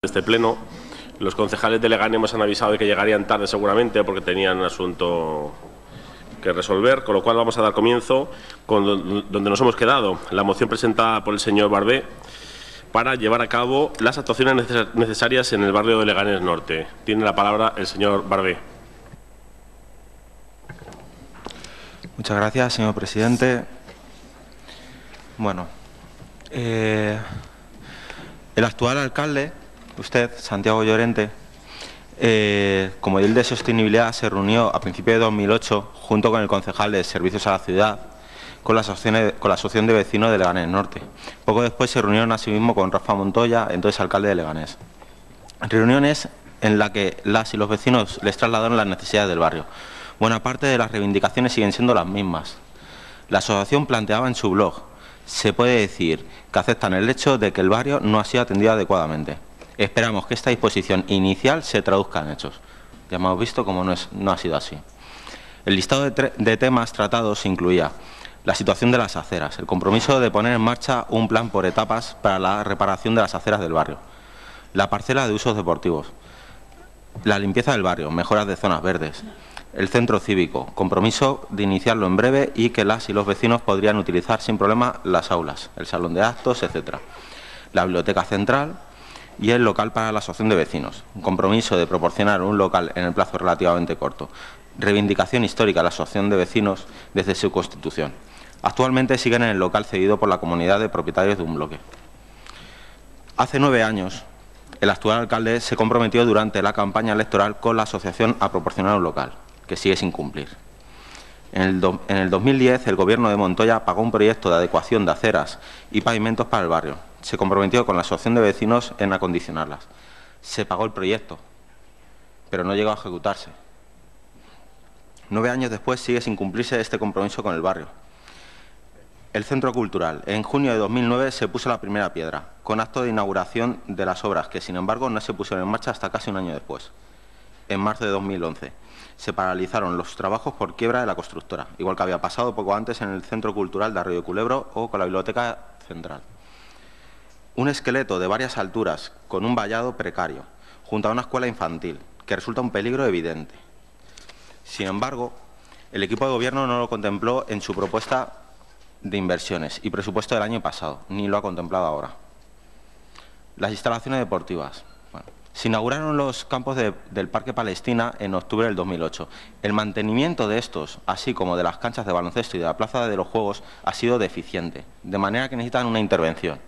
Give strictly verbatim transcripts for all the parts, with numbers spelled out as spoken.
este pleno. Los concejales de Leganés nos han avisado de que llegarían tarde seguramente porque tenían un asunto que resolver, con lo cual vamos a dar comienzo con donde nos hemos quedado, la moción presentada por el señor Barbé para llevar a cabo las actuaciones necesarias en el barrio de Leganés Norte. Tiene la palabra el señor Barbé. Muchas gracias, señor presidente. Bueno, eh, el actual alcalde, usted, Santiago Llorente, eh, como edil de sostenibilidad, se reunió a principios de dos mil ocho junto con el concejal de Servicios a la Ciudad con la, asociación, con la Asociación de Vecinos de Leganés Norte. Poco después se reunieron asimismo con Rafa Montoya, entonces alcalde de Leganés. Reuniones en las que las y los vecinos les trasladaron las necesidades del barrio. Buena parte de las reivindicaciones siguen siendo las mismas. La asociación planteaba en su blog: se puede decir que aceptan el hecho de que el barrio no ha sido atendido adecuadamente. Esperamos que esta disposición inicial se traduzca en hechos. Ya hemos visto cómo no, es, no ha sido así. El listado de, de temas tratados incluía la situación de las aceras, el compromiso de poner en marcha un plan por etapas para la reparación de las aceras del barrio, la parcela de usos deportivos, la limpieza del barrio, mejoras de zonas verdes, el centro cívico, compromiso de iniciarlo en breve y que las y los vecinos podrían utilizar sin problema las aulas, el salón de actos, etcétera, la biblioteca central y el local para la asociación de vecinos, un compromiso de proporcionar un local en el plazo relativamente corto, reivindicación histórica de la asociación de vecinos desde su constitución. Actualmente siguen en el local cedido por la comunidad de propietarios de un bloque. Hace nueve años, el actual alcalde se comprometió durante la campaña electoral con la asociación a proporcionar un local, que sigue sin cumplir. En el, do, en el dos mil diez, el Gobierno de Montoya pagó un proyecto de adecuación de aceras y pavimentos para el barrio. Se comprometió con la asociación de vecinos en acondicionarlas. Se pagó el proyecto, pero no llegó a ejecutarse. Nueve años después sigue sin cumplirse este compromiso con el barrio. El Centro Cultural. En junio de dos mil nueve se puso la primera piedra, con acto de inauguración de las obras, que sin embargo no se pusieron en marcha hasta casi un año después. En marzo de dos mil once se paralizaron los trabajos por quiebra de la constructora, igual que había pasado poco antes en el Centro Cultural de Arroyo Culebro o con la Biblioteca Central. Un esqueleto de varias alturas con un vallado precario, junto a una escuela infantil, que resulta un peligro evidente. Sin embargo, el equipo de gobierno no lo contempló en su propuesta de inversiones y presupuesto del año pasado, ni lo ha contemplado ahora. Las instalaciones deportivas. Bueno, se inauguraron los campos de, del Parque Palestina en octubre del dos mil ocho. El mantenimiento de estos, así como de las canchas de baloncesto y de la plaza de los juegos, ha sido deficiente, de manera que necesitan una intervención.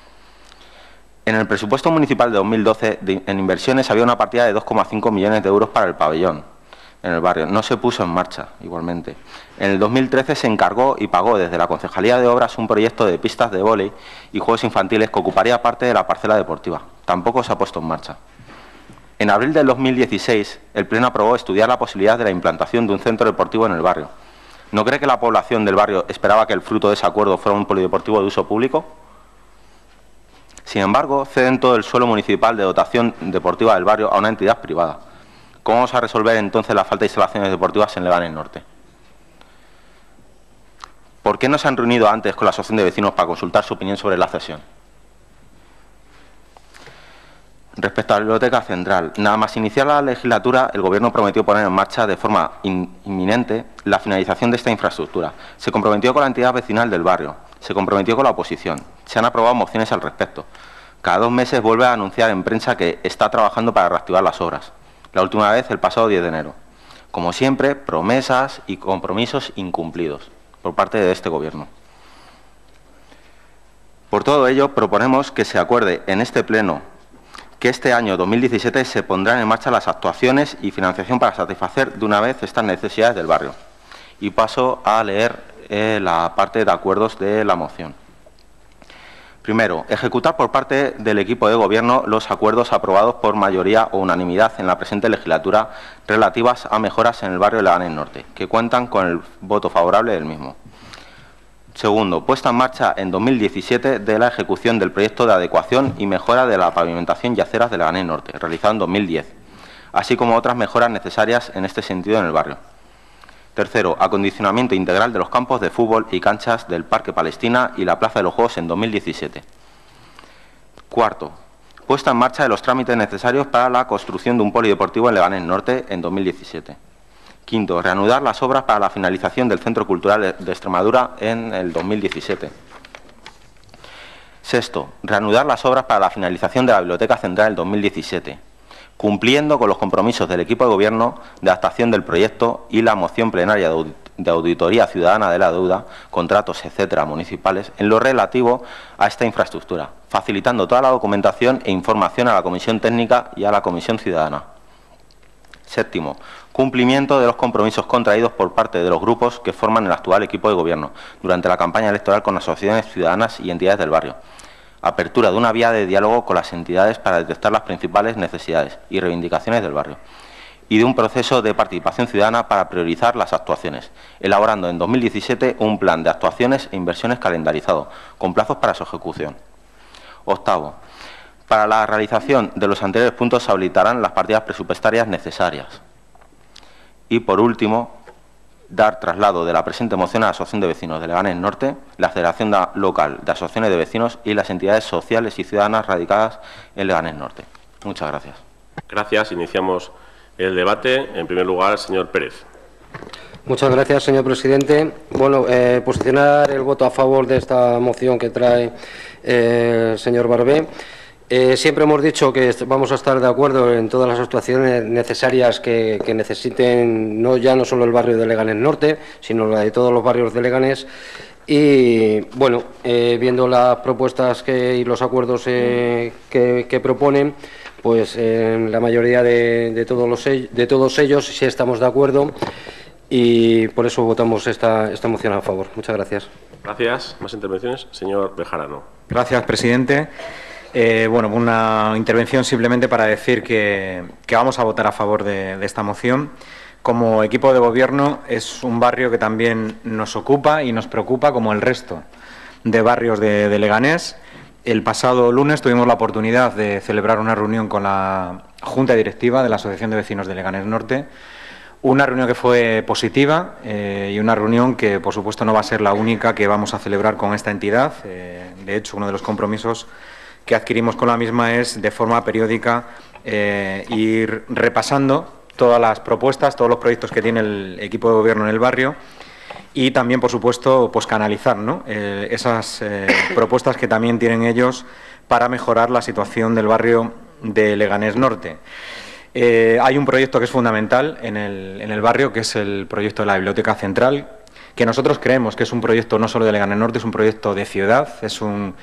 En el presupuesto municipal de dos mil doce, de, en inversiones, había una partida de dos coma cinco millones de euros para el pabellón en el barrio. No se puso en marcha, igualmente. En el dos mil trece se encargó y pagó desde la Concejalía de Obras un proyecto de pistas de vóley y juegos infantiles que ocuparía parte de la parcela deportiva. Tampoco se ha puesto en marcha. En abril del dos mil dieciséis, el Pleno aprobó estudiar la posibilidad de la implantación de un centro deportivo en el barrio. ¿No cree que la población del barrio esperaba que el fruto de ese acuerdo fuera un polideportivo de uso público? Sin embargo, ceden todo el suelo municipal de dotación deportiva del barrio a una entidad privada. ¿Cómo vamos a resolver entonces la falta de instalaciones deportivas en Leganés Norte? ¿Por qué no se han reunido antes con la asociación de vecinos para consultar su opinión sobre la cesión? Respecto a la Biblioteca Central, nada más iniciar la legislatura, el Gobierno prometió poner en marcha de forma in, inminente la finalización de esta infraestructura. Se comprometió con la entidad vecinal del barrio, se comprometió con la oposición, se han aprobado mociones al respecto. Cada dos meses vuelve a anunciar en prensa que está trabajando para reactivar las obras. La última vez el pasado diez de enero. Como siempre, promesas y compromisos incumplidos por parte de este Gobierno. Por todo ello, proponemos que se acuerde en este Pleno que este año dos mil diecisiete se pondrán en marcha las actuaciones y financiación para satisfacer de una vez estas necesidades del barrio. Y paso a leer eh, la parte de acuerdos de la moción. Primero, ejecutar por parte del equipo de Gobierno los acuerdos aprobados por mayoría o unanimidad en la presente legislatura relativas a mejoras en el barrio de Leganés Norte, que cuentan con el voto favorable del mismo. Segundo, puesta en marcha en dos mil diecisiete de la ejecución del proyecto de adecuación y mejora de la pavimentación y aceras de Leganés Norte, realizado en dos mil diez, así como otras mejoras necesarias en este sentido en el barrio. Tercero, acondicionamiento integral de los campos de fútbol y canchas del Parque Palestina y la Plaza de los Juegos en dos mil diecisiete. Cuarto, puesta en marcha de los trámites necesarios para la construcción de un polideportivo en Leganés Norte en dos mil diecisiete. Quinto, reanudar las obras para la finalización del Centro Cultural de Extremadura en el dos mil diecisiete. Sexto, reanudar las obras para la finalización de la Biblioteca Central en dos mil diecisiete, cumpliendo con los compromisos del equipo de Gobierno de adaptación del proyecto y la moción plenaria de auditoría ciudadana de la deuda, contratos, etcétera, municipales, en lo relativo a esta infraestructura, facilitando toda la documentación e información a la Comisión Técnica y a la Comisión Ciudadana. Séptimo, cumplimiento de los compromisos contraídos por parte de los grupos que forman el actual equipo de Gobierno durante la campaña electoral con asociaciones ciudadanas y entidades del barrio. Apertura de una vía de diálogo con las entidades para detectar las principales necesidades y reivindicaciones del barrio. Y de un proceso de participación ciudadana para priorizar las actuaciones, elaborando en dos mil diecisiete un plan de actuaciones e inversiones calendarizado, con plazos para su ejecución. Octavo, para la realización de los anteriores puntos se habilitarán las partidas presupuestarias necesarias. Y, por último, dar traslado de la presente moción a la Asociación de Vecinos de Leganés Norte, la Federación Local de Asociaciones de Vecinos y las entidades sociales y ciudadanas radicadas en Leganés Norte. Muchas gracias. Gracias. Iniciamos el debate. En primer lugar, el señor Pérez. Muchas gracias, señor presidente. Bueno, eh, posicionar el voto a favor de esta moción que trae eh, el señor Barbé. Eh, siempre hemos dicho que vamos a estar de acuerdo en todas las actuaciones necesarias que, que necesiten, no ya no solo el barrio de Leganés Norte, sino la de todos los barrios de Leganés. Y, bueno, eh, viendo las propuestas que, y los acuerdos eh, que, que proponen, pues en la mayoría de, de, todos los, de todos ellos sí estamos de acuerdo y por eso votamos esta, esta moción a favor. Muchas gracias. Gracias. ¿Más intervenciones? Señor Bejarano. Gracias, presidente. Eh, bueno, una intervención simplemente para decir que, que vamos a votar a favor de, de esta moción. Como equipo de Gobierno es un barrio que también nos ocupa y nos preocupa como el resto de barrios de, de Leganés. El pasado lunes tuvimos la oportunidad de celebrar una reunión con la Junta Directiva de la Asociación de Vecinos de Leganés Norte. Una reunión que fue positiva eh, y una reunión que, por supuesto, no va a ser la única que vamos a celebrar con esta entidad. Eh, de hecho, uno de los compromisos que adquirimos con la misma es, de forma periódica, eh, ir repasando todas las propuestas, todos los proyectos que tiene el equipo de Gobierno en el barrio y también, por supuesto, pues canalizar, ¿no? eh, esas eh, propuestas que también tienen ellos para mejorar la situación del barrio de Leganés Norte. Eh, hay un proyecto que es fundamental en el, en el barrio, que es el proyecto de la Biblioteca Central, que nosotros creemos que es un proyecto no solo de Leganés Norte, es un proyecto de ciudad, es un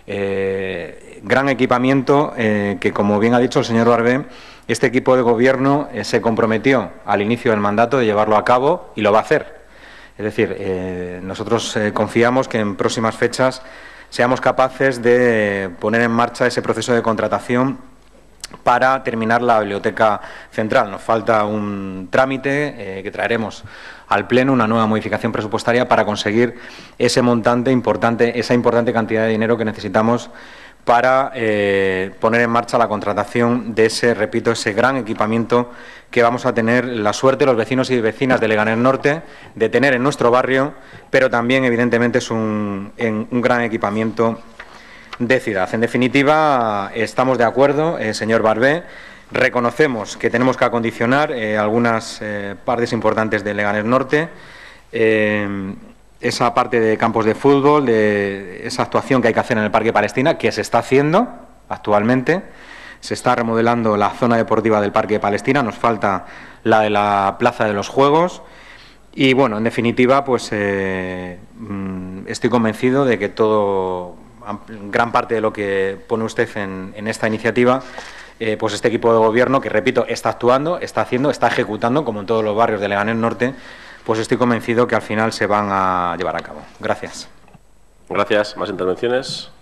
Eh, gran equipamiento eh, que, como bien ha dicho el señor Barbé, este equipo de Gobierno eh, se comprometió al inicio del mandato de llevarlo a cabo y lo va a hacer. Es decir, eh, nosotros eh, confiamos que en próximas fechas seamos capaces de poner en marcha ese proceso de contratación para terminar la Biblioteca Central. Nos falta un trámite eh, que traeremos al Pleno, una nueva modificación presupuestaria para conseguir ese montante importante, esa importante cantidad de dinero que necesitamos para eh, poner en marcha la contratación de ese, repito, ese gran equipamiento que vamos a tener la suerte los vecinos y vecinas de Leganés Norte de tener en nuestro barrio, pero también, evidentemente, es un, en, un gran equipamiento de ciudad. En definitiva, estamos de acuerdo, eh, señor Barbé. Reconocemos que tenemos que acondicionar eh, algunas eh, partes importantes de Leganés Norte, eh, esa parte de campos de fútbol, de esa actuación que hay que hacer en el Parque Palestina, que se está haciendo actualmente. Se está remodelando la zona deportiva del Parque Palestina, nos falta la de la Plaza de los Juegos. Y, bueno, en definitiva, pues eh, estoy convencido de que todo, gran parte de lo que pone usted en, en esta iniciativa, Eh, pues este equipo de Gobierno, que, repito, está actuando, está haciendo, está ejecutando, como en todos los barrios de Leganés Norte, pues estoy convencido que al final se van a llevar a cabo. Gracias. Gracias. ¿Más intervenciones?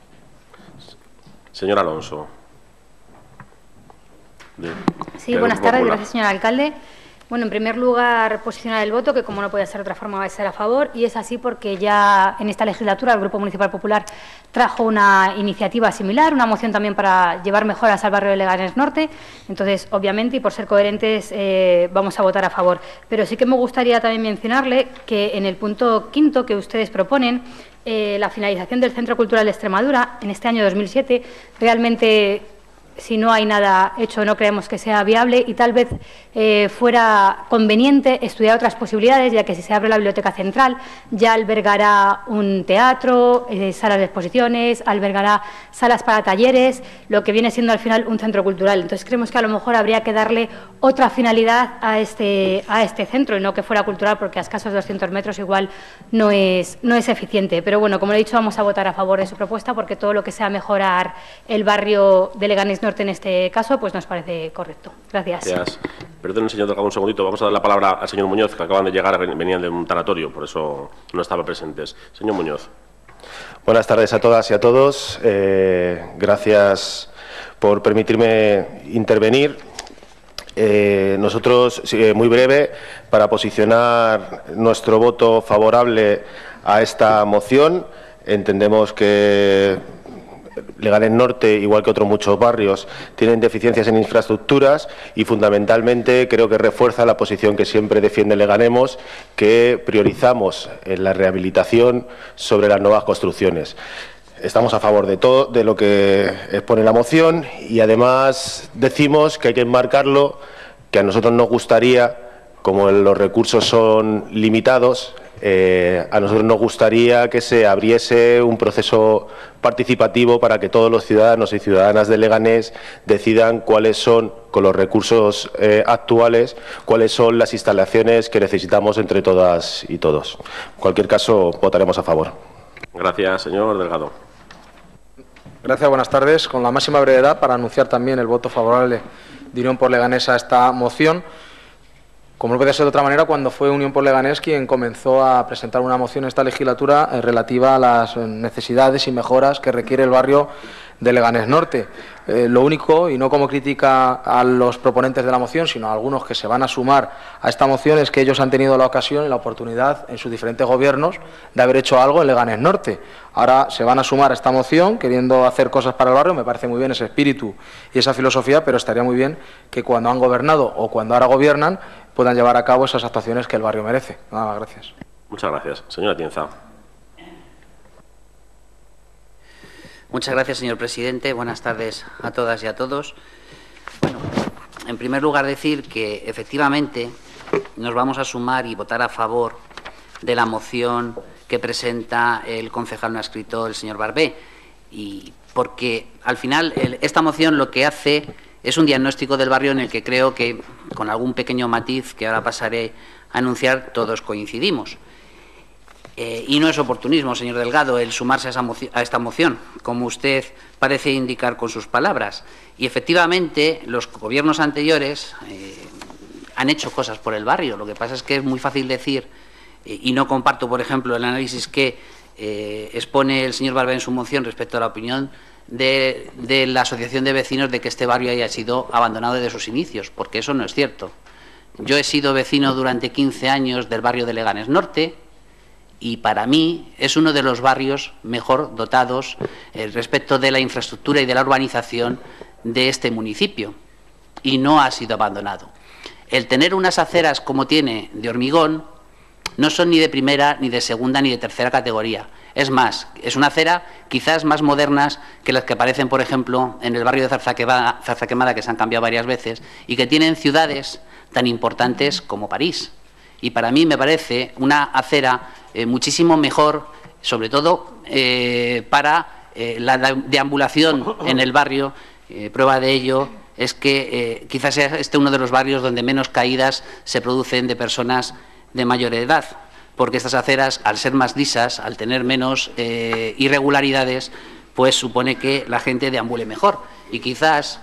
Señor Alonso. De, sí, de buenas tardes. Gracias, señor alcalde. Bueno, en primer lugar, posicionar el voto, que como no puede ser de otra forma va a ser a favor, y es así porque ya en esta legislatura el Grupo Municipal Popular trajo una iniciativa similar, una moción también para llevar mejoras al barrio de Leganés Norte. Entonces, obviamente, y por ser coherentes, eh, vamos a votar a favor. Pero sí que me gustaría también mencionarle que en el punto quinto que ustedes proponen, eh, la finalización del Centro Cultural de Extremadura en este año dos mil siete, realmente si no hay nada hecho no creemos que sea viable y tal vez eh, fuera conveniente estudiar otras posibilidades, ya que si se abre la biblioteca central ya albergará un teatro, eh, salas de exposiciones, albergará salas para talleres, lo que viene siendo al final un centro cultural. Entonces creemos que a lo mejor habría que darle otra finalidad a este, a este centro y no que fuera cultural, porque a escasos doscientos metros igual no es, no es eficiente. Pero bueno, como he dicho, vamos a votar a favor de su propuesta porque todo lo que sea mejorar el barrio de Leganés Norte en este caso, pues nos parece correcto. Gracias. Gracias. Perdón, señor Delgado, un segundito. Vamos a dar la palabra al señor Muñoz, que acaban de llegar, venían de un tanatorio, por eso no estaban presentes. Señor Muñoz. Buenas tardes a todas y a todos. Eh, gracias por permitirme intervenir. Eh, nosotros, eh, muy breve, para posicionar nuestro voto favorable a esta moción. Entendemos que Leganés Norte, igual que otros muchos barrios, tienen deficiencias en infraestructuras y, fundamentalmente, creo que refuerza la posición que siempre defiende Leganemos, que priorizamos en la rehabilitación sobre las nuevas construcciones. Estamos a favor de todo de lo que expone la moción y, además, decimos que hay que enmarcarlo, que a nosotros nos gustaría, como los recursos son limitados, Eh, a nosotros nos gustaría que se abriese un proceso participativo para que todos los ciudadanos y ciudadanas de Leganés decidan cuáles son, con los recursos eh, actuales, cuáles son las instalaciones que necesitamos entre todas y todos. En cualquier caso, votaremos a favor. Gracias, señor Delgado. Gracias, buenas tardes. Con la máxima brevedad, para anunciar también el voto favorable de Unión por Leganés a esta moción. Como no puede ser de otra manera, cuando fue Unión por Leganés quien comenzó a presentar una moción en esta legislatura eh, relativa a las necesidades y mejoras que requiere el barrio de Leganés Norte. Eh, lo único, y no como crítica a los proponentes de la moción, sino a algunos que se van a sumar a esta moción, es que ellos han tenido la ocasión y la oportunidad en sus diferentes gobiernos de haber hecho algo en Leganés Norte. Ahora se van a sumar a esta moción queriendo hacer cosas para el barrio. Me parece muy bien ese espíritu y esa filosofía, pero estaría muy bien que cuando han gobernado o cuando ahora gobiernan puedan llevar a cabo esas actuaciones que el barrio merece. Nada más, gracias. Muchas gracias. Señora Tienza. Muchas gracias, señor presidente. Buenas tardes a todas y a todos. Bueno, en primer lugar decir que efectivamente nos vamos a sumar y votar a favor de la moción que presenta el concejal no adscrito, el señor Barbé, y porque al final el, esta moción lo que hace es un diagnóstico del barrio en el que creo que, con algún pequeño matiz que ahora pasaré a anunciar, todos coincidimos. Eh, y no es oportunismo, señor Delgado, el sumarse a, esa moción, a esta moción, como usted parece indicar con sus palabras. Y efectivamente, los gobiernos anteriores eh, han hecho cosas por el barrio. Lo que pasa es que es muy fácil decir, eh, y no comparto, por ejemplo, el análisis que eh, expone el señor Barbé en su moción respecto a la opinión de, de la Asociación de Vecinos de que este barrio haya sido abandonado desde sus inicios, porque eso no es cierto. Yo he sido vecino durante quince años del barrio de Leganés Norte, y para mí es uno de los barrios mejor dotados eh, respecto de la infraestructura y de la urbanización de este municipio, y no ha sido abandonado. El tener unas aceras como tiene de hormigón no son ni de primera, ni de segunda, ni de tercera categoría. Es más, es una acera quizás más modernas que las que aparecen, por ejemplo, en el barrio de Zarzaquemada, Zarzaquemada, que se han cambiado varias veces, y que tienen ciudades tan importantes como París. Y para mí me parece una acera eh, muchísimo mejor, sobre todo eh, para eh, la deambulación en el barrio. Eh, prueba de ello es que eh, quizás sea este uno de los barrios donde menos caídas se producen de personas de mayor edad, porque estas aceras, al ser más lisas, al tener menos eh, irregularidades, pues supone que la gente deambule mejor. Y quizás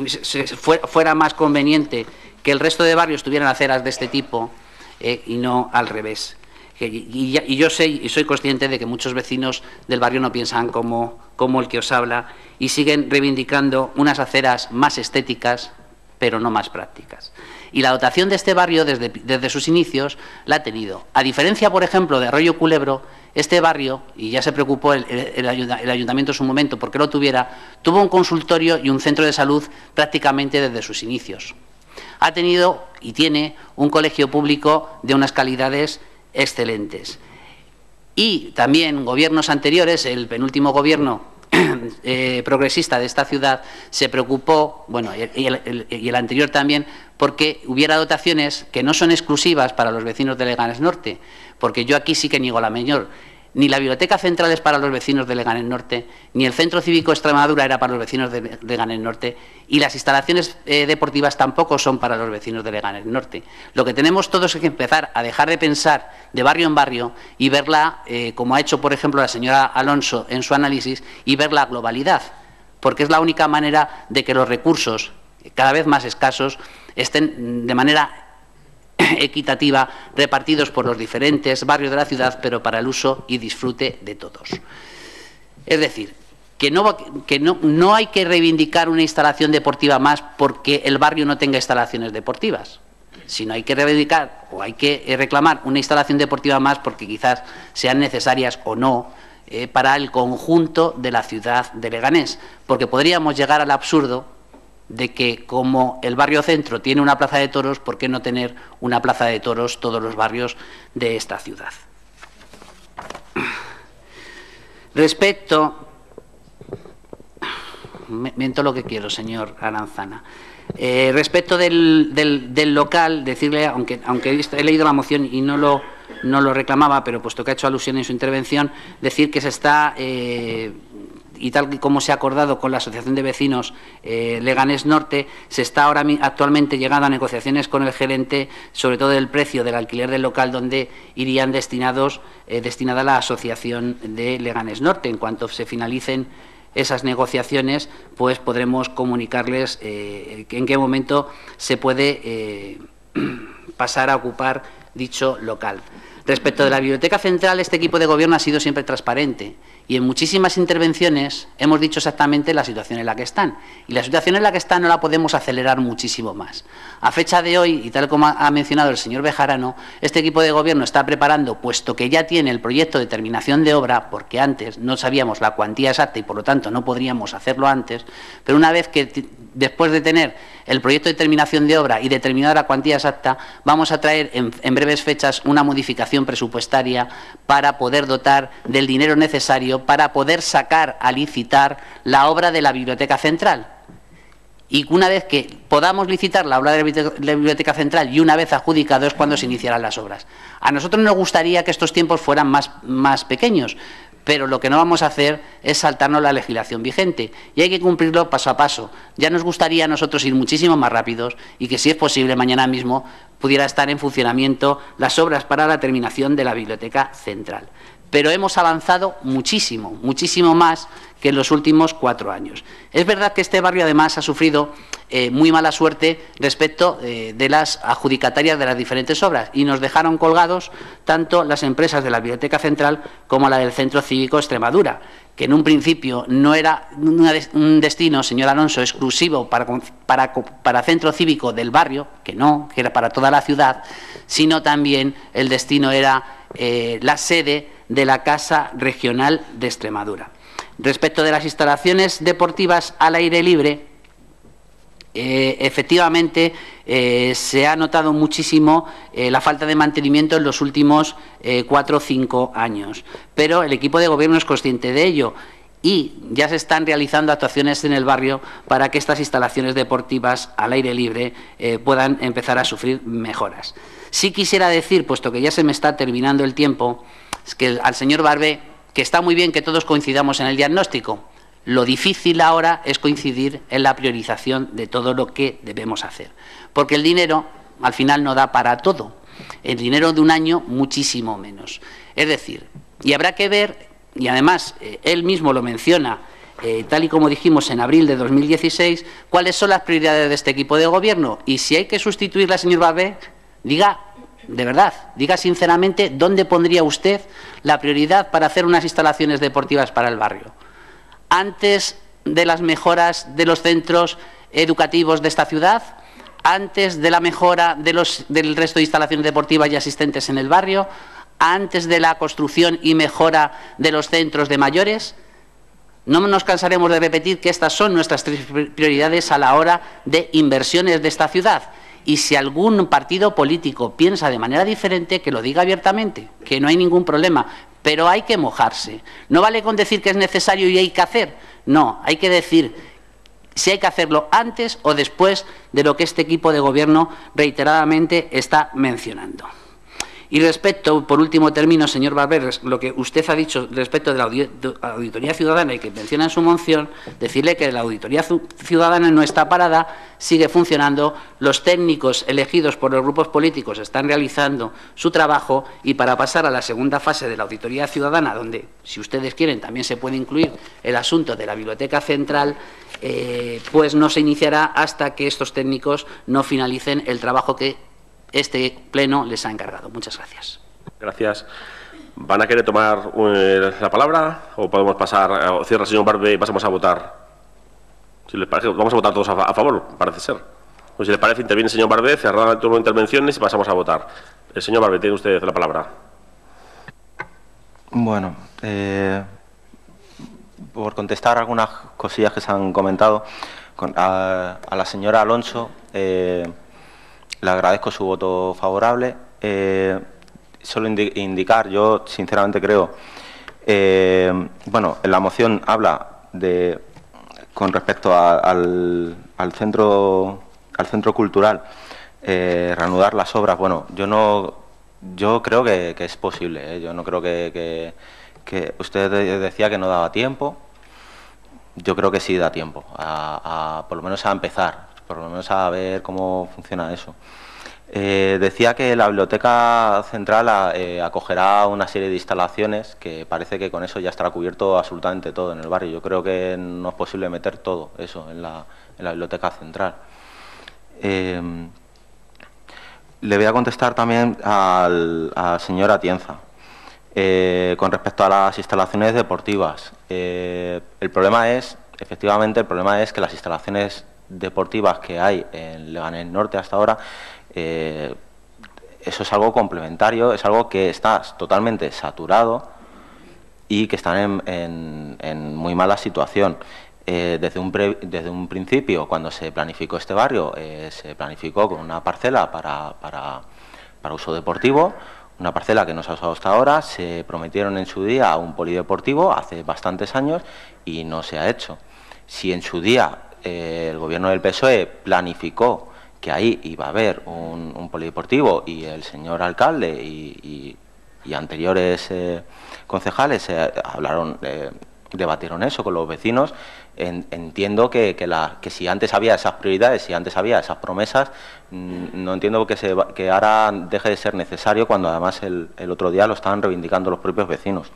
fuera más conveniente que el resto de barrios tuvieran aceras de este tipo, Eh, y no al revés. Y, y, y yo sé y soy consciente de que muchos vecinos del barrio no piensan como, como el que os habla y siguen reivindicando unas aceras más estéticas, pero no más prácticas. Y la dotación de este barrio desde, desde sus inicios la ha tenido. A diferencia, por ejemplo, de Arroyo Culebro, este barrio, y ya se preocupó el, el, el ayuntamiento en su momento porque lo tuviera, tuvo un consultorio y un centro de salud prácticamente desde sus inicios. Ha tenido y tiene un colegio público de unas calidades excelentes. Y también gobiernos anteriores, el penúltimo gobierno eh, progresista de esta ciudad se preocupó, bueno, y el, el, y el anterior también, porque hubiera dotaciones que no son exclusivas para los vecinos de Leganés Norte, porque yo aquí sí que niego la mayor. Ni la Biblioteca Central es para los vecinos de Leganés Norte, ni el Centro Cívico Extremadura era para los vecinos de Leganés Norte, y las instalaciones eh, deportivas tampoco son para los vecinos de Leganés Norte. Lo que tenemos todos es que empezar a dejar de pensar de barrio en barrio y verla, eh, como ha hecho, por ejemplo, la señora Alonso en su análisis, y ver la globalidad, porque es la única manera de que los recursos, cada vez más escasos, estén de manera equitativa repartidos por los diferentes barrios de la ciudad, pero para el uso y disfrute de todos. Es decir, que, no, que no, no hay que reivindicar una instalación deportiva más porque el barrio no tenga instalaciones deportivas, sino hay que reivindicar o hay que reclamar una instalación deportiva más porque quizás sean necesarias o no eh, para el conjunto de la ciudad de Leganés, porque podríamos llegar al absurdo de que como el barrio centro tiene una plaza de toros, ¿por qué no tener una plaza de toros todos los barrios de esta ciudad? Respecto... Me, miento lo que quiero, señor Aranzana. Eh, respecto del, del, del local, decirle, aunque, aunque he leído la moción y no lo, no lo reclamaba, pero puesto que ha hecho alusión en su intervención, decir que se está... Eh, y tal como se ha acordado con la Asociación de Vecinos eh, Leganés Norte, se está ahora actualmente llegando a negociaciones con el gerente, sobre todo del precio del alquiler del local, donde irían destinados eh, destinada la Asociación de Leganés Norte. En cuanto se finalicen esas negociaciones, pues podremos comunicarles eh, en qué momento se puede eh, pasar a ocupar dicho local. Respecto de la Biblioteca Central, este equipo de gobierno ha sido siempre transparente y en muchísimas intervenciones hemos dicho exactamente la situación en la que están. Y la situación en la que están no la podemos acelerar muchísimo más. A fecha de hoy, y tal como ha mencionado el señor Bejarano, este equipo de gobierno está preparando, puesto que ya tiene el proyecto de terminación de obra, porque antes no sabíamos la cuantía exacta y por lo tanto no podríamos hacerlo antes, pero una vez que después de tener el proyecto de terminación de obra y determinar la cuantía exacta, vamos a traer en, en breves fechas una modificación presupuestaria para poder dotar del dinero necesario para poder sacar a licitar la obra de la Biblioteca Central. Y una vez que podamos licitar la obra de la Biblioteca Central y una vez adjudicado es cuando se iniciarán las obras. A nosotros nos gustaría que estos tiempos fueran más, más pequeños, pero lo que no vamos a hacer es saltarnos la legislación vigente y hay que cumplirlo paso a paso. Ya nos gustaría a nosotros ir muchísimo más rápidos y que, si es posible, mañana mismo pudiera estar en funcionamiento las obras para la terminación de la Biblioteca Central. Pero hemos avanzado muchísimo, muchísimo más que en los últimos cuatro años. Es verdad que este barrio además ha sufrido eh, muy mala suerte respecto eh, de las adjudicatarias de las diferentes obras y nos dejaron colgados tanto las empresas de la Biblioteca Central como la del Centro Cívico Extremadura, que en un principio no era una, un destino, señor Alonso, exclusivo para, para, para centro cívico del barrio, que no, que era para toda la ciudad, sino también el destino era eh, la sede de la Casa Regional de Extremadura. Respecto de las instalaciones deportivas al aire libre, eh, efectivamente eh, se ha notado muchísimo eh, la falta de mantenimiento en los últimos eh, cuatro o cinco años, pero el equipo de gobierno es consciente de ello y ya se están realizando actuaciones en el barrio para que estas instalaciones deportivas al aire libre eh, puedan empezar a sufrir mejoras. Sí quisiera decir, puesto que ya se me está terminando el tiempo, es que al señor Barbé, que está muy bien que todos coincidamos en el diagnóstico, lo difícil ahora es coincidir en la priorización de todo lo que debemos hacer, porque el dinero al final no da para todo, el dinero de un año muchísimo menos. Es decir, y habrá que ver, y además eh, él mismo lo menciona, eh, tal y como dijimos en abril de dos mil dieciséis, cuáles son las prioridades de este equipo de gobierno, y si hay que sustituirla, señor Barbé, diga... De verdad, diga sinceramente dónde pondría usted la prioridad para hacer unas instalaciones deportivas para el barrio. ¿Antes de las mejoras de los centros educativos de esta ciudad? ¿Antes de la mejora de los, del resto de instalaciones deportivas ya existentes en el barrio? ¿Antes de la construcción y mejora de los centros de mayores? No nos cansaremos de repetir que estas son nuestras tres prioridades a la hora de inversiones de esta ciudad. Y si algún partido político piensa de manera diferente, que lo diga abiertamente, que no hay ningún problema. pero hay que mojarse. No vale con decir que es necesario y hay que hacer, no, hay que decir si hay que hacerlo antes o después de lo que este equipo de gobierno reiteradamente está mencionando. Y respecto, por último término, señor Barber, lo que usted ha dicho respecto de la auditoría ciudadana y que menciona en su moción, decirle que la auditoría ciudadana no está parada, sigue funcionando, los técnicos elegidos por los grupos políticos están realizando su trabajo y para pasar a la segunda fase de la auditoría ciudadana, donde, si ustedes quieren, también se puede incluir el asunto de la Biblioteca Central, eh, pues no se iniciará hasta que estos técnicos no finalicen el trabajo que este pleno les ha encargado. Muchas gracias. Gracias. ¿Van a querer tomar eh, la palabra o podemos pasar, o cierra el señor Barbe y pasamos a votar? Si les parece, vamos a votar todos a, a favor, parece ser. O si les parece, interviene el señor Barbe, cerrada el turno de intervenciones y pasamos a votar. El señor Barbe, tiene usted la palabra. Bueno, eh, por contestar algunas cosillas que se han comentado, con, a, a la señora Alonso, eh, le agradezco su voto favorable. Eh, solo indi indicar, yo sinceramente creo, eh, bueno, en la moción habla de, con respecto a, al, al centro, al centro cultural, eh, reanudar las obras. Bueno, yo no, yo creo que, que es posible. ¿eh? Yo no creo que, que, que usted decía que no daba tiempo. Yo creo que sí da tiempo, a, a, por lo menos a empezar. Por lo menos a ver cómo funciona eso. Eh, decía que la Biblioteca Central eh, acogerá una serie de instalaciones que parece que con eso ya estará cubierto absolutamente todo en el barrio. Yo creo que no es posible meter todo eso en la, en la Biblioteca Central. Eh, le voy a contestar también al, al señor Atienza. Eh, con respecto a las instalaciones deportivas, eh, el problema es, efectivamente, el problema es que las instalaciones deportivas que hay en Leganés Norte hasta ahora, eh, eso es algo complementario, es algo que está totalmente saturado y que están en, en, en muy mala situación. Eh, desde, un pre, desde un principio, cuando se planificó este barrio, eh, se planificó con una parcela para, para, para uso deportivo, una parcela que no se ha usado hasta ahora, se prometieron en su día un polideportivo hace bastantes años y no se ha hecho. Si en su día Eh, el gobierno del P S O E planificó que ahí iba a haber un, un polideportivo y el señor alcalde y, y, y anteriores eh, concejales eh, hablaron, eh, debatieron eso con los vecinos, en, entiendo que, que, la, que si antes había esas prioridades, si antes había esas promesas, no entiendo que, se, que ahora deje de ser necesario cuando además el, el otro día lo estaban reivindicando los propios vecinos.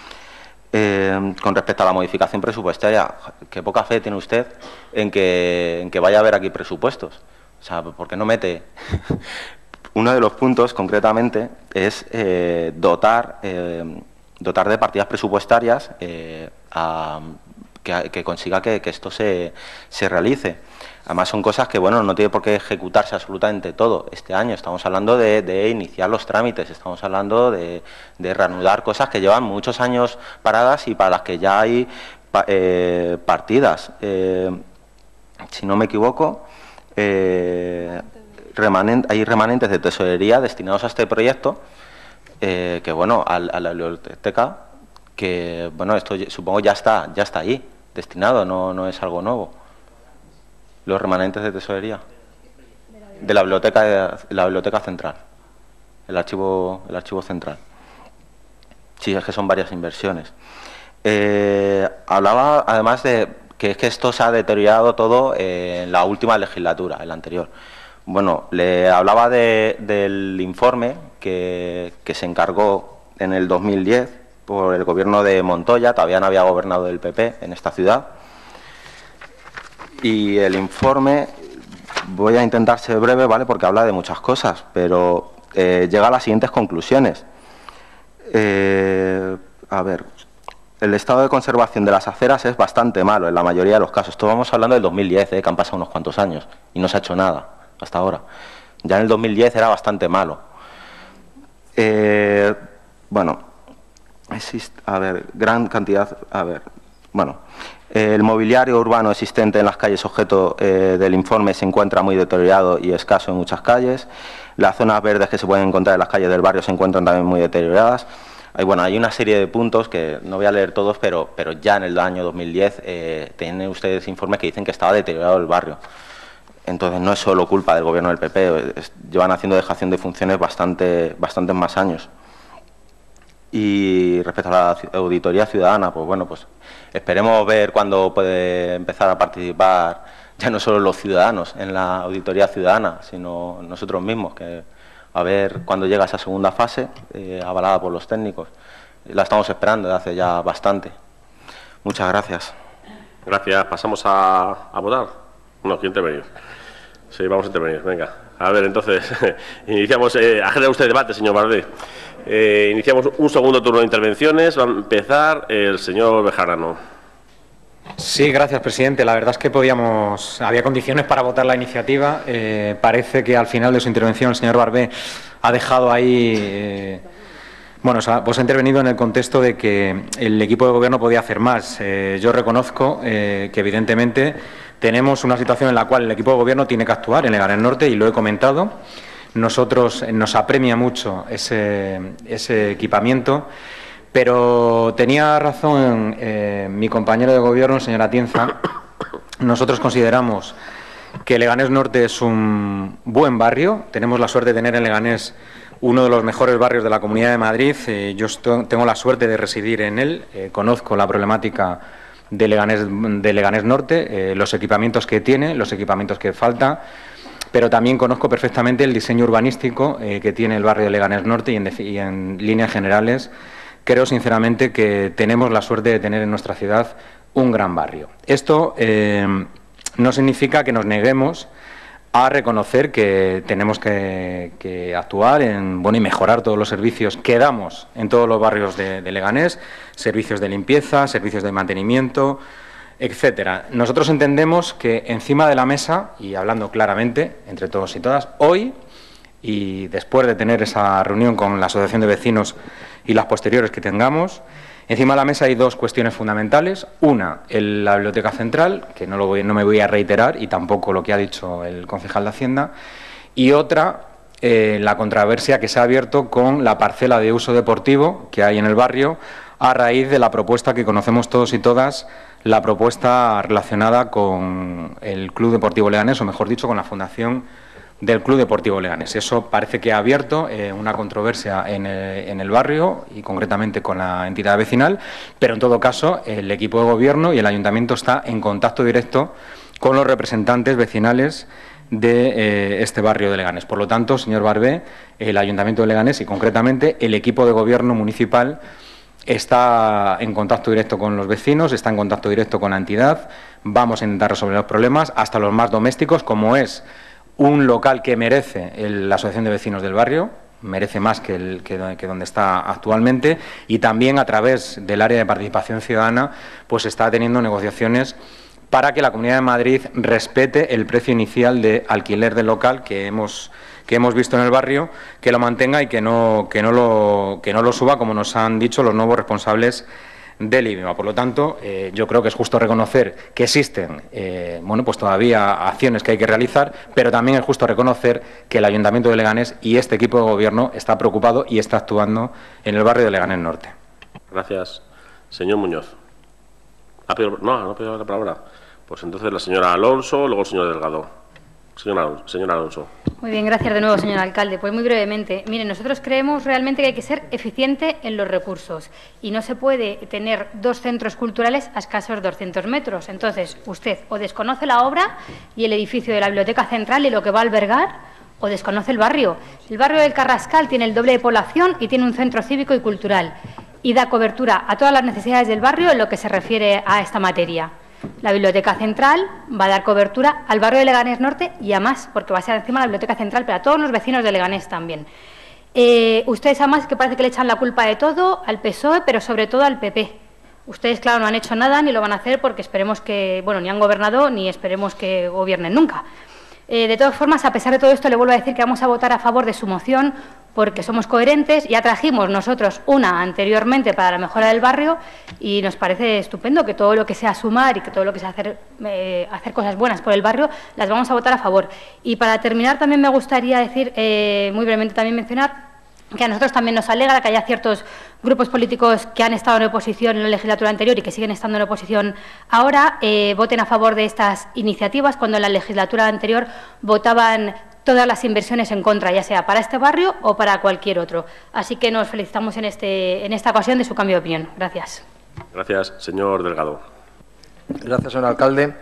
Eh, con respecto a la modificación presupuestaria, qué poca fe tiene usted en que, en que vaya a haber aquí presupuestos. O sea, ¿por qué no mete? Uno de los puntos, concretamente, es eh, dotar, eh, dotar de partidas presupuestarias eh, a, que, que consiga que, que esto se, se realice. Además, son cosas que, bueno, no tiene por qué ejecutarse absolutamente todo este año. Estamos hablando de, de iniciar los trámites, estamos hablando de, de reanudar cosas que llevan muchos años paradas y para las que ya hay eh, partidas. Eh, si no me equivoco, eh, remanent, hay remanentes de tesorería destinados a este proyecto, eh, que, bueno, a, a la biblioteca, que, bueno, esto supongo ya está, ya está ahí, destinado, no, no es algo nuevo. Los remanentes de tesorería de la biblioteca, de la biblioteca central, el archivo, el archivo central. Sí, es que son varias inversiones. Eh, hablaba además de que es que esto se ha deteriorado todo en la última legislatura, en la anterior. Bueno, le hablaba de, del informe que, que se encargó en el dos mil diez por el gobierno de Montoya, todavía no había gobernado el P P en esta ciudad. Y el informe, voy a intentar ser breve, ¿vale?, porque habla de muchas cosas, pero eh, llega a las siguientes conclusiones. Eh, a ver, el estado de conservación de las aceras es bastante malo en la mayoría de los casos. Esto vamos hablando del dos mil diez, eh, que han pasado unos cuantos años y no se ha hecho nada hasta ahora. Ya en el dos mil diez era bastante malo. Eh, bueno, existe, a ver, gran cantidad, a ver, bueno... El mobiliario urbano existente en las calles objeto eh, del informe se encuentra muy deteriorado y escaso en muchas calles. Las zonas verdes que se pueden encontrar en las calles del barrio se encuentran también muy deterioradas. hay, bueno, hay una serie de puntos que no voy a leer todos, pero, pero ya en el año dos mil diez eh, tienen ustedes informes que dicen que estaba deteriorado el barrio. Entonces no es solo culpa del gobierno del P P, es, llevan haciendo dejación de funciones bastante, bastantes más años. Y respecto a la auditoría ciudadana, pues bueno, pues esperemos ver cuándo puede empezar a participar ya no solo los ciudadanos en la auditoría ciudadana, sino nosotros mismos, que a ver cuándo llega esa segunda fase, eh, avalada por los técnicos. La estamos esperando desde hace ya bastante. Muchas gracias. Gracias. Pasamos a, a votar. No, ¿quién intervenir? Sí, vamos a intervenir. Venga. A ver, entonces, iniciamos. Eh, ha generado usted debate, señor Barbé. Eh, iniciamos un segundo turno de intervenciones. Va a empezar el señor Bejarano. Sí, gracias, presidente. La verdad es que podíamos, había condiciones para votar la iniciativa. Eh, parece que al final de su intervención el señor Barbé ha dejado ahí, eh, bueno, o sea, pues ha intervenido en el contexto de que el equipo de gobierno podía hacer más. Eh, yo reconozco eh, que evidentemente tenemos una situación en la cual el equipo de gobierno tiene que actuar en Leganés Norte y lo he comentado. Nosotros eh, nos apremia mucho ese, ese equipamiento. Pero tenía razón eh, mi compañero de gobierno, el señor Atienza. Nosotros consideramos que Leganés Norte es un buen barrio. Tenemos la suerte de tener en Leganés uno de los mejores barrios de la Comunidad de Madrid. Eh, yo tengo la suerte de residir en él. Eh, conozco la problemática de Leganés, de Leganés Norte, eh, los equipamientos que tiene, los equipamientos que falta. Pero también conozco perfectamente el diseño urbanístico eh, que tiene el barrio de Leganés Norte y en, y en líneas generales creo sinceramente que tenemos la suerte de tener en nuestra ciudad un gran barrio. Esto eh, no significa que nos neguemos a reconocer que tenemos que, que actuar en, bueno, y mejorar todos los servicios que damos en todos los barrios de, de Leganés, servicios de limpieza, servicios de mantenimiento, etcétera. Nosotros entendemos que encima de la mesa, y hablando claramente entre todos y todas, hoy, y después de tener esa reunión con la Asociación de Vecinos y las posteriores que tengamos, encima de la mesa hay dos cuestiones fundamentales. Una, el, la Biblioteca Central, que no, lo voy, no me voy a reiterar, y tampoco lo que ha dicho el concejal de Hacienda, y otra, eh, la controversia que se ha abierto con la parcela de uso deportivo que hay en el barrio, a raíz de la propuesta que conocemos todos y todas, la propuesta relacionada con el Club Deportivo Leganés, o mejor dicho, con la Fundación del Club Deportivo Leganés. Eso parece que ha abierto eh, una controversia en el, en el barrio y concretamente con la entidad vecinal, pero en todo caso el equipo de gobierno y el ayuntamiento está en contacto directo con los representantes vecinales de eh, este barrio de Leganés. Por lo tanto, señor Barbé, el ayuntamiento de Leganés y concretamente el equipo de gobierno municipal está en contacto directo con los vecinos, está en contacto directo con la entidad. Vamos a intentar resolver los problemas, hasta los más domésticos, como es un local que merece el, la Asociación de Vecinos del barrio, merece más que, el, que, que donde está actualmente, y también a través del área de participación ciudadana pues está teniendo negociaciones para que la Comunidad de Madrid respete el precio inicial de alquiler del local que hemos, que hemos visto en el barrio, que lo mantenga y que no, que no, lo, que no lo suba, como nos han dicho los nuevos responsables del I B E M A. Por lo tanto, eh, yo creo que es justo reconocer que existen eh, bueno, pues todavía acciones que hay que realizar, pero también es justo reconocer que el Ayuntamiento de Leganés y este equipo de gobierno está preocupado y está actuando en el barrio de Leganés Norte. Gracias. Señor Muñoz. ¿Ha pedido, no, no ha pedido la palabra. Pues entonces la señora Alonso, luego el señor Delgado. Señor, señor Alonso. Muy bien, gracias de nuevo, señor alcalde. Pues muy brevemente, miren, nosotros creemos realmente que hay que ser eficiente en los recursos y no se puede tener dos centros culturales a escasos doscientos metros. Entonces, usted o desconoce la obra y el edificio de la Biblioteca Central y lo que va a albergar, o desconoce el barrio. El barrio del Carrascal tiene el doble de población y tiene un centro cívico y cultural y da cobertura a todas las necesidades del barrio en lo que se refiere a esta materia. La Biblioteca Central va a dar cobertura al barrio de Leganés Norte y a más, porque va a ser encima la Biblioteca Central, pero a todos los vecinos de Leganés también. Eh, ustedes además que parece que le echan la culpa de todo al P S O E, pero sobre todo al P P. Ustedes, claro, no han hecho nada ni lo van a hacer porque esperemos que, bueno, ni han gobernado ni esperemos que gobiernen nunca. Eh, de todas formas, a pesar de todo esto, le vuelvo a decir que vamos a votar a favor de su moción porque somos coherentes. Ya trajimos nosotros una anteriormente para la mejora del barrio y nos parece estupendo que todo lo que sea sumar y que todo lo que sea hacer, eh, hacer cosas buenas por el barrio, las vamos a votar a favor. Y para terminar, también me gustaría decir, eh, muy brevemente también mencionar, que a nosotros también nos alegra que haya ciertos grupos políticos que han estado en oposición en la legislatura anterior y que siguen estando en oposición ahora, eh, voten a favor de estas iniciativas, cuando en la legislatura anterior votaban todas las inversiones en contra, ya sea para este barrio o para cualquier otro. Así que nos felicitamos en, este, en esta ocasión de su cambio de opinión. Gracias. Gracias. Señor Delgado. Gracias, señor alcalde.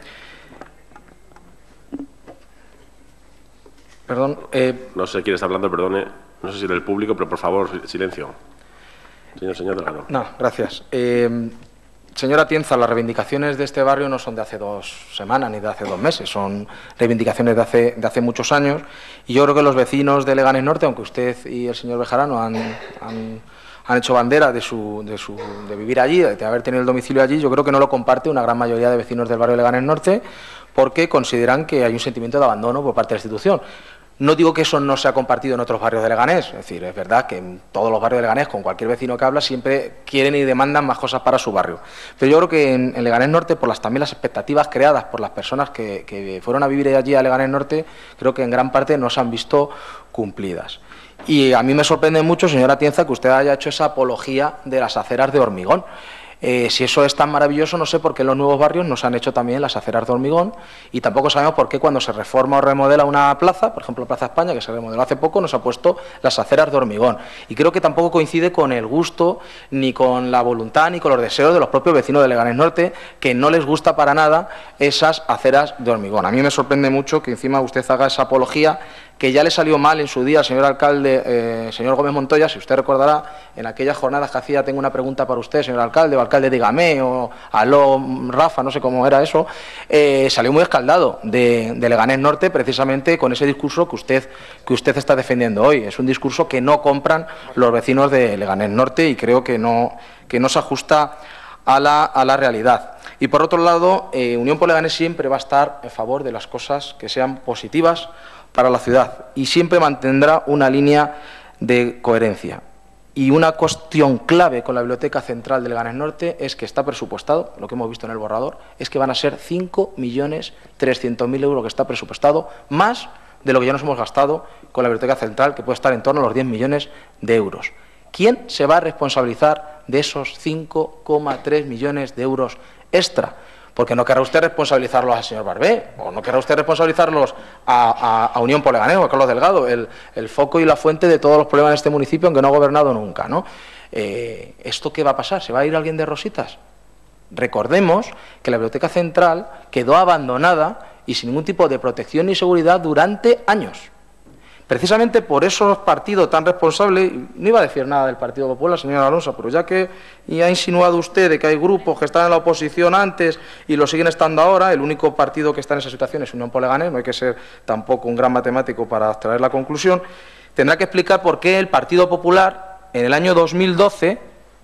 Perdón. Eh... No sé quién está hablando, perdone. No sé si del público, pero por favor, silencio. Señor, señor Delgado. No, gracias. Eh, señora Atienza, las reivindicaciones de este barrio no son de hace dos semanas ni de hace dos meses, son reivindicaciones de hace, de hace muchos años. Y yo creo que los vecinos de Leganés Norte, aunque usted y el señor Bejarano han, han, han hecho bandera de, su, de, su, de vivir allí, de haber tenido el domicilio allí, yo creo que no lo comparte una gran mayoría de vecinos del barrio de Leganés Norte, porque consideran que hay un sentimiento de abandono por parte de la institución. No digo que eso no sea compartido en otros barrios de Leganés, es decir, es verdad que en todos los barrios de Leganés, con cualquier vecino que habla, siempre quieren y demandan más cosas para su barrio. Pero yo creo que en, en Leganés Norte, por las también las expectativas creadas por las personas que, que fueron a vivir allí a Leganés Norte, creo que en gran parte no se han visto cumplidas. Y a mí me sorprende mucho, señora Atienza, que usted haya hecho esa apología de las aceras de hormigón. Eh, si eso es tan maravilloso, no sé por qué en los nuevos barrios no se han hecho también las aceras de hormigón, y tampoco sabemos por qué cuando se reforma o remodela una plaza, por ejemplo Plaza España, que se remodeló hace poco, no se ha puesto las aceras de hormigón. Y creo que tampoco coincide con el gusto, ni con la voluntad, ni con los deseos de los propios vecinos de Leganés Norte, que no les gusta para nada esas aceras de hormigón. A mí me sorprende mucho que encima usted haga esa apología, que ya le salió mal en su día al señor alcalde, eh, señor Gómez Montoya, si usted recordará, en aquellas jornadas que hacía, tengo una pregunta para usted, señor alcalde, o alcalde, dígame, o aló, Rafa, no sé cómo era eso, eh, salió muy escaldado de, de Leganés Norte, precisamente con ese discurso que usted, que usted está defendiendo hoy. Es un discurso que no compran los vecinos de Leganés Norte y creo que no, que no se ajusta a la, a la realidad. Y por otro lado, eh, Unión por Leganés siempre va a estar a favor de las cosas que sean positivas para la ciudad y siempre mantendrá una línea de coherencia. Y una cuestión clave con la Biblioteca Central de Leganés Norte es que está presupuestado, lo que hemos visto en el borrador, es que van a ser cinco millones trescientos mil euros que está presupuestado, más de lo que ya nos hemos gastado con la Biblioteca Central, que puede estar en torno a los diez millones de euros. ¿Quién se va a responsabilizar de esos cinco coma tres millones de euros extra? Porque no querrá usted responsabilizarlos al señor Barbé, o no querrá usted responsabilizarlos a, a, a Unión por Leganés o a Carlos Delgado, el, el foco y la fuente de todos los problemas de este municipio, aunque no ha gobernado nunca, ¿no? Eh, ¿Esto qué va a pasar? ¿Se va a ir alguien de rositas? Recordemos que la Biblioteca Central quedó abandonada y sin ningún tipo de protección ni seguridad durante años. Precisamente por esos partidos tan responsables, no iba a decir nada del Partido Popular, señor Alonso, pero ya que y ha insinuado usted de que hay grupos que están en la oposición antes y lo siguen estando ahora, el único partido que está en esa situación es Unión por Leganés, no hay que ser tampoco un gran matemático para extraer la conclusión, tendrá que explicar por qué el Partido Popular en el año dos mil doce,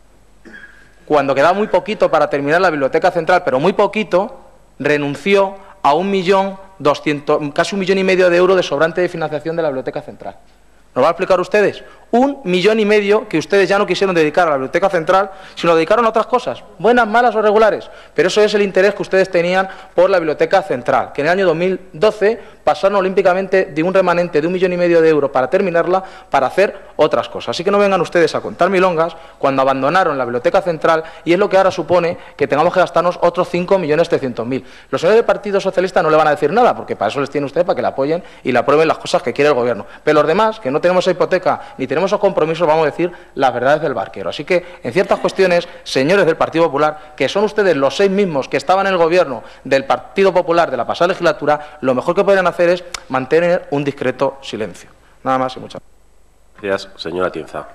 cuando quedaba muy poquito para terminar la Biblioteca Central, pero muy poquito, renunció a un millón doscientos, casi un millón y medio de euros de sobrante de financiación de la Biblioteca Central. ¿Nos va a explicar ustedes? Un millón y medio que ustedes ya no quisieron dedicar a la Biblioteca Central, sino lo dedicaron a otras cosas, buenas, malas o regulares. Pero eso es el interés que ustedes tenían por la Biblioteca Central, que en el año dos mil doce pasaron olímpicamente de un remanente de un millón y medio de euros para terminarla, para hacer otras cosas. Así que no vengan ustedes a contar milongas cuando abandonaron la Biblioteca Central, y es lo que ahora supone que tengamos que gastarnos otros cinco millones trescientos mil. Los señores del Partido Socialista no le van a decir nada, porque para eso les tiene usted, para que le apoyen y le aprueben las cosas que quiere el Gobierno. Pero los demás, que no tenemos esa hipoteca ni tenemos esos compromisos, vamos a decir las verdades del barquero. Así que, en ciertas cuestiones, señores del Partido Popular, que son ustedes los seis mismos que estaban en el Gobierno del Partido Popular de la pasada legislatura, lo mejor que podrían hacer es mantener un discreto silencio. Nada más y muchas gracias. Señora Atienza.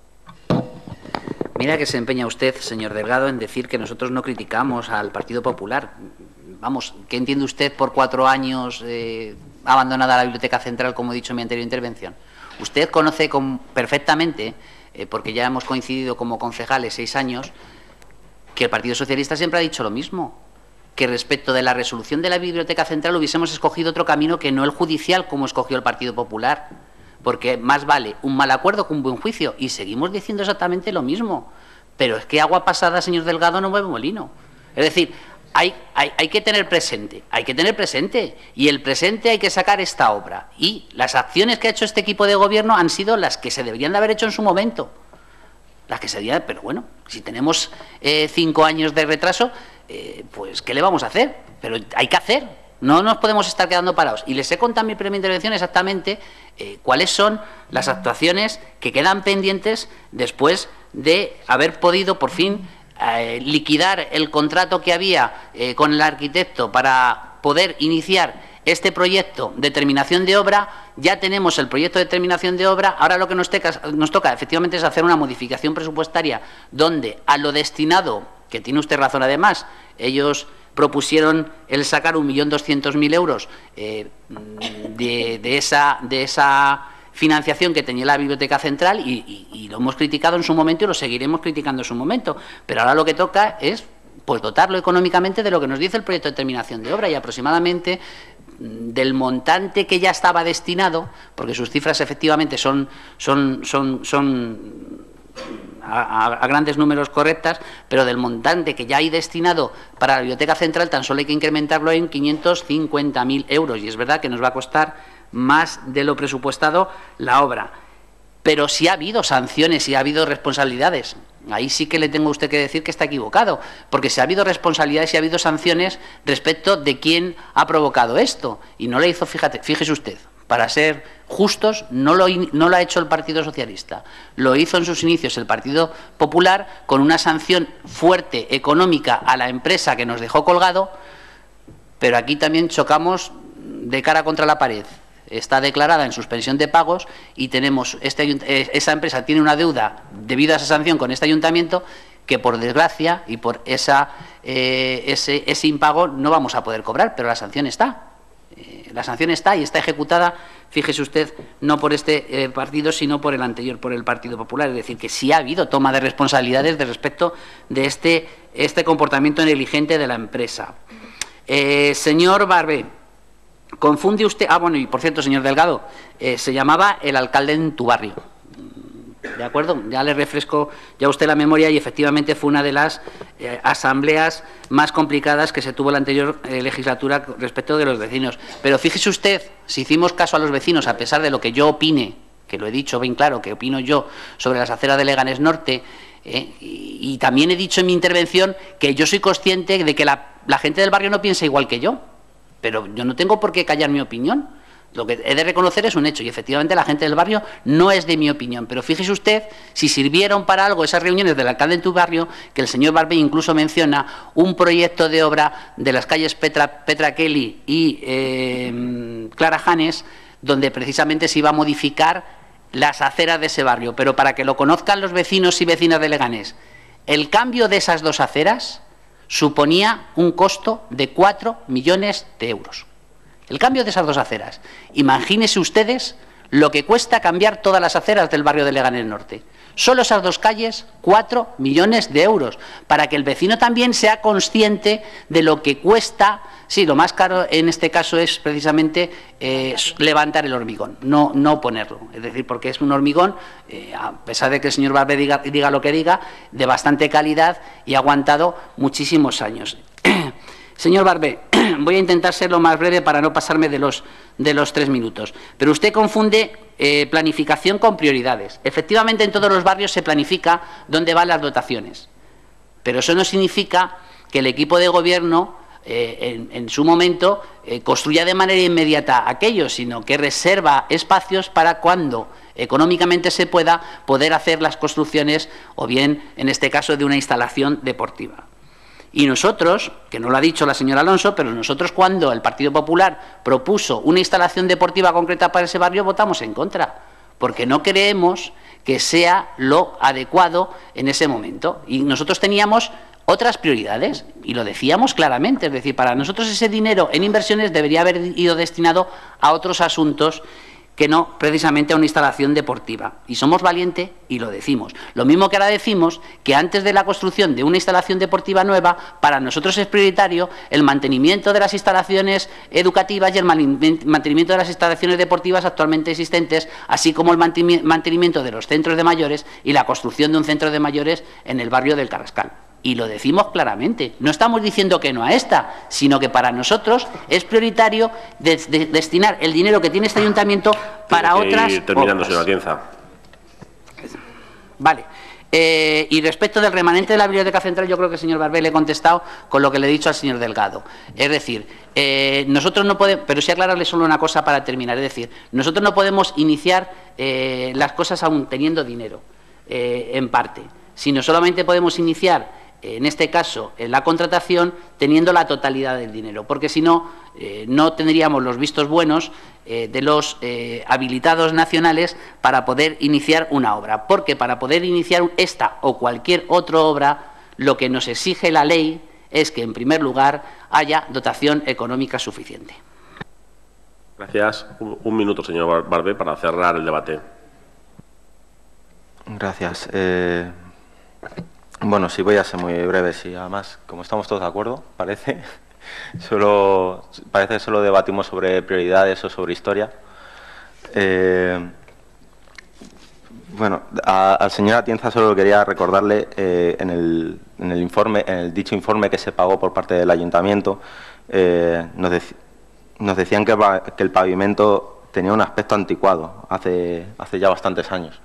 Mira que se empeña usted, señor Delgado, en decir que nosotros no criticamos al Partido Popular. Vamos, ¿qué entiende usted por cuatro años eh, abandonada la Biblioteca Central, como he dicho en mi anterior intervención? Usted conoce con, perfectamente, eh, porque ya hemos coincidido como concejales seis años, que el Partido Socialista siempre ha dicho lo mismo, que respecto de la resolución de la Biblioteca Central hubiésemos escogido otro camino que no el judicial, como escogió el Partido Popular, porque más vale un mal acuerdo que un buen juicio, y seguimos diciendo exactamente lo mismo. Pero es que agua pasada, señor Delgado, no mueve molino. Es decir, hay, hay, hay que tener presente, hay que tener presente, y el presente hay que sacar esta obra. Y las acciones que ha hecho este equipo de gobierno han sido las que se deberían de haber hecho en su momento. Las que se deberían, pero bueno, si tenemos eh, cinco años de retraso, eh, pues ¿qué le vamos a hacer? Pero hay que hacer, no nos podemos estar quedando parados. Y les he contado en mi primera intervención exactamente eh, cuáles son las actuaciones que quedan pendientes después de haber podido por fin eh, liquidar el contrato que había eh, con el arquitecto para poder iniciar este proyecto de terminación de obra. Ya tenemos el proyecto de terminación de obra, ahora lo que nos, teca, nos toca efectivamente es hacer una modificación presupuestaria donde a lo destinado, que tiene usted razón además, ellos propusieron el sacar un millón doscientos mil euros eh, de, de, esa, de esa financiación que tenía la Biblioteca Central y, y, y lo hemos criticado en su momento y lo seguiremos criticando en su momento, pero ahora lo que toca es pues dotarlo económicamente de lo que nos dice el proyecto de terminación de obra, y aproximadamente del montante que ya estaba destinado, porque sus cifras efectivamente son, son, son, son a, a grandes números correctas, pero del montante que ya hay destinado para la Biblioteca Central tan solo hay que incrementarlo en quinientos cincuenta mil euros, y es verdad que nos va a costar más de lo presupuestado la obra. Pero si ha habido sanciones, si ha habido responsabilidades, ahí sí que le tengo a usted que decir que está equivocado, porque si ha habido responsabilidades y ha habido sanciones respecto de quién ha provocado esto, y no le hizo, fíjate, fíjese usted, para ser justos, no lo, no lo ha hecho el Partido Socialista, lo hizo en sus inicios el Partido Popular con una sanción fuerte económica a la empresa que nos dejó colgado, pero aquí también chocamos de cara contra la pared. Está declarada en suspensión de pagos y tenemos este, esa empresa tiene una deuda debido a esa sanción con este ayuntamiento que, por desgracia, y por esa, eh, ese, ese impago no vamos a poder cobrar, pero la sanción está. Eh, la sanción está y está ejecutada, fíjese usted, no por este eh, partido, sino por el anterior, por el Partido Popular. Es decir, que sí ha habido toma de responsabilidades de respecto de este, este comportamiento negligente de la empresa. Eh, señor Barbé, confunde usted, ah bueno, y por cierto, señor Delgado, eh, se llamaba el alcalde en tu barrio, ¿de acuerdo? Ya le refresco ya usted la memoria y efectivamente fue una de las eh, asambleas más complicadas que se tuvo en la anterior eh, legislatura respecto de los vecinos. Pero fíjese usted, si hicimos caso a los vecinos, a pesar de lo que yo opine, que lo he dicho bien claro, que opino yo sobre las aceras de Leganés Norte, eh, y, y también he dicho en mi intervención que yo soy consciente de que la, la gente del barrio no piensa igual que yo. Pero yo no tengo por qué callar mi opinión. Lo que he de reconocer es un hecho, y efectivamente la gente del barrio no es de mi opinión. Pero fíjese usted si sirvieron para algo esas reuniones del alcalde en tu barrio, que el señor Barbé incluso menciona un proyecto de obra de las calles Petra, Petra Kelly y eh, Clara Janes, donde precisamente se iba a modificar las aceras de ese barrio. Pero para que lo conozcan los vecinos y vecinas de Leganés, el cambio de esas dos aceras suponía un costo de cuatro millones de euros. El cambio de esas dos aceras. Imagínense ustedes lo que cuesta cambiar todas las aceras del barrio de Leganés Norte. Solo esas dos calles, cuatro millones de euros, para que el vecino también sea consciente de lo que cuesta. Sí, lo más caro en este caso es precisamente eh, levantar el hormigón, no, no ponerlo. Es decir, porque es un hormigón, eh, a pesar de que el señor Barbé diga, diga lo que diga, de bastante calidad y ha aguantado muchísimos años. Señor Barbé, voy a intentar ser lo más breve para no pasarme de los, de los tres minutos. Pero usted confunde eh, planificación con prioridades. Efectivamente, en todos los barrios se planifica dónde van las dotaciones. Pero eso no significa que el equipo de gobierno, eh, en, en su momento, eh, construya de manera inmediata aquello, sino que reserva espacios para cuando económicamente se pueda poder hacer las construcciones, o bien, en este caso, de una instalación deportiva. Y nosotros, que no lo ha dicho la señora Alonso, pero nosotros cuando el Partido Popular propuso una instalación deportiva concreta para ese barrio, votamos en contra, porque no creemos que sea lo adecuado en ese momento. Y nosotros teníamos otras prioridades, y lo decíamos claramente, es decir, para nosotros ese dinero en inversiones debería haber ido destinado a otros asuntos que no precisamente a una instalación deportiva. Y somos valientes y lo decimos. Lo mismo que ahora decimos que antes de la construcción de una instalación deportiva nueva, para nosotros es prioritario el mantenimiento de las instalaciones educativas y el mantenimiento de las instalaciones deportivas actualmente existentes, así como el mantenimiento de los centros de mayores y la construcción de un centro de mayores en el barrio del Carrascal. Y lo decimos claramente. No estamos diciendo que no a esta, sino que para nosotros es prioritario de, de, destinar el dinero que tiene este ayuntamiento para Tiene que otras ir terminando, obras. señora Atienza. Vale. Eh, y respecto del remanente de la Biblioteca Central, yo creo que el señor Barbé le he contestado con lo que le he dicho al señor Delgado. Es decir, eh, nosotros no podemos, pero sí aclararle solo una cosa para terminar, es decir, nosotros no podemos iniciar eh, las cosas aún teniendo dinero, eh, en parte, sino solamente podemos iniciar, en este caso, en la contratación, teniendo la totalidad del dinero, porque si no, eh, no tendríamos los vistos buenos eh, de los eh, habilitados nacionales para poder iniciar una obra, porque para poder iniciar esta o cualquier otra obra, lo que nos exige la ley es que, en primer lugar, haya dotación económica suficiente. Gracias. Un, un minuto, señor Barbé, para cerrar el debate. Gracias. Eh... Bueno, sí, voy a ser muy breve. Sí, además, como estamos todos de acuerdo, parece, solo, parece que solo debatimos sobre prioridades o sobre historia. Eh, bueno, a, al señor Atienza solo quería recordarle eh, en, el, en el informe, en el dicho informe que se pagó por parte del ayuntamiento, eh, nos, dec, nos decían que, que el pavimento tenía un aspecto anticuado hace, hace ya bastantes años.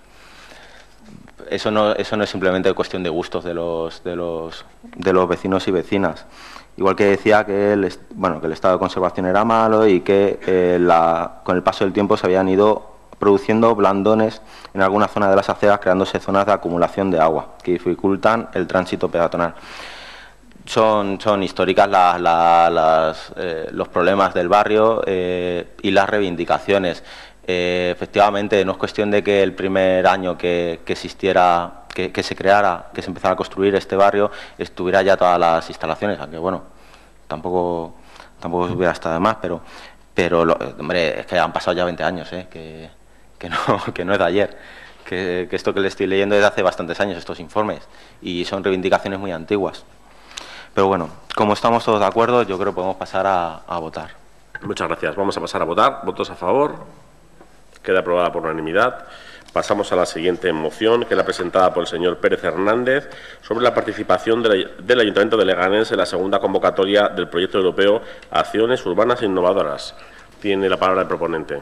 Eso no, eso no es simplemente cuestión de gustos de los, de los, de los vecinos y vecinas. Igual que decía que el, bueno, que el estado de conservación era malo y que eh, la, con el paso del tiempo se habían ido produciendo blandones en alguna zona de las aceras, creándose zonas de acumulación de agua que dificultan el tránsito peatonal. Son, son históricas la, la, las, eh, los problemas del barrio eh, y las reivindicaciones. Eh, efectivamente, no es cuestión de que el primer año que, que existiera, que, que se creara, que se empezara a construir este barrio, estuviera ya todas las instalaciones, aunque bueno, tampoco tampoco hubiera estado de más, pero, pero lo, hombre, es que han pasado ya veinte años, ¿eh? que, que, no, que no es de ayer, que, que esto que le estoy leyendo es de hace bastantes años, estos informes, y son reivindicaciones muy antiguas. Pero bueno, como estamos todos de acuerdo, yo creo que podemos pasar a, a votar. Muchas gracias. Vamos a pasar a votar. ¿Votos a favor? Queda aprobada por unanimidad. Pasamos a la siguiente moción, que es la presentada por el señor Pérez Hernández, sobre la participación de la, del Ayuntamiento de Leganés en la segunda convocatoria del proyecto europeo Acciones Urbanas Innovadoras. Tiene la palabra el proponente.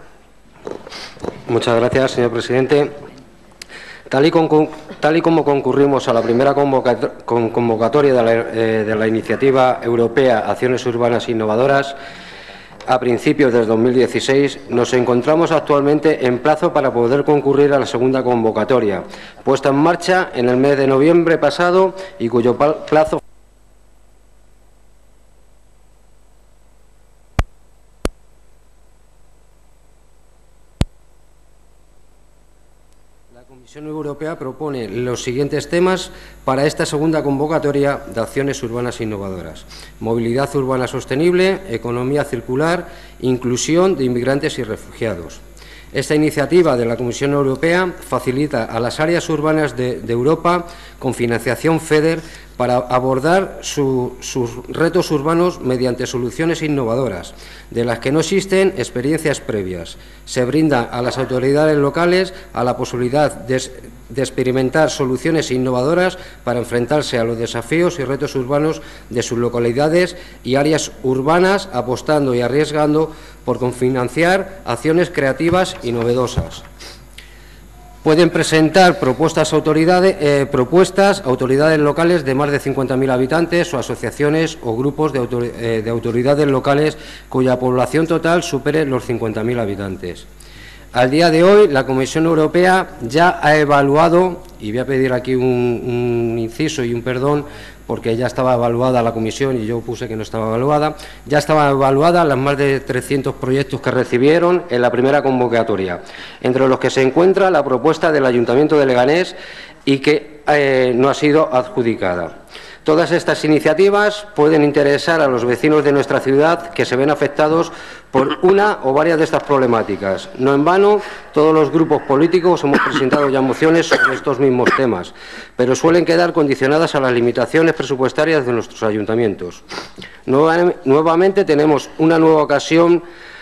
Muchas gracias, señor presidente. Tal y, con, tal y como concurrimos a la primera convocatoria de la, eh, de la iniciativa europea Acciones Urbanas Innovadoras, a principios del dos mil dieciséis, nos encontramos actualmente en plazo para poder concurrir a la segunda convocatoria, puesta en marcha en el mes de noviembre pasado y cuyo plazo La Comisión Europea propone los siguientes temas para esta segunda convocatoria de acciones urbanas innovadoras: movilidad urbana sostenible, economía circular, inclusión de inmigrantes y refugiados. Esta iniciativa de la Comisión Europea facilita a las áreas urbanas de, de Europa con financiación FEDER para abordar su, sus retos urbanos mediante soluciones innovadoras, de las que no existen experiencias previas. Se brinda a las autoridades locales a la posibilidad de, de experimentar soluciones innovadoras para enfrentarse a los desafíos y retos urbanos de sus localidades y áreas urbanas, apostando y arriesgando por confinanciar acciones creativas y novedosas. Pueden presentar propuestas autoridades, eh, propuestas autoridades locales de más de cincuenta mil habitantes o asociaciones o grupos de, autor, eh, de autoridades locales cuya población total supere los cincuenta mil habitantes. Al día de hoy, la Comisión Europea ya ha evaluado, y voy a pedir aquí un, un inciso y un perdón, porque ya estaba evaluada la comisión y yo puse que no estaba evaluada, ya estaba evaluada las más de trescientos proyectos que recibieron en la primera convocatoria, entre los que se encuentra la propuesta del Ayuntamiento de Leganés y que eh, no ha sido adjudicada. Todas estas iniciativas pueden interesar a los vecinos de nuestra ciudad que se ven afectados por una o varias de estas problemáticas. No en vano, todos los grupos políticos hemos presentado ya mociones sobre estos mismos temas, pero suelen quedar condicionadas a las limitaciones presupuestarias de nuestros ayuntamientos. Nuevamente tenemos una nueva ocasión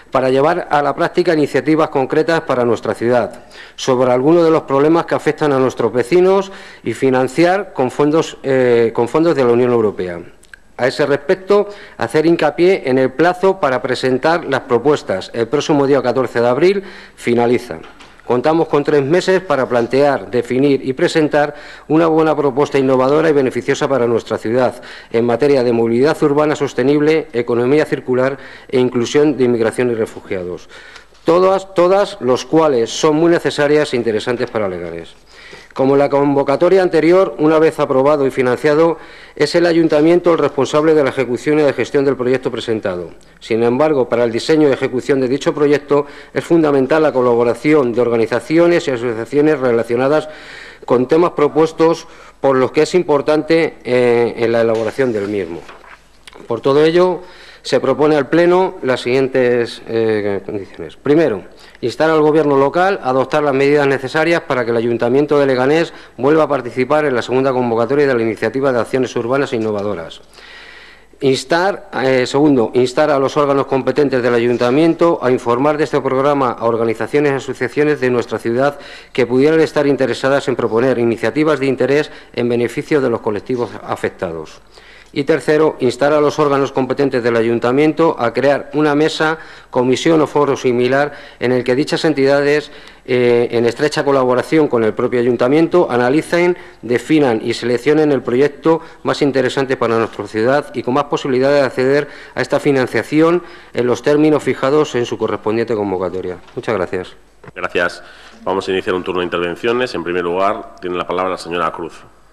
para llevar a la práctica iniciativas concretas para nuestra ciudad, sobre algunos de los problemas que afectan a nuestros vecinos y financiar con fondos, eh, con fondos de la Unión Europea. A ese respecto, hacer hincapié en el plazo para presentar las propuestas. El próximo día catorce de abril finaliza. Contamos con tres meses para plantear, definir y presentar una buena propuesta innovadora y beneficiosa para nuestra ciudad en materia de movilidad urbana sostenible, economía circular e inclusión de inmigración y refugiados. Todas, todas los cuales son muy necesarias e interesantes para Leganés. Como en la convocatoria anterior, una vez aprobado y financiado, es el Ayuntamiento el responsable de la ejecución y de gestión del proyecto presentado. Sin embargo, para el diseño y ejecución de dicho proyecto es fundamental la colaboración de organizaciones y asociaciones relacionadas con temas propuestos, por los que es importante eh, en la elaboración del mismo. Por todo ello, se propone al Pleno las siguientes eh, condiciones. Primero, instar al Gobierno local a adoptar las medidas necesarias para que el Ayuntamiento de Leganés vuelva a participar en la segunda convocatoria de la Iniciativa de Acciones Urbanas e Innovadoras. Instar, eh, segundo, instar a los órganos competentes del Ayuntamiento a informar de este programa a organizaciones y asociaciones de nuestra ciudad que pudieran estar interesadas en proponer iniciativas de interés en beneficio de los colectivos afectados. Y tercero, instar a los órganos competentes del Ayuntamiento a crear una mesa, comisión o foro similar en el que dichas entidades, eh, en estrecha colaboración con el propio Ayuntamiento, analicen, definan y seleccionen el proyecto más interesante para nuestra ciudad y con más posibilidades de acceder a esta financiación en los términos fijados en su correspondiente convocatoria. Muchas gracias. Gracias. Vamos a iniciar un turno de intervenciones. En primer lugar, tiene la palabra la señora Cruz.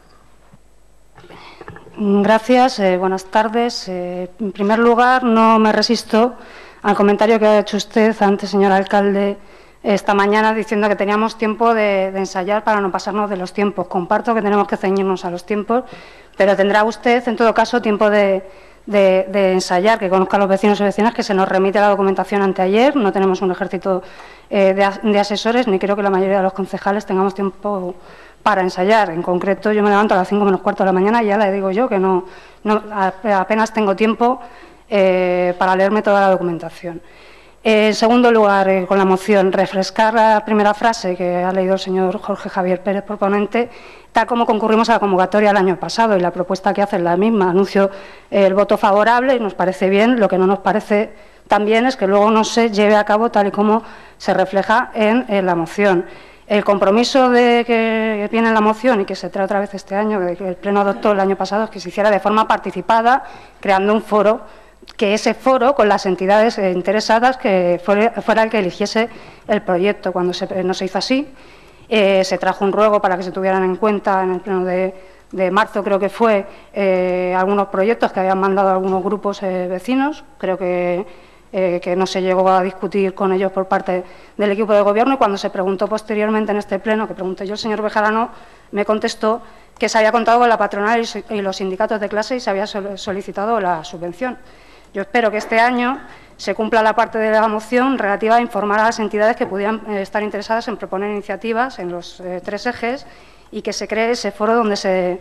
Gracias, eh, buenas tardes. Eh, en primer lugar, no me resisto al comentario que ha hecho usted antes, señor alcalde, esta mañana, diciendo que teníamos tiempo de, de ensayar para no pasarnos de los tiempos. Comparto que tenemos que ceñirnos a los tiempos, pero tendrá usted, en todo caso, tiempo de, de, de ensayar, que conozca a los vecinos y vecinas, que se nos remite la documentación anteayer. No tenemos un ejército eh, de, de asesores, ni creo que la mayoría de los concejales tengamos tiempo para ensayar. En concreto, yo me levanto a las cinco menos cuarto de la mañana y ya le digo yo que no, no apenas tengo tiempo eh, para leerme toda la documentación. Eh, en segundo lugar, eh, con la moción, refrescar la primera frase que ha leído el señor Jorge Javier Pérez, proponente, tal como concurrimos a la convocatoria el año pasado, y la propuesta que hace es la misma. Anuncio eh, el voto favorable y nos parece bien. Lo que no nos parece tan bien es que luego no se lleve a cabo tal y como se refleja en, en la moción. El compromiso de que viene en la moción y que se trae otra vez este año, que el Pleno adoptó el año pasado, es que se hiciera de forma participada, creando un foro, que ese foro, con las entidades interesadas, que fuera, fuera el que eligiese el proyecto. Cuando se, no se hizo así, eh, se trajo un ruego para que se tuvieran en cuenta en el Pleno de, de marzo, creo que fue, eh, algunos proyectos que habían mandado algunos grupos eh, vecinos. Creo que Eh, que no se llegó a discutir con ellos por parte del equipo de Gobierno, y cuando se preguntó posteriormente en este Pleno, que pregunté yo, el señor Bejarano me contestó que se había contado con la patronal y los sindicatos de clase y se había solicitado la subvención. Yo espero que este año se cumpla la parte de la moción relativa a informar a las entidades que pudieran eh, estar interesadas en proponer iniciativas en los eh, tres ejes, y que se cree ese foro donde se,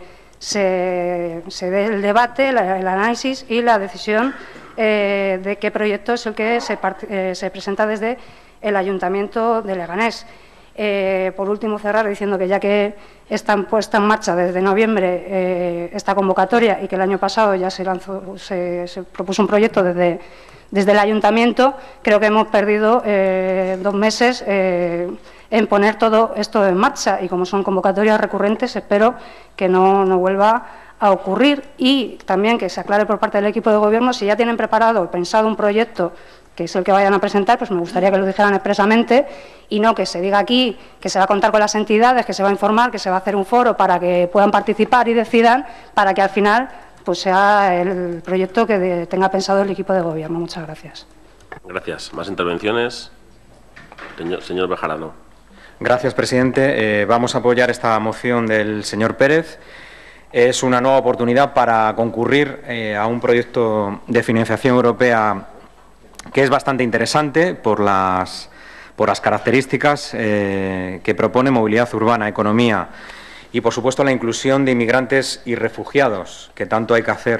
se, se dé el debate, la, el análisis y la decisión Eh, de qué proyecto es el que se, eh, se presenta desde el Ayuntamiento de Leganés. Eh, por último, cerrar diciendo que ya que está puesta en marcha desde noviembre eh, esta convocatoria, y que el año pasado ya se lanzó, se, se propuso un proyecto desde, desde el Ayuntamiento, creo que hemos perdido eh, dos meses eh, en poner todo esto en marcha, y como son convocatorias recurrentes, espero que no, no vuelva a ocurrir, y también que se aclare por parte del equipo de Gobierno si ya tienen preparado o pensado un proyecto que es el que vayan a presentar, pues me gustaría que lo dijeran expresamente, y no que se diga aquí que se va a contar con las entidades, que se va a informar, que se va a hacer un foro para que puedan participar y decidan, para que al final pues sea el proyecto que de, tenga pensado el equipo de Gobierno. Muchas gracias. Gracias. ¿Más intervenciones? Señor, señor Bejarano. Gracias, presidente. Eh, vamos a apoyar esta moción del señor Pérez. Es una nueva oportunidad para concurrir eh, a un proyecto de financiación europea que es bastante interesante por las, por las características eh, que propone: movilidad urbana, economía y, por supuesto, la inclusión de inmigrantes y refugiados, que tanto hay que hacer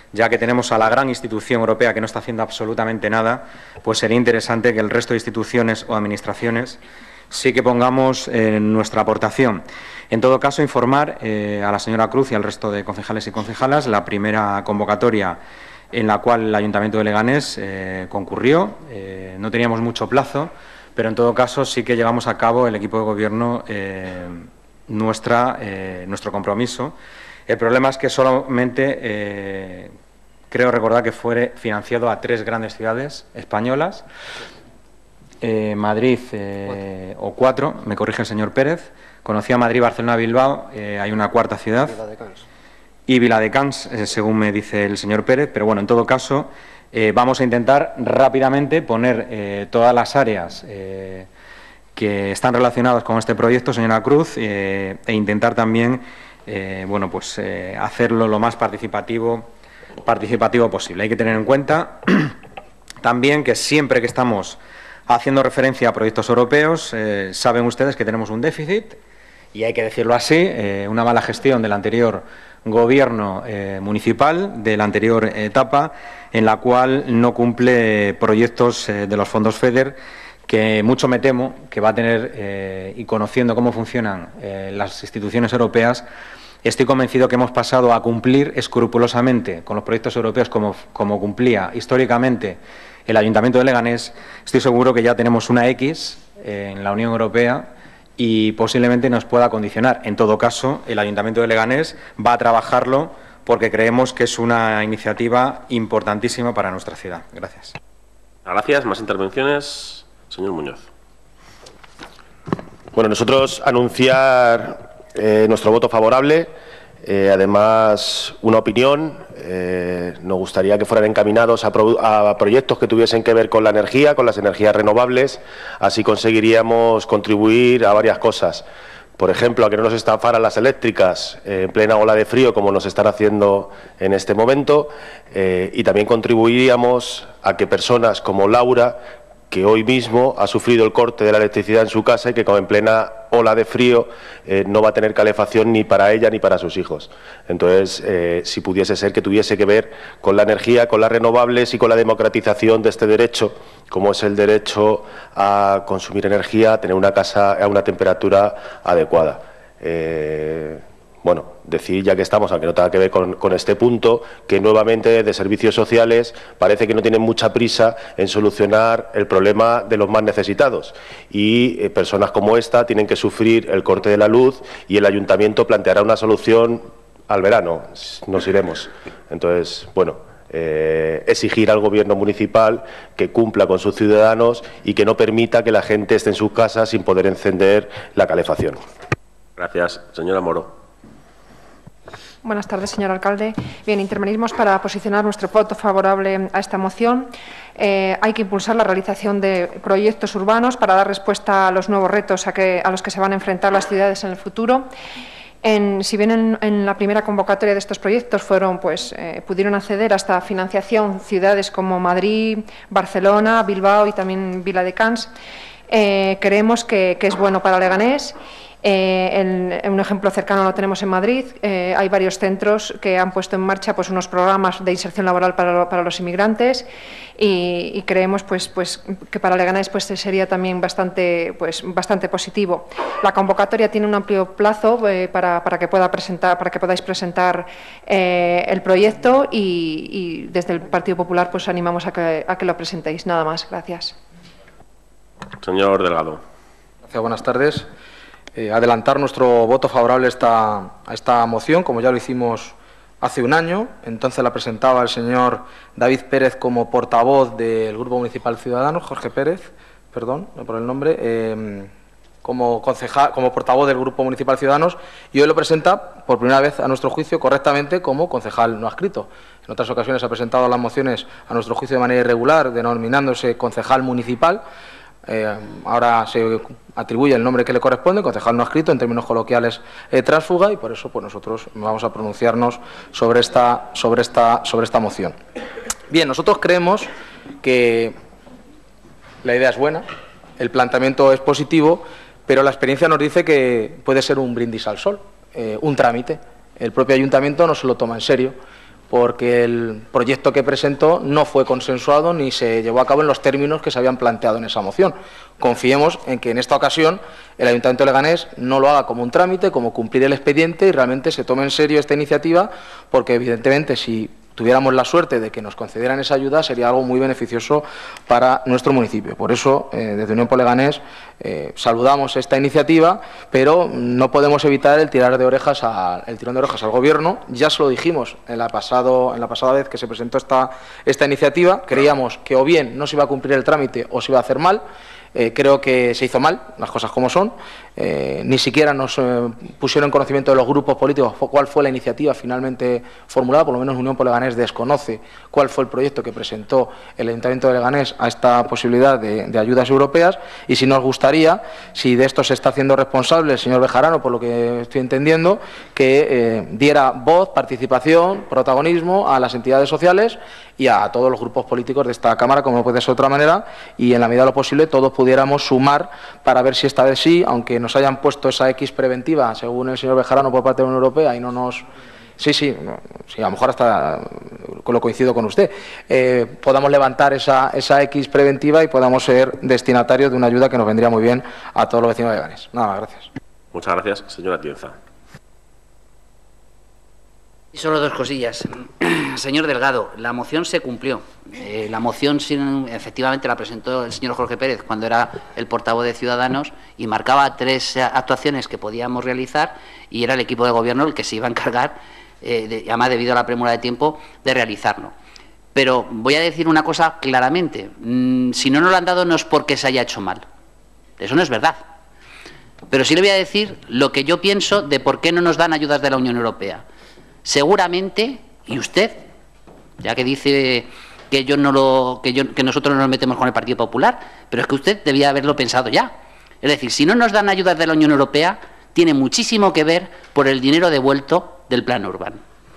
ya que tenemos a la gran institución europea que no está haciendo absolutamente nada, pues sería interesante que el resto de instituciones o administraciones sí que pongamos eh, nuestra aportación. En todo caso, informar eh, a la señora Cruz y al resto de concejales y concejalas la primera convocatoria en la cual el Ayuntamiento de Leganés eh, concurrió. Eh, no teníamos mucho plazo, pero en todo caso sí que llevamos a cabo el equipo de Gobierno eh, nuestra, eh, nuestro compromiso. El problema es que solamente, eh, creo recordar que fue financiado a tres grandes ciudades españolas, eh, Madrid eh, o cuatro, me corrige el señor Pérez. Conocía Madrid, Barcelona, Bilbao, eh, hay una cuarta ciudad. Y Viladecans, eh, según me dice el señor Pérez, pero bueno, en todo caso, eh, vamos a intentar rápidamente poner eh, todas las áreas eh, que están relacionadas con este proyecto, señora Cruz, eh, e intentar también, eh, bueno, pues eh, hacerlo lo más participativo, participativo posible. Hay que tener en cuenta también que siempre que estamos haciendo referencia a proyectos europeos, eh, saben ustedes que tenemos un déficit, y hay que decirlo así, eh, una mala gestión del anterior Gobierno eh, municipal, de la anterior etapa, en la cual no cumple proyectos eh, de los fondos FEDER, que mucho me temo que va a tener, eh, y conociendo cómo funcionan eh, las instituciones europeas, estoy convencido que hemos pasado a cumplir escrupulosamente con los proyectos europeos como, como cumplía históricamente el Ayuntamiento de Leganés. Estoy seguro que ya tenemos una X eh, en la Unión Europea y posiblemente nos pueda condicionar. En todo caso, el Ayuntamiento de Leganés va a trabajarlo porque creemos que es una iniciativa importantísima para nuestra ciudad. Gracias. Gracias. Más intervenciones. Señor Muñoz. Bueno, nosotros anunciar eh, nuestro voto favorable. Eh, además, una opinión. Eh, nos gustaría que fueran encaminados a, pro, a proyectos que tuviesen que ver con la energía, con las energías renovables. Así conseguiríamos contribuir a varias cosas. Por ejemplo, a que no nos estafaran las eléctricas eh, en plena ola de frío, como nos están haciendo en este momento. Eh, y también contribuiríamos a que personas como Laura, que hoy mismo ha sufrido el corte de la electricidad en su casa y que como en plena ola de frío eh, no va a tener calefacción ni para ella ni para sus hijos. Entonces, eh, si pudiese ser que tuviese que ver con la energía, con las renovables y con la democratización de este derecho, como es el derecho a consumir energía, a tener una casa a una temperatura adecuada. Eh, Bueno, decir, ya que estamos, aunque no tenga que ver con, con este punto, que nuevamente de servicios sociales parece que no tienen mucha prisa en solucionar el problema de los más necesitados. Y eh, personas como esta tienen que sufrir el corte de la luz y el Ayuntamiento planteará una solución al verano. Nos iremos. Entonces, bueno, eh, exigir al Gobierno municipal que cumpla con sus ciudadanos y que no permita que la gente esté en sus casas sin poder encender la calefacción. Gracias. Señora Moro. Buenas tardes, señor alcalde. Bien, intervenimos para posicionar nuestro voto favorable a esta moción. Eh, hay que impulsar la realización de proyectos urbanos para dar respuesta a los nuevos retos a, que, a los que se van a enfrentar las ciudades en el futuro. En, si bien en, en la primera convocatoria de estos proyectos fueron, pues, eh, pudieron acceder a esta financiación ciudades como Madrid, Barcelona, Bilbao y también Viladecans, eh, creemos que, que es bueno para Leganés. Eh, en, en un ejemplo cercano lo tenemos en Madrid. Eh, hay varios centros que han puesto en marcha, pues, unos programas de inserción laboral para, para los inmigrantes y, y creemos, pues, pues, que para Leganés, pues, sería también bastante, pues, bastante positivo. La convocatoria tiene un amplio plazo eh, para, para, que pueda presentar, para que podáis presentar eh, el proyecto y, y desde el Partido Popular, pues, animamos a que, a que lo presentéis. Nada más. Gracias. Señor Delgado. Gracias. Buenas tardes. Eh, adelantar nuestro voto favorable a esta, a esta moción, como ya lo hicimos hace un año. Entonces la presentaba el señor David Pérez como portavoz del Grupo Municipal Ciudadanos, Jorge Pérez, perdón por el nombre, eh, como, concejal, como portavoz del Grupo Municipal Ciudadanos, y hoy lo presenta por primera vez, a nuestro juicio, correctamente como concejal no adscrito. En otras ocasiones ha presentado las mociones, a nuestro juicio, de manera irregular, denominándose concejal municipal. Eh, ahora se atribuye el nombre que le corresponde, concejal no adscrito, en términos coloquiales eh, tránsfuga, y por eso, pues, nosotros vamos a pronunciarnos sobre esta, sobre esta, sobre esta moción. Bien, nosotros creemos que la idea es buena, el planteamiento es positivo, pero la experiencia nos dice que puede ser un brindis al sol, eh, un trámite. El propio ayuntamiento no se lo toma en serio, porque el proyecto que presentó no fue consensuado ni se llevó a cabo en los términos que se habían planteado en esa moción. Confiemos en que en esta ocasión el Ayuntamiento de Leganés no lo haga como un trámite, como cumplir el expediente, y realmente se tome en serio esta iniciativa, porque evidentemente si tuviéramos la suerte de que nos concedieran esa ayuda, sería algo muy beneficioso para nuestro municipio. Por eso, eh, desde Unión por Leganés, eh, saludamos esta iniciativa, pero no podemos evitar el tirar de orejas a, el tirón de orejas al Gobierno. Ya se lo dijimos en la, pasado, en la pasada vez que se presentó esta, esta iniciativa. Creíamos que o bien no se iba a cumplir el trámite o se iba a hacer mal. Eh, creo que se hizo mal, las cosas como son. Eh, ni siquiera nos eh, pusieron en conocimiento de los grupos políticos cuál fue la iniciativa finalmente formulada. Por lo menos Unión por Leganés desconoce cuál fue el proyecto que presentó el Ayuntamiento de Leganés a esta posibilidad de, de ayudas europeas. Y si nos gustaría, si de esto se está haciendo responsable el señor Bejarano, por lo que estoy entendiendo, que eh, diera voz, participación, protagonismo a las entidades sociales y a todos los grupos políticos de esta Cámara, como no puede ser de otra manera, y en la medida de lo posible todos pudiéramos sumar para ver si esta vez sí, aunque nos hayan puesto esa X preventiva, según el señor Bejarano, por parte de la Unión Europea, y no nos... Sí, sí, sí, a lo mejor hasta lo coincido con usted, eh, podamos levantar esa, esa X preventiva y podamos ser destinatarios de una ayuda que nos vendría muy bien a todos los vecinos de Leganés. Nada más, gracias. Muchas gracias, señora Tienza. Y solo dos cosillas. Señor Delgado, la moción se cumplió. Eh, la moción sin, efectivamente la presentó el señor Jorge Pérez cuando era el portavoz de Ciudadanos y marcaba tres actuaciones que podíamos realizar y era el equipo de gobierno el que se iba a encargar, eh, de, además debido a la premura de tiempo, de realizarlo. Pero voy a decir una cosa claramente. Mm, si no nos lo han dado no es porque se haya hecho mal. Eso no es verdad. Pero sí le voy a decir lo que yo pienso de por qué no nos dan ayudas de la Unión Europea. Seguramente, y usted, ya que dice que yo no lo, que, yo, que nosotros no nos metemos con el Partido Popular, pero es que usted debía haberlo pensado ya. Es decir, si no nos dan ayudas de la Unión Europea, tiene muchísimo que ver por el dinero devuelto del plan urbano.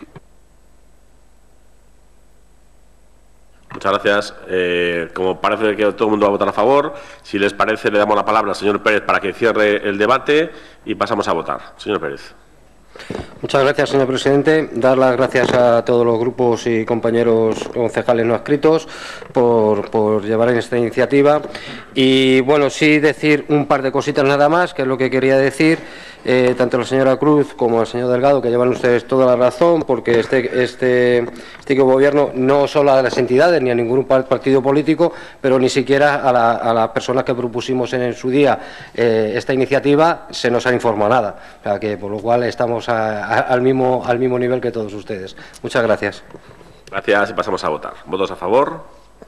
Muchas gracias. Eh, como parece que todo el mundo va a votar a favor, si les parece, le damos la palabra al señor Pérez para que cierre el debate y pasamos a votar. Señor Pérez. Muchas gracias, señor presidente. Dar las gracias a todos los grupos y compañeros concejales no adscritos por, por llevar en esta iniciativa. Y, bueno, sí decir un par de cositas nada más, que es lo que quería decir. Eh, tanto la señora Cruz como el señor Delgado, que llevan ustedes toda la razón, porque este, este, este gobierno no solo a las entidades ni a ningún partido político, pero ni siquiera a, la, a las personas que propusimos en, en su día eh, esta iniciativa se nos ha informado nada. O sea que, por lo cual, estamos a, a, al, mismo, al mismo nivel que todos ustedes. Muchas gracias. Gracias y pasamos a votar. ¿Votos a favor?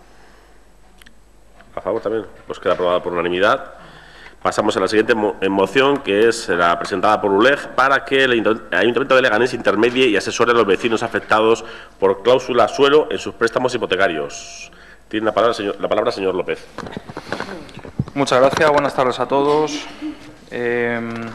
A favor también. Pues queda aprobada por unanimidad. Pasamos a la siguiente mo moción, que es la presentada por U L E G, para que el Ayuntamiento de Leganés intermedie y asesore a los vecinos afectados por cláusula suelo en sus préstamos hipotecarios. Tiene la palabra, señor, la palabra señor López. Muchas gracias. Buenas tardes a todos. Eh,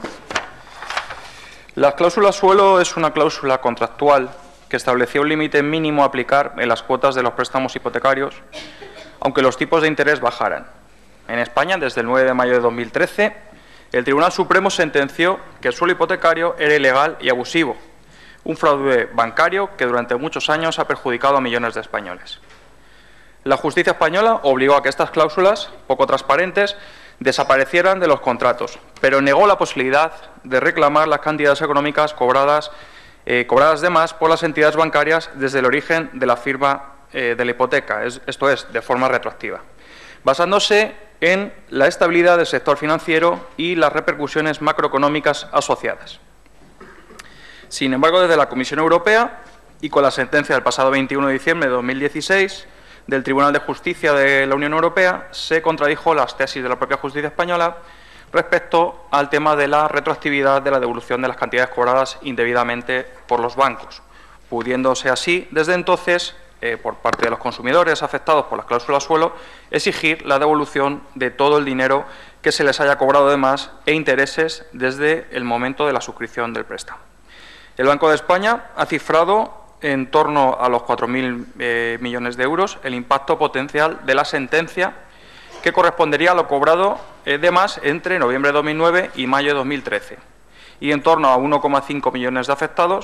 la cláusula suelo es una cláusula contractual que establecía un límite mínimo a aplicar en las cuotas de los préstamos hipotecarios, aunque los tipos de interés bajaran. En España, desde el nueve de mayo de dos mil trece, el Tribunal Supremo sentenció que el suelo hipotecario era ilegal y abusivo, un fraude bancario que durante muchos años ha perjudicado a millones de españoles. La justicia española obligó a que estas cláusulas, poco transparentes, desaparecieran de los contratos, pero negó la posibilidad de reclamar las cantidades económicas cobradas, eh, cobradas de más por las entidades bancarias desde el origen de la firma eh, de la hipoteca, es, esto es, de forma retroactiva, basándose en la estabilidad del sector financiero y las repercusiones macroeconómicas asociadas. Sin embargo, desde la Comisión Europea y con la sentencia del pasado veintiuno de diciembre de dos mil dieciséis del Tribunal de Justicia de la Unión Europea, se contradijo las tesis de la propia justicia española respecto al tema de la retroactividad de la devolución de las cantidades cobradas indebidamente por los bancos, pudiéndose así, desde entonces, Eh, por parte de los consumidores afectados por las cláusulas suelo, exigir la devolución de todo el dinero que se les haya cobrado de más e intereses desde el momento de la suscripción del préstamo. El Banco de España ha cifrado en torno a los cuatro mil eh, millones de euros el impacto potencial de la sentencia, que correspondería a lo cobrado eh, de más entre noviembre de dos mil nueve y mayo de dos mil trece, y en torno a uno coma cinco millones de afectados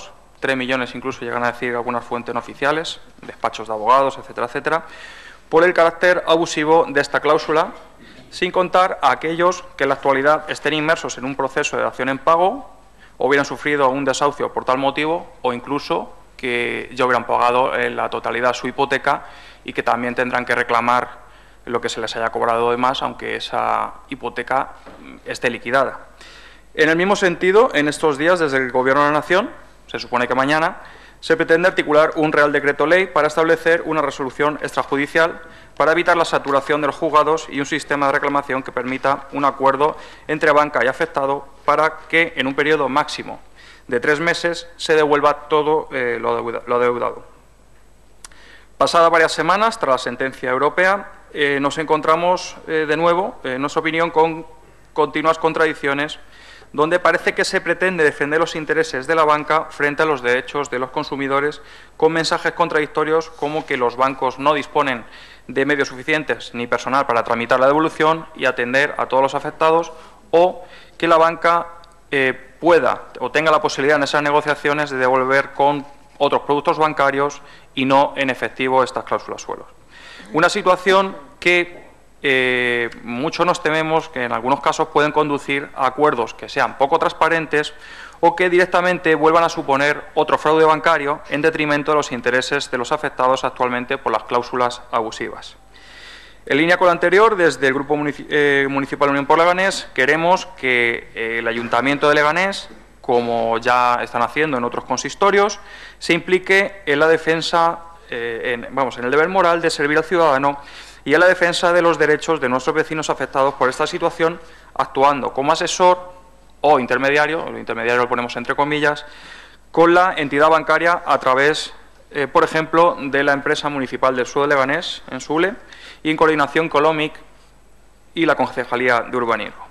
tres millones incluso llegan a decir algunas fuentes no oficiales, despachos de abogados, etcétera, etcétera, por el carácter abusivo de esta cláusula, sin contar a aquellos que en la actualidad estén inmersos en un proceso de dación en pago o hubieran sufrido un desahucio por tal motivo o incluso que ya hubieran pagado en la totalidad su hipoteca y que también tendrán que reclamar lo que se les haya cobrado de más, aunque esa hipoteca esté liquidada. En el mismo sentido, en estos días, desde el Gobierno de la Nación, se supone que mañana, se pretende articular un Real Decreto Ley para establecer una resolución extrajudicial para evitar la saturación de los juzgados y un sistema de reclamación que permita un acuerdo entre banca y afectado para que, en un periodo máximo de tres meses, se devuelva todo eh, lo adeudado. Pasadas varias semanas, tras la sentencia europea, eh, nos encontramos eh, de nuevo, eh, en nuestra opinión, con continuas contradicciones, donde parece que se pretende defender los intereses de la banca frente a los derechos de los consumidores, con mensajes contradictorios como que los bancos no disponen de medios suficientes ni personal para tramitar la devolución y atender a todos los afectados, o que la banca eh, pueda o tenga la posibilidad en esas negociaciones de devolver con otros productos bancarios y no en efectivo estas cláusulas suelo. Una situación que eh, muchos nos tememos que en algunos casos pueden conducir a acuerdos que sean poco transparentes o que directamente vuelvan a suponer otro fraude bancario en detrimento de los intereses de los afectados actualmente por las cláusulas abusivas. En línea con lo anterior, desde el Grupo Municipal Unión por Leganés queremos que eh, el Ayuntamiento de Leganés, como ya están haciendo en otros consistorios, se implique en la defensa, eh, en, vamos, en el deber moral de servir al ciudadano y en la defensa de los derechos de nuestros vecinos afectados por esta situación, actuando como asesor o intermediario, el intermediario lo ponemos entre comillas, con la entidad bancaria a través, eh, por ejemplo, de la empresa municipal del Suelo de Leganés, en Sule, y en coordinación con la O M I C y la Concejalía de Urbanismo.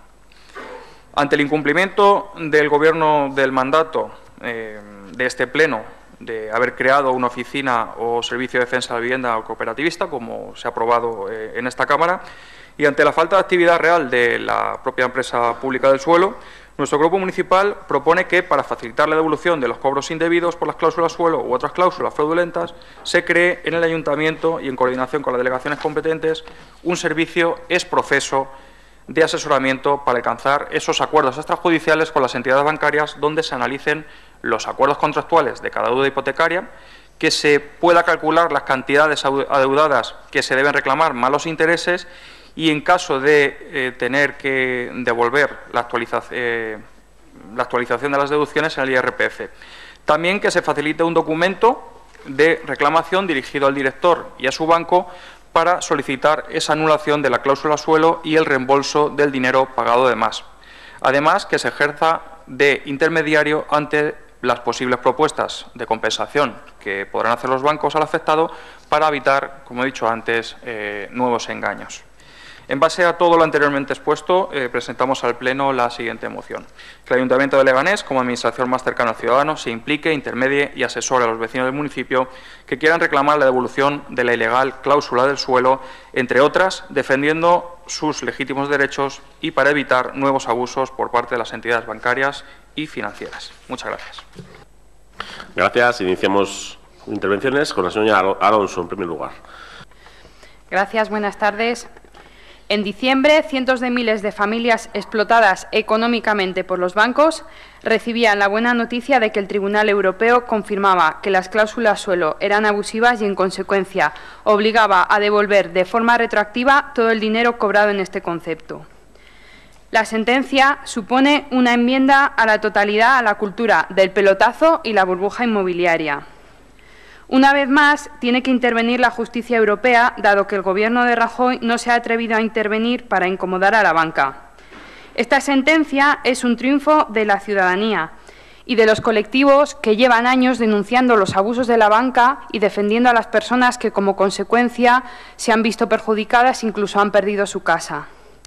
Ante el incumplimiento del Gobierno del mandato eh, de este Pleno de haber creado una oficina o servicio de defensa de la vivienda o cooperativista, como se ha aprobado eh, en esta Cámara, y ante la falta de actividad real de la propia empresa pública del suelo, nuestro Grupo Municipal propone que, para facilitar la devolución de los cobros indebidos por las cláusulas suelo u otras cláusulas fraudulentas, se cree en el Ayuntamiento y en coordinación con las delegaciones competentes un servicio ex profeso de asesoramiento para alcanzar esos acuerdos extrajudiciales con las entidades bancarias donde se analicen los acuerdos contractuales de cada deuda hipotecaria, que se pueda calcular las cantidades adeudadas que se deben reclamar más los intereses y, en caso de eh, tener que devolver la, actualiza eh, la actualización de las deducciones en el I R P F. También que se facilite un documento de reclamación dirigido al director y a su banco para solicitar esa anulación de la cláusula suelo y el reembolso del dinero pagado de más. Además, que se ejerza de intermediario ante las posibles propuestas de compensación que podrán hacer los bancos al afectado para evitar, como he dicho antes, eh, nuevos engaños. En base a todo lo anteriormente expuesto, eh, presentamos al Pleno la siguiente moción. Que el Ayuntamiento de Leganés, como administración más cercana al ciudadano, se implique, intermedie y asesore a los vecinos del municipio que quieran reclamar la devolución de la ilegal cláusula del suelo, entre otras, defendiendo sus legítimos derechos y para evitar nuevos abusos por parte de las entidades bancarias y financieras. Muchas gracias. Gracias. Iniciamos intervenciones con la señora Alonso, en primer lugar. Gracias. Buenas tardes. En diciembre, cientos de miles de familias explotadas económicamente por los bancos recibían la buena noticia de que el Tribunal Europeo confirmaba que las cláusulas suelo eran abusivas y, en consecuencia, obligaba a devolver de forma retroactiva todo el dinero cobrado en este concepto. La sentencia supone una enmienda a la totalidad a la cultura del pelotazo y la burbuja inmobiliaria. Una vez más, tiene que intervenir la justicia europea, dado que el Gobierno de Rajoy no se ha atrevido a intervenir para incomodar a la banca. Esta sentencia es un triunfo de la ciudadanía y de los colectivos que llevan años denunciando los abusos de la banca y defendiendo a las personas que, como consecuencia, se han visto perjudicadas e incluso han perdido su casa.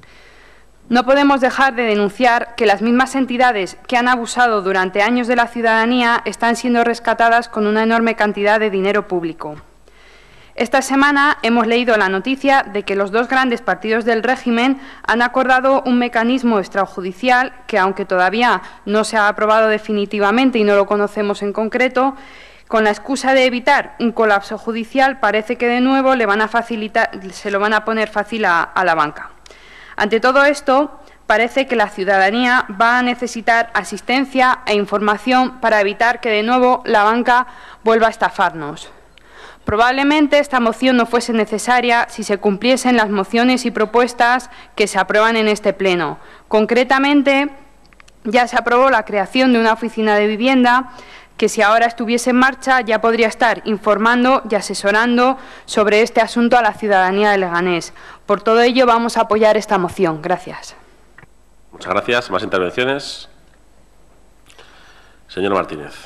No podemos dejar de denunciar que las mismas entidades que han abusado durante años de la ciudadanía están siendo rescatadas con una enorme cantidad de dinero público. Esta semana hemos leído la noticia de que los dos grandes partidos del régimen han acordado un mecanismo extrajudicial que, aunque todavía no se ha aprobado definitivamente y no lo conocemos en concreto, con la excusa de evitar un colapso judicial, parece que de nuevo le van a facilitar, se lo van a poner fácil a, a la banca. Ante todo esto, parece que la ciudadanía va a necesitar asistencia e información para evitar que de nuevo la banca vuelva a estafarnos. Probablemente esta moción no fuese necesaria si se cumpliesen las mociones y propuestas que se aprueban en este Pleno. Concretamente, ya se aprobó la creación de una oficina de vivienda que, si ahora estuviese en marcha, ya podría estar informando y asesorando sobre este asunto a la ciudadanía de Leganés. Por todo ello, vamos a apoyar esta moción. Gracias. Muchas gracias. ¿Más intervenciones? Señor Martínez.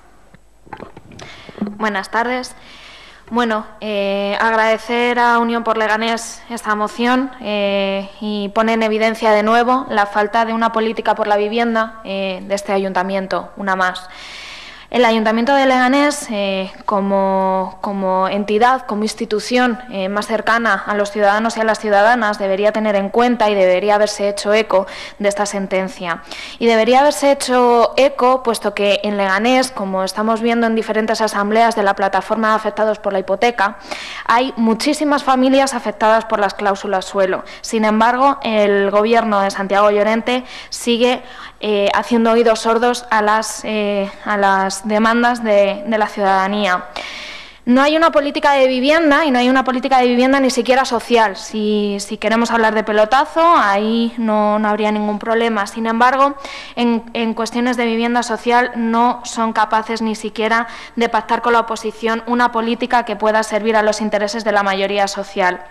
Buenas tardes. Bueno, eh, agradecer a Unión por Leganés esta moción eh, y pone en evidencia de nuevo la falta de una política por la vivienda eh, de este ayuntamiento, una más. El Ayuntamiento de Leganés, eh, como, como entidad, como institución eh, más cercana a los ciudadanos y a las ciudadanas, debería tener en cuenta y debería haberse hecho eco de esta sentencia. Y debería haberse hecho eco, puesto que en Leganés, como estamos viendo en diferentes asambleas de la plataforma de afectados por la hipoteca, hay muchísimas familias afectadas por las cláusulas suelo. Sin embargo, el Gobierno de Santiago Llorente sigue eh, haciendo oídos sordos a las, eh, a las demandas de, de la ciudadanía. No hay una política de vivienda y no hay una política de vivienda ni siquiera social. Si, si queremos hablar de pelotazo, ahí no, no habría ningún problema. Sin embargo, en, en cuestiones de vivienda social no son capaces ni siquiera de pactar con la oposición una política que pueda servir a los intereses de la mayoría social.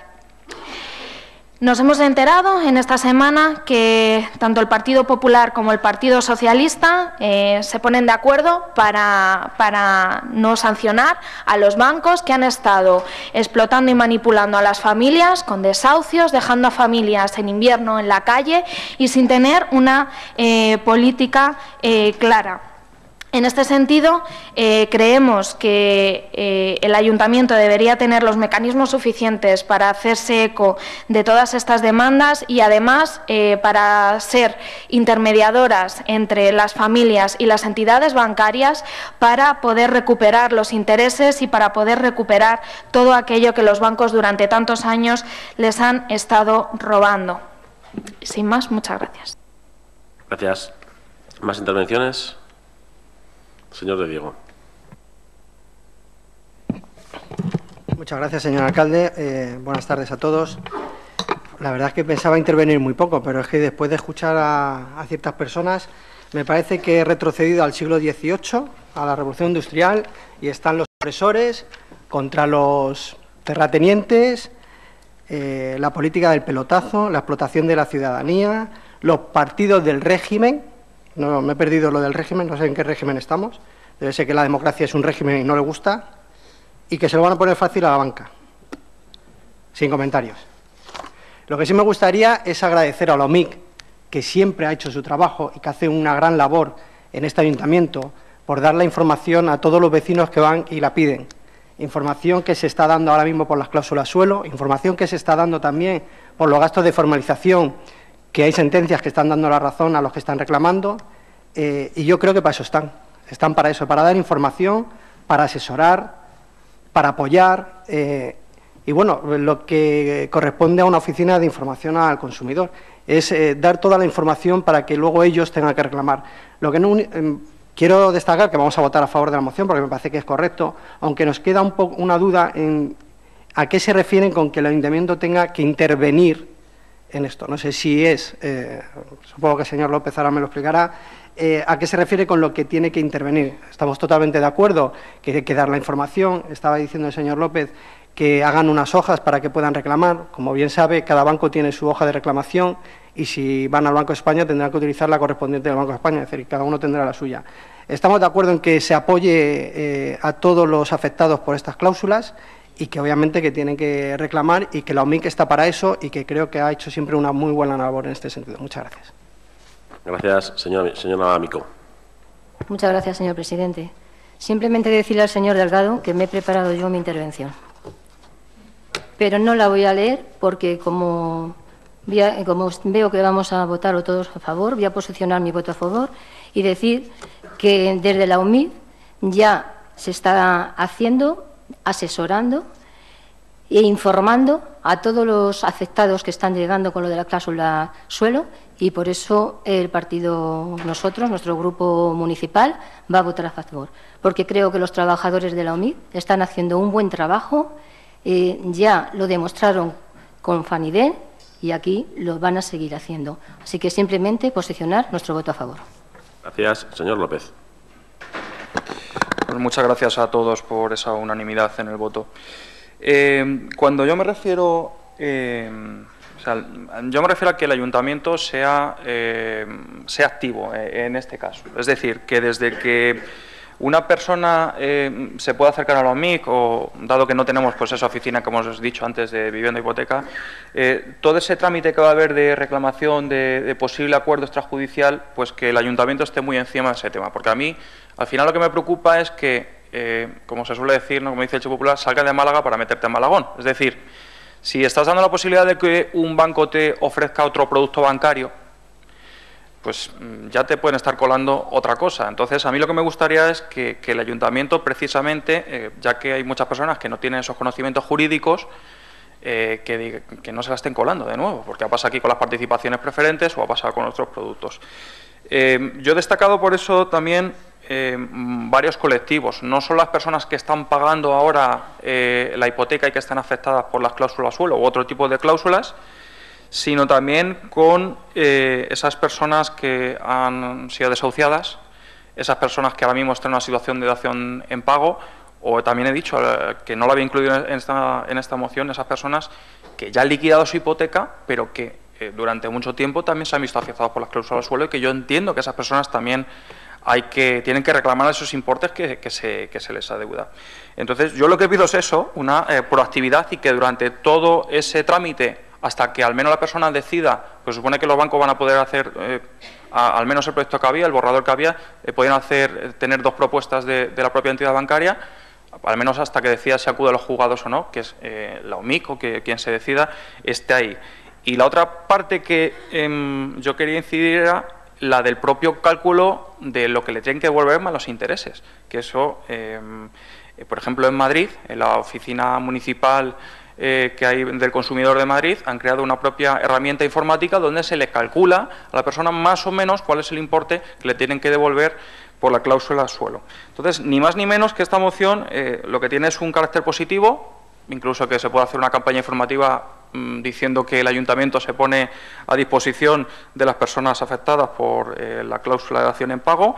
Nos hemos enterado en esta semana que tanto el Partido Popular como el Partido Socialista eh, se ponen de acuerdo para, para no sancionar a los bancos que han estado explotando y manipulando a las familias con desahucios, dejando a familias en invierno en la calle y sin tener una eh, política eh, clara. En este sentido, eh, creemos que eh, el Ayuntamiento debería tener los mecanismos suficientes para hacerse eco de todas estas demandas y, además, eh, para ser intermediadoras entre las familias y las entidades bancarias para poder recuperar los intereses y para poder recuperar todo aquello que los bancos durante tantos años les han estado robando. Sin más, muchas gracias. Gracias. ¿Más intervenciones? Señor de Diego. Muchas gracias, señor alcalde. Eh, buenas tardes a todos. La verdad es que pensaba intervenir muy poco, pero es que después de escuchar a, a ciertas personas, me parece que he retrocedido al siglo dieciocho, a la Revolución Industrial, y están los opresores contra los terratenientes, eh, la política del pelotazo, la explotación de la ciudadanía, los partidos del régimen. No, me he perdido lo del régimen, no sé en qué régimen estamos. Debe ser que la democracia es un régimen y no le gusta, y que se lo van a poner fácil a la banca. Sin comentarios. Lo que sí me gustaría es agradecer a la O M I C, que siempre ha hecho su trabajo y que hace una gran labor en este ayuntamiento, por dar la información a todos los vecinos que van y la piden. Información que se está dando ahora mismo por las cláusulas suelo, información que se está dando también por los gastos de formalización, que hay sentencias que están dando la razón a los que están reclamando, eh, y yo creo que para eso están. Están para eso, para dar información, para asesorar, para apoyar, eh, y bueno, lo que corresponde a una oficina de información al consumidor es eh, dar toda la información para que luego ellos tengan que reclamar. Lo que no, eh, quiero destacar que vamos a votar a favor de la moción porque me parece que es correcto, aunque nos queda un poco una duda en a qué se refieren con que el ayuntamiento tenga que intervenir en esto. No sé si es, eh, supongo que el señor López ahora me lo explicará, eh, a qué se refiere con lo que tiene que intervenir. Estamos totalmente de acuerdo que hay que dar la información. Estaba diciendo el señor López que hagan unas hojas para que puedan reclamar. Como bien sabe, cada banco tiene su hoja de reclamación y si van al Banco de España tendrán que utilizar la correspondiente del Banco de España, es decir, cada uno tendrá la suya. Estamos de acuerdo en que se apoye eh, a todos los afectados por estas cláusulas y que obviamente que tienen que reclamar y que la O M I C está para eso y que creo que ha hecho siempre una muy buena labor en este sentido. Muchas gracias. Gracias, señora, señora Amico. Muchas gracias, señor presidente. Simplemente decirle al señor Delgado que me he preparado yo mi intervención. pero no la voy a leer porque como, voy a, como veo que vamos a votarlo todos a favor, voy a posicionar mi voto a favor y decir que desde la U M I D ya se está haciendo, asesorando e informando a todos los afectados que están llegando con lo de la cláusula suelo, y por eso el partido, nosotros, nuestro grupo municipal, va a votar a favor, porque creo que los trabajadores de la U M I D están haciendo un buen trabajo, eh, ya lo demostraron con Faniden y aquí lo van a seguir haciendo. Así que simplemente posicionar nuestro voto a favor. Gracias. Señor López. Bueno, muchas gracias a todos por esa unanimidad en el voto. Eh, cuando yo me refiero, eh, o sea, yo me refiero a que el ayuntamiento sea, eh, sea activo eh, en este caso. Es decir, que desde que una persona eh, se puede acercar a la U M I C, o dado que no tenemos pues esa oficina, como os he dicho antes, de vivienda e hipoteca, eh, todo ese trámite que va a haber de reclamación, de, de posible acuerdo extrajudicial, pues que el ayuntamiento esté muy encima de ese tema. Porque a mí, al final, lo que me preocupa es que, Eh, como se suele decir, ¿no?, como dice el Hecho Popular, salga de Málaga para meterte en Malagón. Es decir, si estás dando la posibilidad de que un banco te ofrezca otro producto bancario, pues ya te pueden estar colando otra cosa. Entonces, a mí lo que me gustaría es que, que el ayuntamiento, precisamente, eh, ya que hay muchas personas que no tienen esos conocimientos jurídicos, eh, que, que no se la estén colando de nuevo, porque ha pasado aquí con las participaciones preferentes o ha pasado con otros productos. Eh, yo he destacado por eso también Eh, varios colectivos, no solo las personas que están pagando ahora eh, la hipoteca y que están afectadas por las cláusulas suelo u otro tipo de cláusulas, sino también con eh, esas personas que han sido desahuciadas, esas personas que ahora mismo están en una situación de dación en pago, o también he dicho eh, que no lo había incluido en esta, en esta moción, esas personas que ya han liquidado su hipoteca, pero que eh, durante mucho tiempo también se han visto afectadas por las cláusulas suelo, y que yo entiendo que esas personas también hay que, tienen que reclamar esos importes que, que, se, que se les adeuda. Entonces, yo lo que pido es eso, una eh, proactividad, y que durante todo ese trámite, hasta que al menos la persona decida, pues supone que los bancos van a poder hacer, eh, a, al menos el proyecto que había, el borrador que había, eh, podían hacer, eh, tener dos propuestas de, de la propia entidad bancaria, al menos hasta que decida si acude a los juzgados o no, que es eh, la U M I C o que quien se decida esté ahí. Y la otra parte que eh, yo quería incidir era la del propio cálculo de lo que le tienen que devolver más los intereses, que eso, eh, por ejemplo, en Madrid, en la oficina municipal eh, que hay del consumidor de Madrid, han creado una propia herramienta informática donde se le calcula a la persona más o menos cuál es el importe que le tienen que devolver por la cláusula suelo. Entonces, ni más ni menos que esta moción eh, lo que tiene es un carácter positivo, incluso que se puede hacer una campaña informativa diciendo que el ayuntamiento se pone a disposición de las personas afectadas por eh, la cláusula de dación en pago,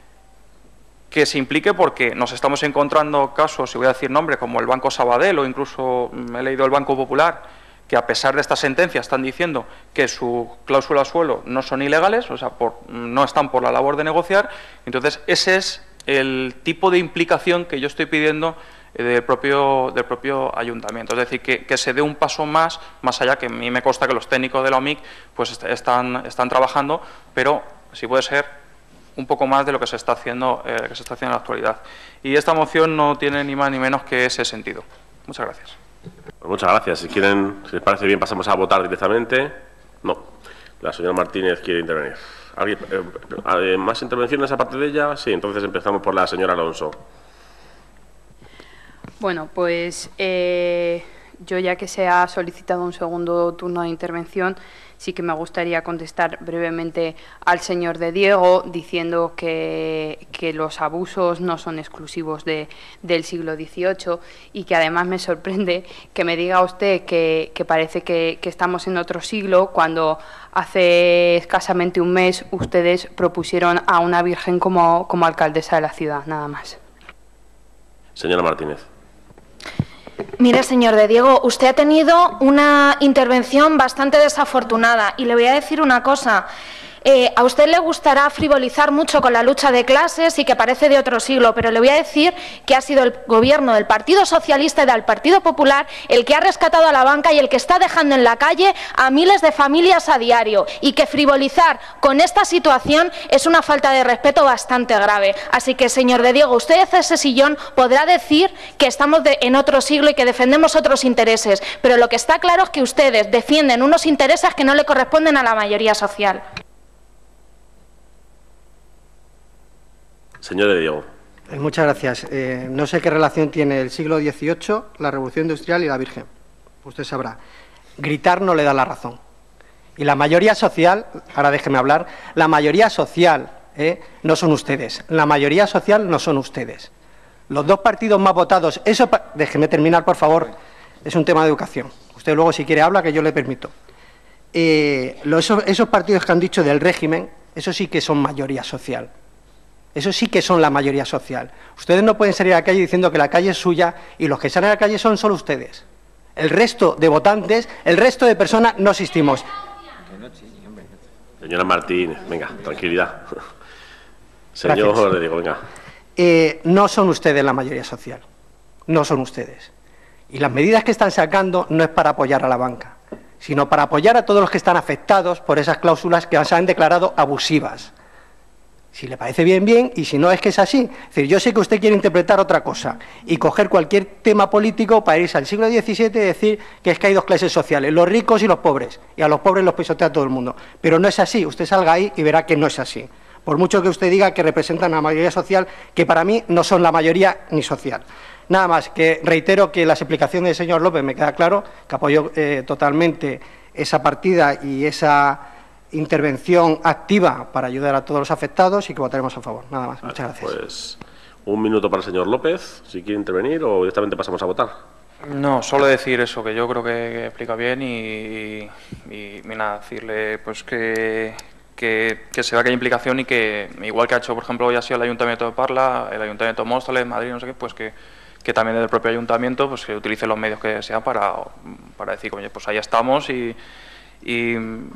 que se implique, porque nos estamos encontrando casos, y voy a decir nombres, como el Banco Sabadell, o incluso he leído el Banco Popular, que a pesar de esta sentencia están diciendo que sus cláusulas suelo no son ilegales, o sea, por, no están por la labor de negociar. Entonces, ese es el tipo de implicación que yo estoy pidiendo del propio, del propio ayuntamiento, es decir, que, que se dé un paso más, más allá, que a mí me consta que los técnicos de la U M I C pues están, están trabajando, pero si puede ser un poco más de lo que se está haciendo, eh, que se está haciendo en la actualidad. Y esta moción no tiene ni más ni menos que ese sentido. Muchas gracias. Pues muchas gracias. Si quieren, si les parece bien, pasamos a votar directamente. No. La señora Martínez quiere intervenir. ¿Alguien, eh, ¿Más intervenciones aparte de ella? Sí, entonces empezamos por la señora Alonso. Bueno, pues eh, yo, ya que se ha solicitado un segundo turno de intervención, sí que me gustaría contestar brevemente al señor de Diego, diciendo que, que los abusos no son exclusivos de, del siglo dieciocho, y que además me sorprende que me diga usted que, que parece que, que estamos en otro siglo, cuando hace escasamente un mes ustedes propusieron a una virgen como, como alcaldesa de la ciudad, nada más. Señora Martínez. Mire, señor de Diego, usted ha tenido una intervención bastante desafortunada, y le voy a decir una cosa. Eh, a usted le gustará frivolizar mucho con la lucha de clases y que parece de otro siglo, pero le voy a decir que ha sido el gobierno del Partido Socialista y del Partido Popular el que ha rescatado a la banca y el que está dejando en la calle a miles de familias a diario, y que frivolizar con esta situación es una falta de respeto bastante grave. Así que, señor de Diego, usted desde ese sillón podrá decir que estamos de, en otro siglo y que defendemos otros intereses, pero lo que está claro es que ustedes defienden unos intereses que no le corresponden a la mayoría social. Señor de Diego. Eh, muchas gracias. Eh, no sé qué relación tiene el siglo dieciocho, la Revolución Industrial y la Virgen. Usted sabrá. Gritar no le da la razón. Y la mayoría social, ahora déjeme hablar, la mayoría social eh, no son ustedes. La mayoría social no son ustedes. Los dos partidos más votados, eso, déjeme terminar, por favor, es un tema de educación. Usted luego, si quiere, habla, que yo le permito. Eh, los, esos, esos partidos que han dicho del régimen, eso sí que son mayoría social. Eso sí que son la mayoría social. Ustedes no pueden salir a la calle diciendo que la calle es suya y los que salen a la calle son solo ustedes. El resto de votantes, el resto de personas no existimos. Señora Martínez, venga, tranquilidad. Señor de Diego, venga. Eh, no son ustedes la mayoría social. No son ustedes. Y las medidas que están sacando no es para apoyar a la banca, sino para apoyar a todos los que están afectados por esas cláusulas que se han declarado abusivas. Si le parece bien, bien, y si no, es que es así. Es decir, yo sé que usted quiere interpretar otra cosa y coger cualquier tema político para irse al siglo diecisiete y decir que es que hay dos clases sociales, los ricos y los pobres, y a los pobres los pisotea todo el mundo. Pero no es así, usted salga ahí y verá que no es así. Por mucho que usted diga que representan a la mayoría social, que para mí no son la mayoría ni social. Nada más, que reitero que las explicaciones del señor López me queda claro, que apoyo eh, totalmente esa partida y esa intervención activa para ayudar a todos los afectados y que votaremos a favor. Nada más. Muchas gracias. Pues un minuto para el señor López, si quiere intervenir, o directamente pasamos a votar. No, solo decir eso, que yo creo que, que explica bien y, y, y nada, decirle pues que, que, que se vea que hay implicación y que, igual que ha hecho, por ejemplo, hoy ha sido el Ayuntamiento de Parla, el Ayuntamiento de Móstoles, Madrid, no sé qué, pues que, que también desde el propio Ayuntamiento pues que utilice los medios que sea para, para decir, oye, pues ahí estamos y... y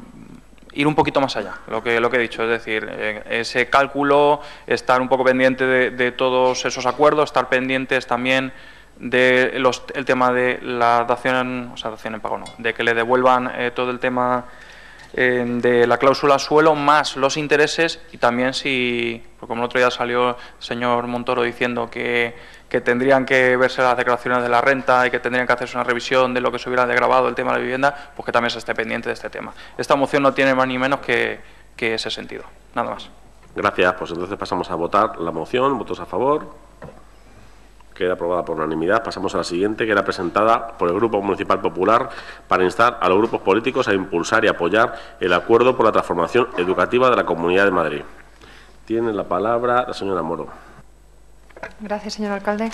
ir un poquito más allá, lo que, lo que he dicho, es decir, ese cálculo, estar un poco pendiente de, de todos esos acuerdos, estar pendientes también de los, el tema de la dación, o sea, dación en pago no, de que le devuelvan eh, todo el tema eh, de la cláusula suelo más los intereses y también si, porque como el otro día salió el señor Montoro diciendo que, que tendrían que verse las declaraciones de la renta y que tendrían que hacerse una revisión de lo que se hubiera degravado el tema de la vivienda, pues que también se esté pendiente de este tema. Esta moción no tiene más ni menos que, que ese sentido. Nada más. Gracias. Pues entonces pasamos a votar la moción. Votos a favor. Queda aprobada por unanimidad. Pasamos a la siguiente, que era presentada por el Grupo Municipal Popular para instar a los grupos políticos a impulsar y apoyar el acuerdo por la transformación educativa de la Comunidad de Madrid. Tiene la palabra la señora Moro. Gracias, señor alcalde.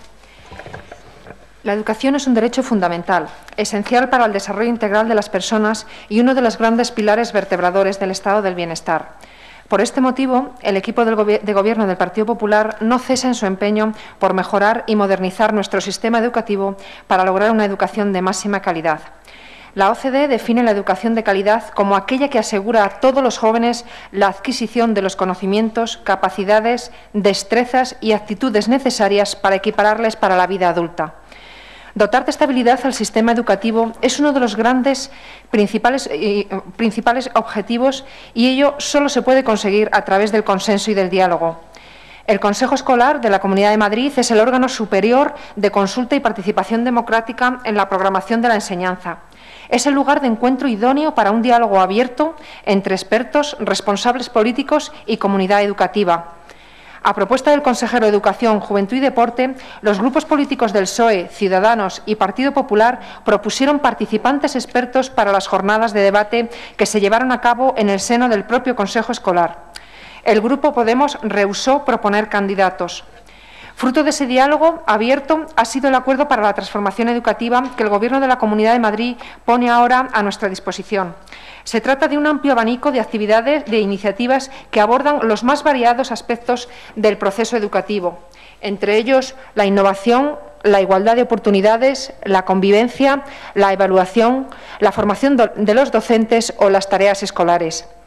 La educación es un derecho fundamental, esencial para el desarrollo integral de las personas y uno de los grandes pilares vertebradores del estado del bienestar. Por este motivo, el equipo del gobi- de Gobierno del Partido Popular no cesa en su empeño por mejorar y modernizar nuestro sistema educativo para lograr una educación de máxima calidad. La O C D E define la educación de calidad como aquella que asegura a todos los jóvenes la adquisición de los conocimientos, capacidades, destrezas y actitudes necesarias para equipararles para la vida adulta. Dotar de estabilidad al sistema educativo es uno de los grandes principales, eh, principales objetivos y ello solo se puede conseguir a través del consenso y del diálogo. El Consejo Escolar de la Comunidad de Madrid es el órgano superior de consulta y participación democrática en la programación de la enseñanza. Es el lugar de encuentro idóneo para un diálogo abierto entre expertos, responsables políticos y comunidad educativa. A propuesta del consejero de Educación, Juventud y Deporte, los grupos políticos del P S O E, Ciudadanos y Partido Popular propusieron participantes expertos para las jornadas de debate que se llevaron a cabo en el seno del propio Consejo Escolar. El Grupo Podemos rehusó proponer candidatos. Fruto de ese diálogo abierto ha sido el acuerdo para la transformación educativa que el Gobierno de la Comunidad de Madrid pone ahora a nuestra disposición. Se trata de un amplio abanico de actividades, de iniciativas que abordan los más variados aspectos del proceso educativo, entre ellos la innovación, la igualdad de oportunidades, la convivencia, la evaluación, la formación de los docentes o las tareas escolares.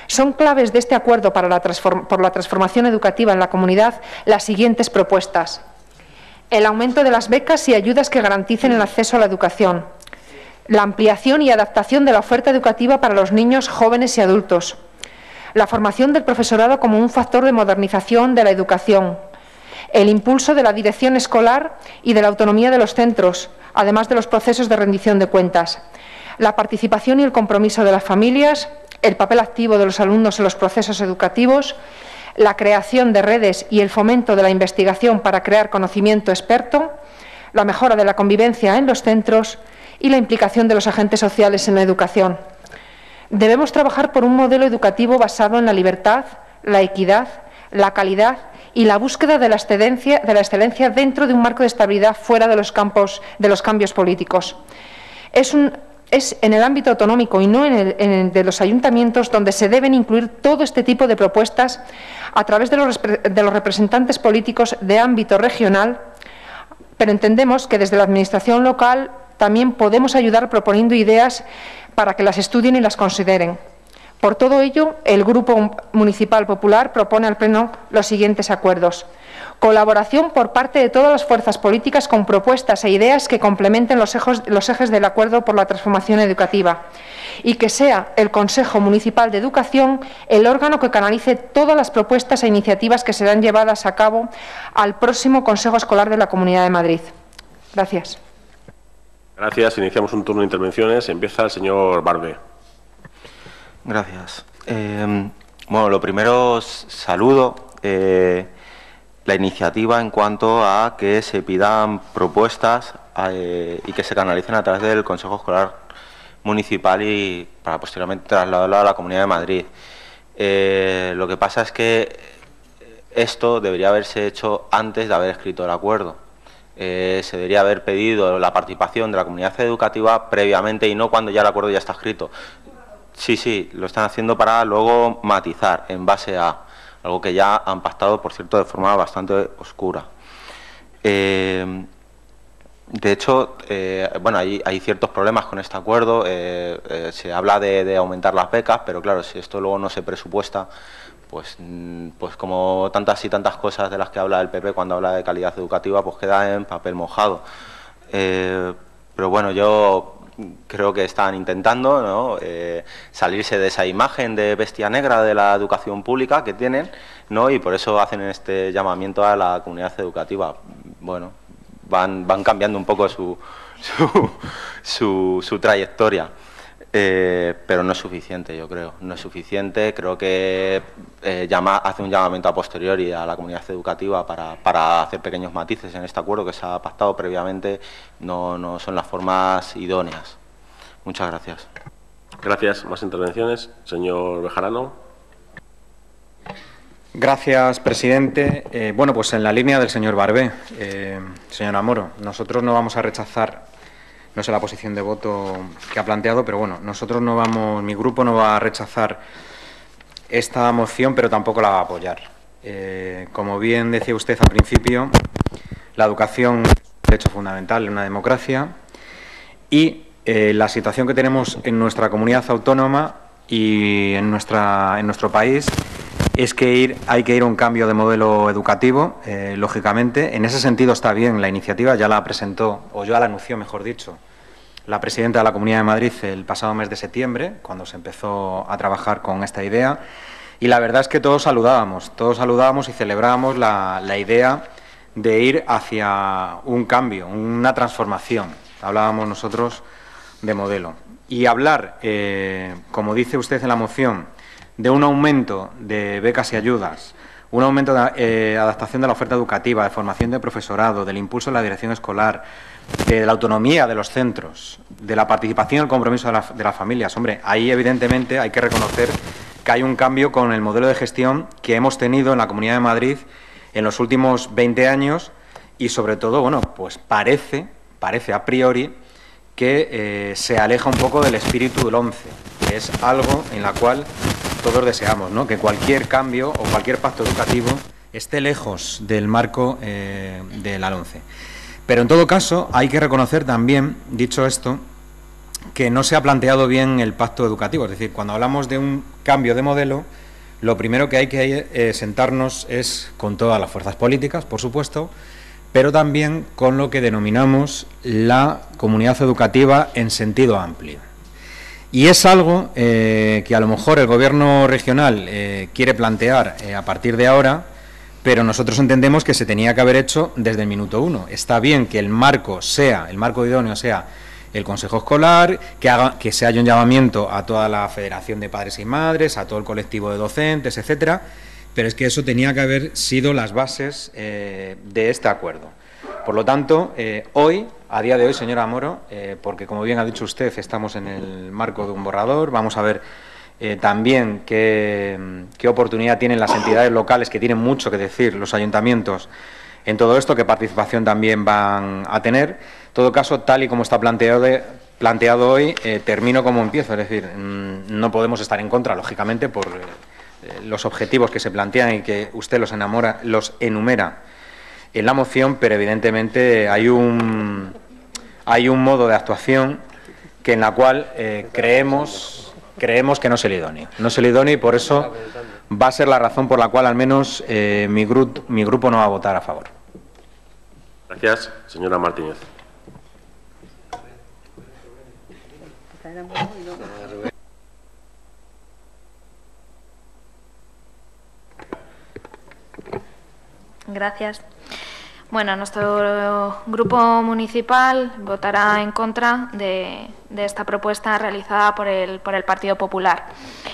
Son claves de este acuerdo para la por la transformación educativa en la comunidad las siguientes propuestas. El aumento de las becas y ayudas que garanticen el acceso a la educación. La ampliación y adaptación de la oferta educativa para los niños, jóvenes y adultos. La formación del profesorado como un factor de modernización de la educación. El impulso de la dirección escolar y de la autonomía de los centros, además de los procesos de rendición de cuentas. La participación y el compromiso de las familias, el papel activo de los alumnos en los procesos educativos, la creación de redes y el fomento de la investigación para crear conocimiento experto, la mejora de la convivencia en los centros y la implicación de los agentes sociales en la educación. Debemos trabajar por un modelo educativo basado en la libertad, la equidad, la calidad y la búsqueda de la excelencia, de la excelencia dentro de un marco de estabilidad fuera de los campos de los cambios políticos. Es un Es en el ámbito autonómico y no en el, en el de los ayuntamientos donde se deben incluir todo este tipo de propuestas a través de los, de los representantes políticos de ámbito regional, pero entendemos que desde la Administración local también podemos ayudar proponiendo ideas para que las estudien y las consideren. Por todo ello, el Grupo Municipal Popular propone al Pleno los siguientes acuerdos. Colaboración por parte de todas las fuerzas políticas con propuestas e ideas que complementen los ejes, los ejes del Acuerdo por la Transformación Educativa y que sea el Consejo Municipal de Educación el órgano que canalice todas las propuestas e iniciativas que serán llevadas a cabo al próximo Consejo Escolar de la Comunidad de Madrid. Gracias. Gracias. Iniciamos un turno de intervenciones. Empieza el señor Barbe. Gracias. Eh, bueno, lo primero, saludo eh, la iniciativa en cuanto a que se pidan propuestas eh, y que se canalicen a través del Consejo Escolar Municipal y para posteriormente trasladarlo a la Comunidad de Madrid. Eh, lo que pasa es que esto debería haberse hecho antes de haber escrito el acuerdo. Eh, se debería haber pedido la participación de la comunidad educativa previamente y no cuando ya el acuerdo ya está escrito. Sí, sí, lo están haciendo para luego matizar en base a algo que ya han pactado, por cierto, de forma bastante oscura. Eh, de hecho, eh, bueno, hay, hay ciertos problemas con este acuerdo. Eh, eh, se habla de, de aumentar las becas, pero claro, si esto luego no se presupuesta, pues, pues como tantas y tantas cosas de las que habla el P P cuando habla de calidad educativa, pues queda en papel mojado. Eh, pero bueno, yo creo que están intentando, ¿no?, eh, salirse de esa imagen de bestia negra de la educación pública que tienen, ¿no?, y por eso hacen este llamamiento a la comunidad educativa. Bueno, van, van cambiando un poco su, su, su, su trayectoria, eh, pero no es suficiente, yo creo, no es suficiente. Creo que eh, llama, hace un llamamiento a posteriori a la comunidad educativa para, para hacer pequeños matices en este acuerdo que se ha pactado previamente. No, no son las formas idóneas. Muchas gracias. Gracias. Más intervenciones. Señor Bejarano. Gracias, presidente. Eh, bueno, pues en la línea del señor Barbé, eh, señora Moro, nosotros no vamos a rechazar, no sé la posición de voto que ha planteado, pero bueno, nosotros no vamos, mi grupo no va a rechazar esta moción, pero tampoco la va a apoyar. Eh, como bien decía usted al principio, la educación es un derecho fundamental en una democracia y eh, la situación que tenemos en nuestra comunidad autónoma y en, nuestra, en nuestro país es que ir, hay que ir a un cambio de modelo educativo, eh, lógicamente. En ese sentido está bien la iniciativa, ya la presentó, o ya la anunció, mejor dicho, la presidenta de la Comunidad de Madrid el pasado mes de septiembre, cuando se empezó a trabajar con esta idea. Y la verdad es que todos saludábamos, todos saludábamos y celebrábamos la, la idea de ir hacia un cambio, una transformación. Hablábamos nosotros de modelo. Y hablar, eh, como dice usted en la moción, de un aumento de becas y ayudas, un aumento de eh, adaptación de la oferta educativa, de formación de profesorado, del impulso de la dirección escolar, de la autonomía de los centros, de la participación y el compromiso de, la, de las familias. Hombre, ahí evidentemente hay que reconocer que hay un cambio con el modelo de gestión que hemos tenido en la Comunidad de Madrid en los últimos veinte años y sobre todo, bueno, pues parece, parece a priori que eh, se aleja un poco del espíritu del once, que es algo en la cual todos deseamos, ¿no?, que cualquier cambio o cualquier pacto educativo esté lejos del marco eh, de la LOMCE. Pero en todo caso hay que reconocer también, dicho esto, que no se ha planteado bien el pacto educativo. Es decir, cuando hablamos de un cambio de modelo, lo primero que hay que eh, sentarnos es con todas las fuerzas políticas, por supuesto, pero también con lo que denominamos la comunidad educativa en sentido amplio. Y es algo eh, que a lo mejor el Gobierno regional eh, quiere plantear eh, a partir de ahora, pero nosotros entendemos que se tenía que haber hecho desde el minuto uno. Está bien que el marco sea, el marco idóneo sea el Consejo Escolar, que, haga, que se haya un llamamiento a toda la Federación de Padres y Madres, a todo el colectivo de docentes, etcétera, pero es que eso tenía que haber sido las bases eh, de este acuerdo. Por lo tanto, eh, hoy, a día de hoy, señora Moro, eh, porque como bien ha dicho usted, estamos en el marco de un borrador, vamos a ver eh, también qué, qué oportunidad tienen las entidades locales, que tienen mucho que decir, los ayuntamientos, en todo esto, qué participación también van a tener. En todo caso, tal y como está planteado, de, planteado hoy, eh, termino como empiezo, es decir, mmm, no podemos estar en contra, lógicamente, por eh, los objetivos que se plantean y que usted los, enamora, los enumera en la moción, pero evidentemente hay un, hay un modo de actuación que en la cual eh, creemos, creemos que no es el idóneo. No es el idóneo y por eso va a ser la razón por la cual al menos eh, mi, gru mi grupo no va a votar a favor. Gracias, señora Martínez. Gracias. Bueno, nuestro grupo municipal votará en contra de, de esta propuesta realizada por el, por el Partido Popular.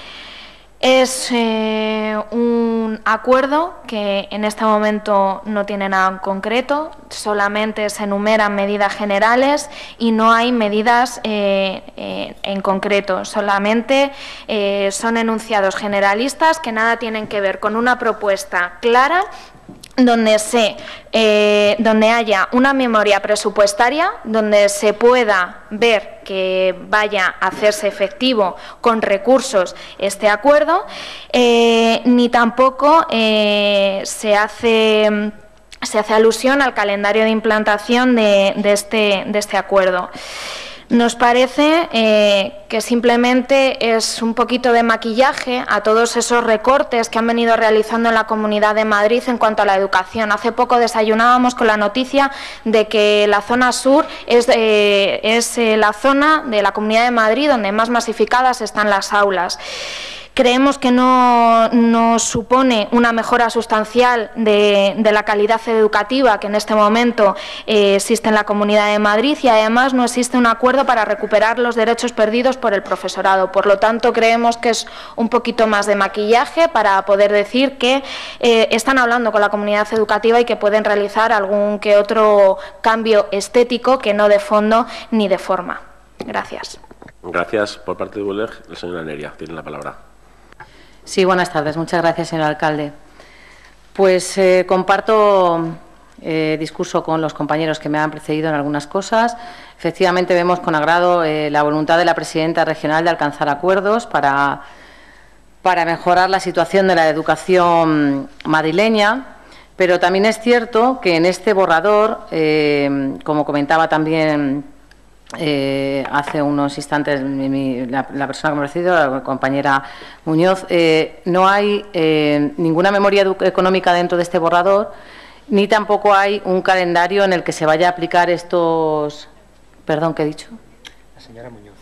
Es eh, un acuerdo que en este momento no tiene nada en concreto, solamente se enumeran medidas generales y no hay medidas eh, eh, en concreto, solamente eh, son enunciados generalistas que nada tienen que ver con una propuesta clara donde se eh, donde haya una memoria presupuestaria, donde se pueda ver que vaya a hacerse efectivo con recursos este acuerdo, eh, ni tampoco eh, se hace se hace alusión al calendario de implantación de, de este de este acuerdo. Nos parece eh, que simplemente es un poquito de maquillaje a todos esos recortes que han venido realizando en la Comunidad de Madrid en cuanto a la educación. Hace poco desayunábamos con la noticia de que la zona sur es, eh, es eh, la zona de la Comunidad de Madrid donde más masificadas están las aulas. Creemos que no, no supone una mejora sustancial de, de la calidad educativa que en este momento eh, existe en la Comunidad de Madrid y además no existe un acuerdo para recuperar los derechos perdidos por el profesorado. Por lo tanto, creemos que es un poquito más de maquillaje para poder decir que eh, están hablando con la comunidad educativa y que pueden realizar algún que otro cambio estético que no de fondo ni de forma. Gracias. Gracias. Por parte de U L E G, el señor Neria tiene la palabra. Sí, buenas tardes. Muchas gracias, señor alcalde. Pues eh, comparto eh, discurso con los compañeros que me han precedido en algunas cosas. Efectivamente, vemos con agrado eh, la voluntad de la presidenta regional de alcanzar acuerdos para, para mejorar la situación de la educación madrileña, pero también es cierto que en este borrador, eh, como comentaba también Eh, hace unos instantes mi, mi, la, la persona que me ha precedido, la compañera Muñoz, eh, no hay eh, ninguna memoria económica dentro de este borrador, ni tampoco hay un calendario en el que se vaya a aplicar estos... Perdón, ¿qué he dicho? La señora Muñoz.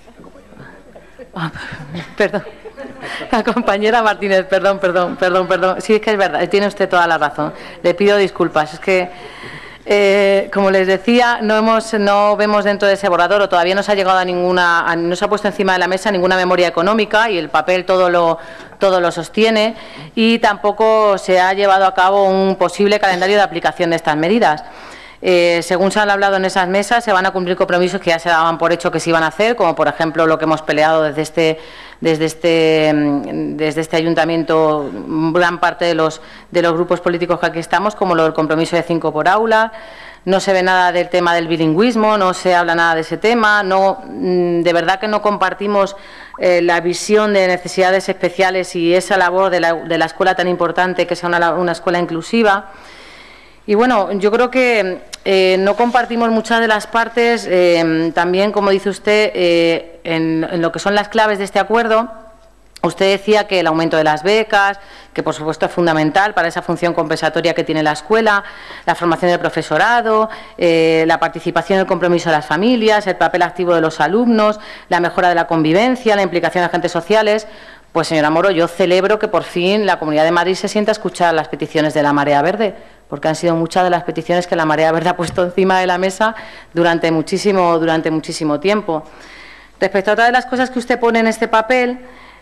Ah, perdón. La compañera Martínez, perdón, perdón, perdón, perdón. Sí, es que es verdad, tiene usted toda la razón. Le pido disculpas, es que... Eh, como les decía, no, hemos, no vemos dentro de ese borrador o todavía no se ha llegado a ninguna, a, no se ha puesto encima de la mesa ninguna memoria económica y el papel todo lo, todo lo sostiene y tampoco se ha llevado a cabo un posible calendario de aplicación de estas medidas. Eh, según se han hablado en esas mesas, se van a cumplir compromisos que ya se daban por hecho que se iban a hacer, como por ejemplo lo que hemos peleado desde este, desde este, desde este ayuntamiento, gran parte de los, de los grupos políticos que aquí estamos, como lo del compromiso de cinco por aula. No se ve nada del tema del bilingüismo, no se habla nada de ese tema, no, de verdad que no compartimos eh, la visión de necesidades especiales y esa labor de la, de la escuela tan importante que sea una, una escuela inclusiva. Y bueno, yo creo que eh, no compartimos muchas de las partes, eh, también, como dice usted, eh, en, en lo que son las claves de este acuerdo. Usted decía que el aumento de las becas, que por supuesto es fundamental para esa función compensatoria que tiene la escuela, la formación del profesorado, eh, la participación y el compromiso de las familias, el papel activo de los alumnos, la mejora de la convivencia, la implicación de agentes sociales. Pues, señora Moro, yo celebro que por fin la Comunidad de Madrid se sienta a escuchar las peticiones de la Marea Verde, porque han sido muchas de las peticiones que la Marea Verde ha puesto encima de la mesa durante muchísimo, durante muchísimo tiempo. Respecto a otra de las cosas que usted pone en este papel,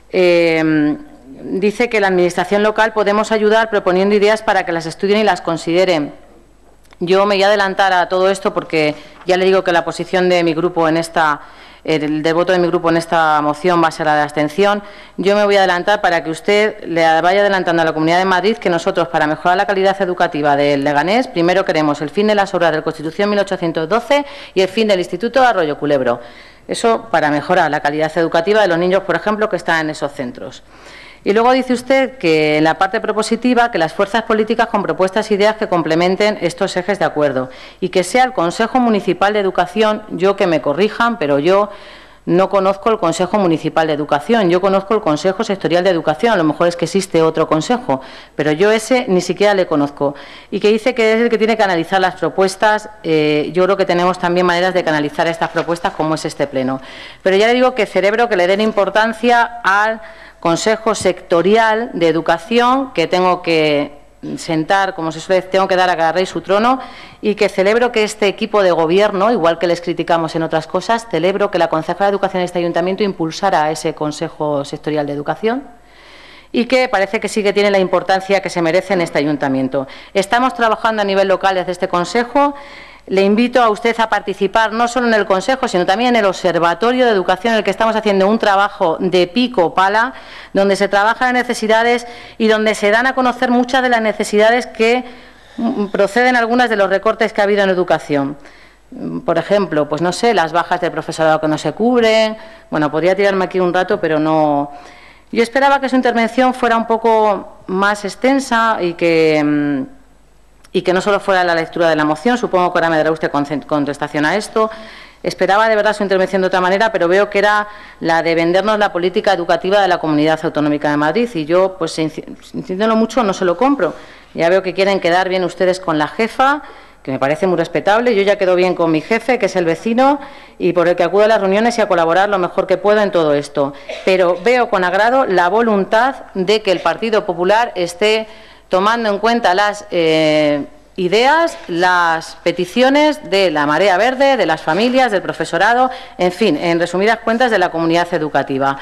Eh, dice que la Administración local podemos ayudar proponiendo ideas para que las estudien y las consideren. Yo me voy a adelantar a todo esto porque ya le digo que la posición de mi grupo en esta, el del voto de mi grupo en esta moción va a ser la de abstención. Yo me voy a adelantar para que usted le vaya adelantando a la Comunidad de Madrid que nosotros, para mejorar la calidad educativa del Leganés, primero queremos el fin de las obras de la Constitución mil ochocientos doce y el fin del Instituto de Arroyo Culebro. Eso para mejorar la calidad educativa de los niños, por ejemplo, que están en esos centros. Y luego dice usted que en la parte propositiva que las fuerzas políticas con propuestas e ideas que complementen estos ejes de acuerdo y que sea el Consejo Municipal de Educación, yo que me corrijan, pero yo no conozco el Consejo Municipal de Educación, yo conozco el Consejo Sectorial de Educación, a lo mejor es que existe otro consejo, pero yo ese ni siquiera le conozco. Y que dice que es el que tiene que analizar las propuestas, eh, yo creo que tenemos también maneras de canalizar estas propuestas como es este pleno. Pero ya le digo que celebro que le den importancia al Consejo Sectorial de Educación, que tengo que sentar, como se suele decir, tengo que dar a cada rey su trono, y que celebro que este equipo de gobierno, igual que les criticamos en otras cosas, celebro que la concejala de Educación de este Ayuntamiento impulsara a ese Consejo Sectorial de Educación y que parece que sí que tiene la importancia que se merece en este Ayuntamiento. Estamos trabajando a nivel local desde este Consejo. Le invito a usted a participar no solo en el Consejo, sino también en el Observatorio de Educación, en el que estamos haciendo un trabajo de pico pala, donde se trabajan las necesidades y donde se dan a conocer muchas de las necesidades que proceden algunas de los recortes que ha habido en educación. Por ejemplo, pues no sé, las bajas del profesorado que no se cubren. Bueno, podría tirarme aquí un rato, pero no. Yo esperaba que su intervención fuera un poco más extensa y que y que no solo fuera la lectura de la moción. Supongo que ahora me dará usted contestación a esto. Esperaba de verdad su intervención de otra manera, pero veo que era la de vendernos la política educativa de la Comunidad Autonómica de Madrid y yo, pues, sintiéndolo mucho, no se lo compro. Ya veo que quieren quedar bien ustedes con la jefa, que me parece muy respetable. Yo ya quedo bien con mi jefe, que es el vecino, y por el que acudo a las reuniones y a colaborar lo mejor que puedo en todo esto. Pero veo con agrado la voluntad de que el Partido Popular esté tomando en cuenta las eh, ideas, las peticiones de la Marea Verde, de las familias, del profesorado, en fin, en resumidas cuentas, de la comunidad educativa.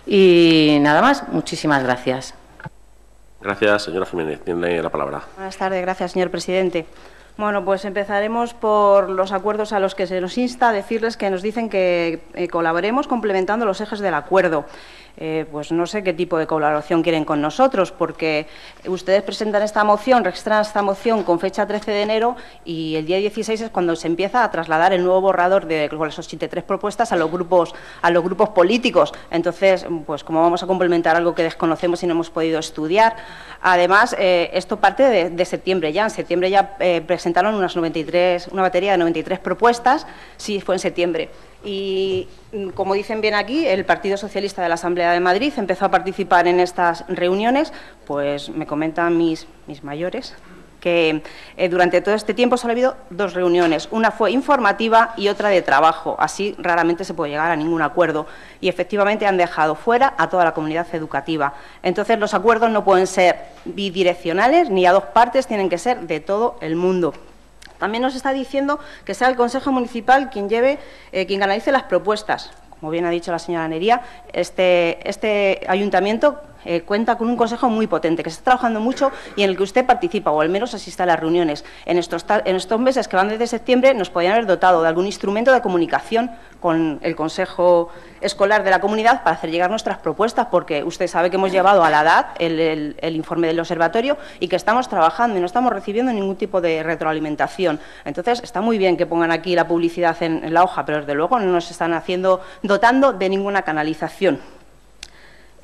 Y nada más, muchísimas gracias. Gracias, señora Jiménez. Tiene la palabra. Buenas tardes, gracias, señor presidente. Bueno, pues empezaremos por los acuerdos a los que se nos insta, decirles que nos dicen que eh, colaboremos complementando los ejes del acuerdo. Eh, pues no sé qué tipo de colaboración quieren con nosotros, porque ustedes presentan esta moción, registran esta moción con fecha trece de enero y el día dieciséis es cuando se empieza a trasladar el nuevo borrador de las ochenta y tres propuestas a los grupos, a los grupos políticos. Entonces, pues como vamos a complementar algo que desconocemos y no hemos podido estudiar. Además, eh, esto parte de, de septiembre ya. En septiembre ya eh, presentaron unas noventa y tres, una batería de noventa y tres propuestas, sí, fue en septiembre. Y, como dicen bien aquí, el Partido Socialista de la Asamblea de Madrid empezó a participar en estas reuniones. Pues me comentan mis, mis mayores que eh, durante todo este tiempo solo ha habido dos reuniones. Una fue informativa y otra de trabajo. Así raramente se puede llegar a ningún acuerdo. Y efectivamente han dejado fuera a toda la comunidad educativa. Entonces los acuerdos no pueden ser bidireccionales ni a dos partes, tienen que ser de todo el mundo. También nos está diciendo que sea el Consejo Municipal quien lleve, eh, quien canalice las propuestas. Como bien ha dicho la señora Nería, este, este ayuntamiento eh, cuenta con un consejo muy potente, que se está trabajando mucho y en el que usted participa, o al menos asiste a las reuniones. En estos, en estos meses que van desde septiembre nos podrían haber dotado de algún instrumento de comunicación con el Consejo Escolar de la comunidad para hacer llegar nuestras propuestas, porque usted sabe que hemos llevado a la D A D el, el, el informe del observatorio y que estamos trabajando y no estamos recibiendo ningún tipo de retroalimentación. Entonces, está muy bien que pongan aquí la publicidad en, en la hoja, pero desde luego no nos están haciendo, dotando de ninguna canalización.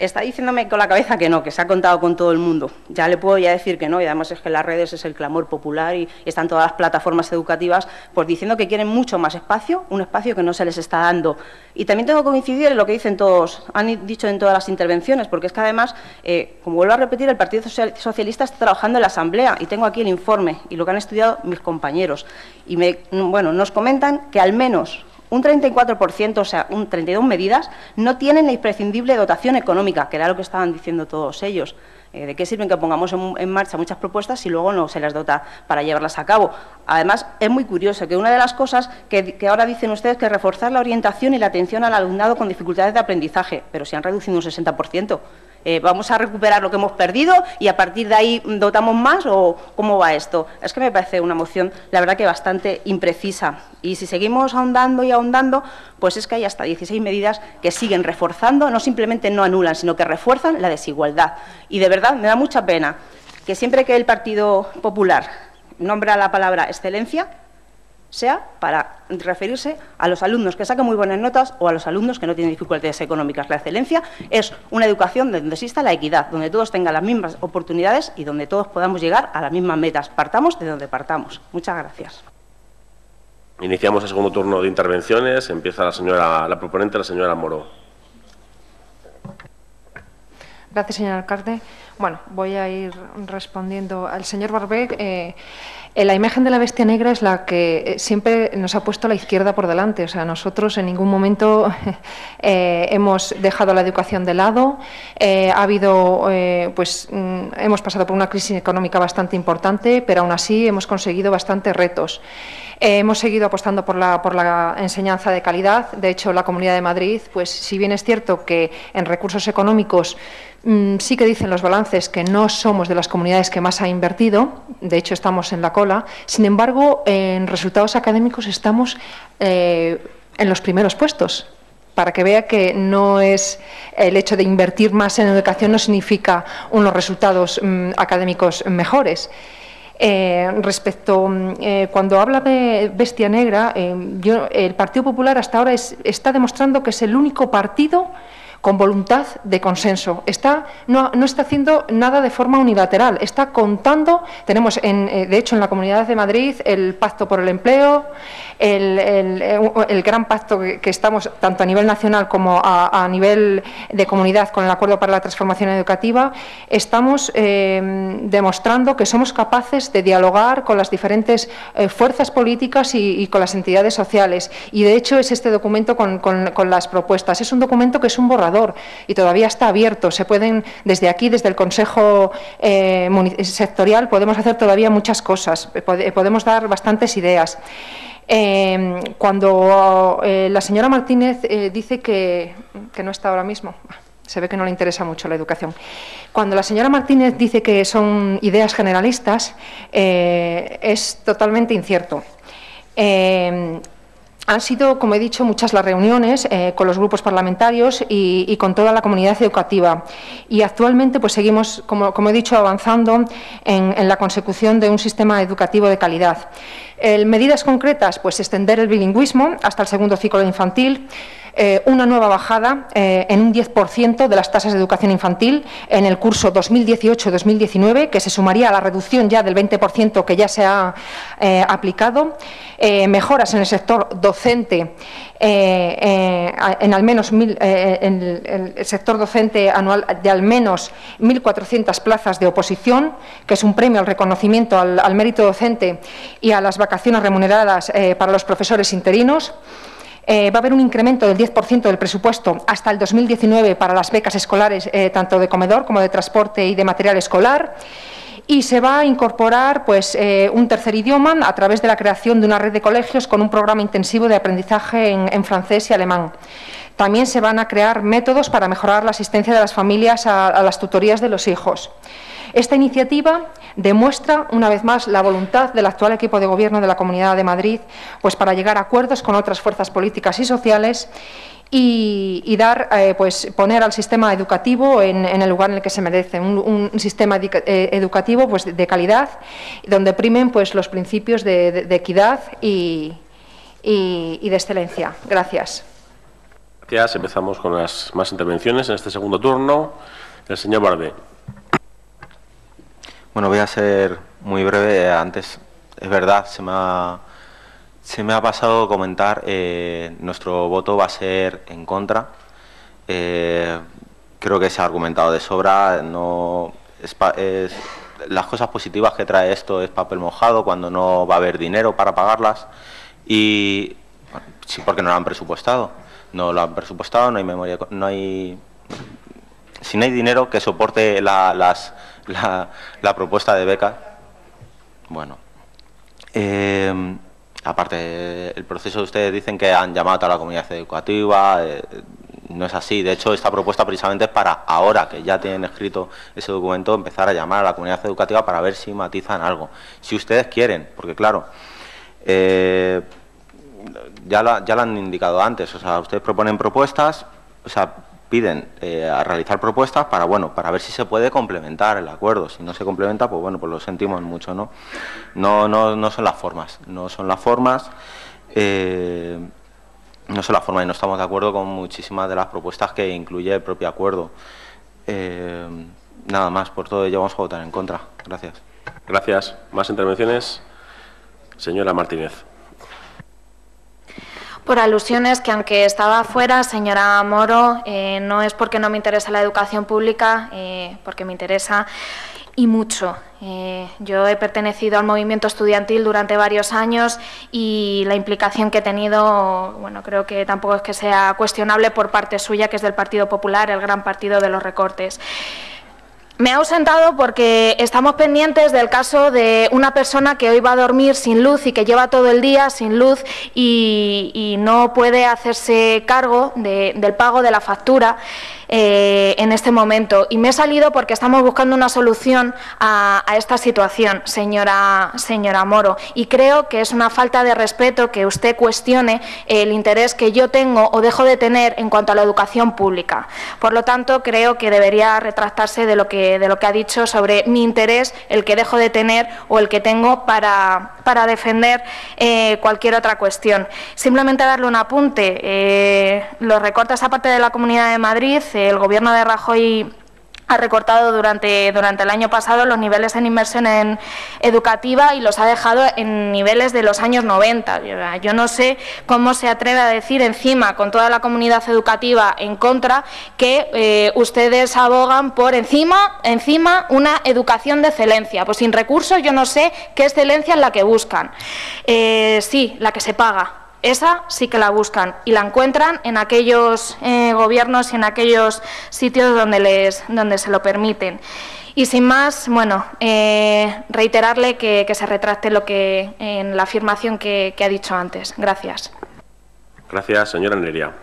Está diciéndome con la cabeza que no, que se ha contado con todo el mundo. Ya le puedo ya decir que no, y además es que en las redes es el clamor popular y están todas las plataformas educativas pues diciendo que quieren mucho más espacio, un espacio que no se les está dando. Y también tengo que coincidir en lo que dicen todos, han dicho en todas las intervenciones, porque es que además, eh, como vuelvo a repetir, el Partido Socialista está trabajando en la Asamblea y tengo aquí el informe y lo que han estudiado mis compañeros. Y me, bueno, nos comentan que al menos un treinta y cuatro por ciento, o sea, un treinta y dos medidas, no tienen la imprescindible dotación económica, que era lo que estaban diciendo todos ellos. Eh, ¿De qué sirven que pongamos en, en marcha muchas propuestas si luego no se les dota para llevarlas a cabo? Además, es muy curioso que una de las cosas que, que ahora dicen ustedes que es reforzar la orientación y la atención al alumnado con dificultades de aprendizaje, pero se han reducido un sesenta por ciento. Eh, ¿Vamos a recuperar lo que hemos perdido y a partir de ahí dotamos más o cómo va esto? Es que me parece una moción, la verdad, que bastante imprecisa. Y si seguimos ahondando y ahondando, pues es que hay hasta dieciséis medidas que siguen reforzando, no simplemente no anulan, sino que refuerzan la desigualdad. Y de verdad me da mucha pena que siempre que el Partido Popular nombra la palabra excelencia, sea para referirse a los alumnos que sacan muy buenas notas o a los alumnos que no tienen dificultades económicas. La excelencia es una educación donde exista la equidad, donde todos tengan las mismas oportunidades y donde todos podamos llegar a las mismas metas. Partamos de donde partamos. Muchas gracias. Iniciamos el segundo turno de intervenciones. Empieza la señora, la proponente, la señora Moro. Gracias, señor alcalde. Bueno, voy a ir respondiendo al señor Barbé. Eh, Eh, la imagen de la bestia negra es la que siempre nos ha puesto la izquierda por delante. O sea, nosotros en ningún momento eh, hemos dejado la educación de lado. Eh, ha habido, eh, pues, mm, hemos pasado por una crisis económica bastante importante, pero aún así hemos conseguido bastantes retos. Eh, hemos seguido apostando por la, por la enseñanza de calidad. De hecho, la Comunidad de Madrid, pues, si bien es cierto que en recursos económicos mm, sí que dicen los balances que no somos de las comunidades que más ha invertido, de hecho estamos en la cola, sin embargo, en resultados académicos estamos eh, en los primeros puestos. Para que vea que no es el hecho de invertir más en educación no significa unos resultados mm, académicos mejores. Eh, respecto, eh, cuando habla de bestia negra, eh, yo, el Partido Popular hasta ahora es, está demostrando que es el único partido con voluntad de consenso. Está, no, no está haciendo nada de forma unilateral, está contando, tenemos en, eh, de hecho en la Comunidad de Madrid el Pacto por el Empleo, el, el, el gran pacto que, que estamos tanto a nivel nacional como a, a nivel de comunidad con el Acuerdo para la Transformación Educativa, estamos eh, demostrando que somos capaces de dialogar con las diferentes eh, fuerzas políticas y, y con las entidades sociales. Y de hecho es este documento con, con, con las propuestas. Es un documento que es un borrador y todavía está abierto. Se pueden, desde aquí, desde el Consejo eh, sectorial, podemos hacer todavía muchas cosas, podemos dar bastantes ideas. Eh, cuando eh, la señora Martínez eh, dice que, que no está ahora mismo, se ve que no le interesa mucho la educación. Cuando la señora Martínez dice que son ideas generalistas, eh, es totalmente incierto. Eh, Han sido, como he dicho, muchas las reuniones eh, con los grupos parlamentarios y, y con toda la comunidad educativa. Y actualmente pues seguimos, como, como he dicho, avanzando en, en la consecución de un sistema educativo de calidad. Eh, medidas concretas, pues extender el bilingüismo hasta el segundo ciclo infantil, eh, una nueva bajada eh, en un diez por ciento de las tasas de educación infantil en el curso dos mil dieciocho dos mil diecinueve, que se sumaría a la reducción ya del veinte por ciento que ya se ha eh, aplicado, eh, mejoras en el sector docente, eh, eh, en al menos mil, eh, en el, el sector docente anual de al menos mil cuatrocientas plazas de oposición, que es un premio al reconocimiento al, al mérito docente y a las vacaciones remuneradas eh, para los profesores interinos. Eh, va a haber un incremento del diez por ciento del presupuesto hasta el dos mil diecinueve para las becas escolares, eh, tanto de comedor como de transporte y de material escolar. Y se va a incorporar pues, eh, un tercer idioma a través de la creación de una red de colegios con un programa intensivo de aprendizaje en, en francés y alemán. También se van a crear métodos para mejorar la asistencia de las familias a, a las tutorías de los hijos. Esta iniciativa demuestra, una vez más, la voluntad del actual equipo de gobierno de la Comunidad de Madrid pues, para llegar a acuerdos con otras fuerzas políticas y sociales y, y dar, eh, pues, poner al sistema educativo en, en el lugar en el que se merece, un, un sistema eh, educativo pues, de, de calidad, donde primen pues, los principios de, de, de equidad y, y, y de excelencia. Gracias. Gracias. Empezamos con las más intervenciones en este segundo turno. El señor Barbé. Bueno, voy a ser muy breve. Antes, es verdad, se me ha, se me ha pasado comentar, eh, nuestro voto va a ser en contra. Eh, creo que se ha argumentado de sobra. No, es, es, las cosas positivas que trae esto es papel mojado cuando no va a haber dinero para pagarlas. Y bueno, sí, porque no lo han presupuestado. No lo han presupuestado, no hay memoria, no hay... Si no hay dinero que soporte la, las, la, la propuesta de becas, bueno, eh, aparte, el proceso, ustedes dicen que han llamado a toda la comunidad educativa, eh, no es así. De hecho, esta propuesta precisamente es para ahora que ya tienen escrito ese documento, empezar a llamar a la comunidad educativa para ver si matizan algo, si ustedes quieren, porque claro, eh, ya, la, ya lo han indicado antes, o sea, ustedes proponen propuestas, o sea, piden eh, a realizar propuestas para, bueno, para ver si se puede complementar el acuerdo. Si no se complementa, pues bueno, pues lo sentimos mucho, ¿no? No, no, no son las formas, no son las formas, eh, no son las formas y no estamos de acuerdo con muchísimas de las propuestas que incluye el propio acuerdo. Eh, nada más, por todo ello vamos a votar en contra. Gracias. Gracias. ¿Más intervenciones? Señora Martínez. Por alusiones que, aunque estaba fuera, señora Moro, eh, no es porque no me interesa la educación pública, eh, porque me interesa y mucho. Eh, yo he pertenecido al movimiento estudiantil durante varios años y la implicación que he tenido, bueno, creo que tampoco es que sea cuestionable por parte suya, que es del Partido Popular, el gran partido de los recortes. Me he ausentado porque estamos pendientes del caso de una persona que hoy va a dormir sin luz y que lleva todo el día sin luz y, y no puede hacerse cargo de, del pago de la factura eh, en este momento. Y me he salido porque estamos buscando una solución a, a esta situación, señora, señora Moro. Y creo que es una falta de respeto que usted cuestione el interés que yo tengo o dejo de tener en cuanto a la educación pública. Por lo tanto, creo que debería retractarse de lo que de lo que ha dicho sobre mi interés, el que dejo de tener o el que tengo para, para defender eh, cualquier otra cuestión. Simplemente darle un apunte. Eh, los recortes, aparte de la Comunidad de Madrid, eh, el Gobierno de Rajoy ha recortado durante, durante el año pasado los niveles en inversión en educativa y los ha dejado en niveles de los años noventa. Yo no sé cómo se atreve a decir encima, con toda la comunidad educativa en contra, que eh, ustedes abogan por encima, encima una educación de excelencia. Pues sin recursos yo no sé qué excelencia es la que buscan. Eh, sí, la que se paga. Esa sí que la buscan y la encuentran en aquellos eh, gobiernos y en aquellos sitios donde, les, donde se lo permiten. Y sin más, bueno, eh, reiterarle que, que se retracte lo que, en la afirmación que, que ha dicho antes. Gracias. Gracias, señora Neria.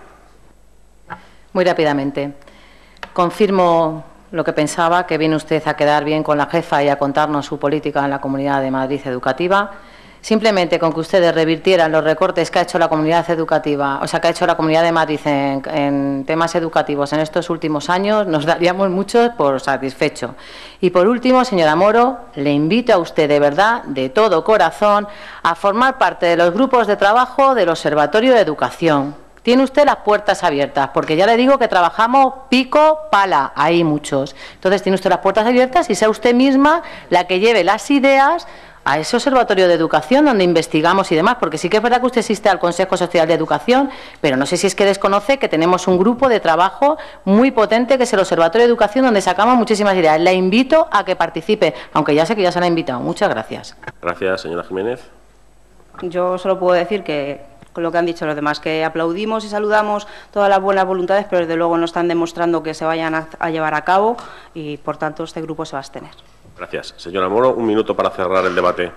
Muy rápidamente. Confirmo lo que pensaba, que viene usted a quedar bien con la jefa y a contarnos su política en la Comunidad de Madrid educativa. Simplemente con que ustedes revirtieran los recortes que ha hecho la comunidad educativa, o sea, que ha hecho la Comunidad de Madrid en, en temas educativos en estos últimos años, nos daríamos mucho por satisfecho. Y por último, señora Moro, le invito a usted de verdad, de todo corazón, a formar parte de los grupos de trabajo del Observatorio de Educación. Tiene usted las puertas abiertas, porque ya le digo que trabajamos pico, pala, hay muchos. Entonces tiene usted las puertas abiertas y sea usted misma la que lleve las ideas a ese observatorio de educación donde investigamos y demás, porque sí que es verdad que usted asiste al Consejo Social de Educación, pero no sé si es que desconoce que tenemos un grupo de trabajo muy potente que es el Observatorio de Educación donde sacamos muchísimas ideas. La invito a que participe, aunque ya sé que ya se la ha invitado. Muchas gracias. Gracias, señora Jiménez. Yo solo puedo decir que, con lo que han dicho los demás, que aplaudimos y saludamos todas las buenas voluntades, pero desde luego no están demostrando que se vayan a, a llevar a cabo y, por tanto, este grupo se va a abstener. Gracias. Señora Moro, un minuto para cerrar el debate.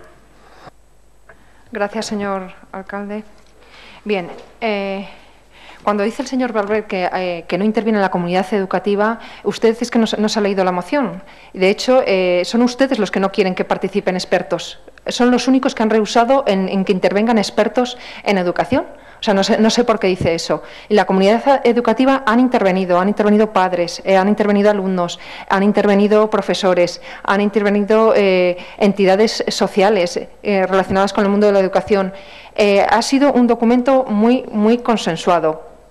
Gracias, señor alcalde. Bien, eh, cuando dice el señor Barber que, eh, que no interviene en la comunidad educativa, usted es que no, no se ha leído la moción. De hecho, eh, son ustedes los que no quieren que participen expertos. Son los únicos que han rehusado en, en que intervengan expertos en educación. O sea, no sé, no sé por qué dice eso. En la comunidad educativa han intervenido, han intervenido padres, eh, han intervenido alumnos, han intervenido profesores, han intervenido eh, entidades sociales eh, relacionadas con el mundo de la educación. Eh, ha sido un documento muy, muy consensuado.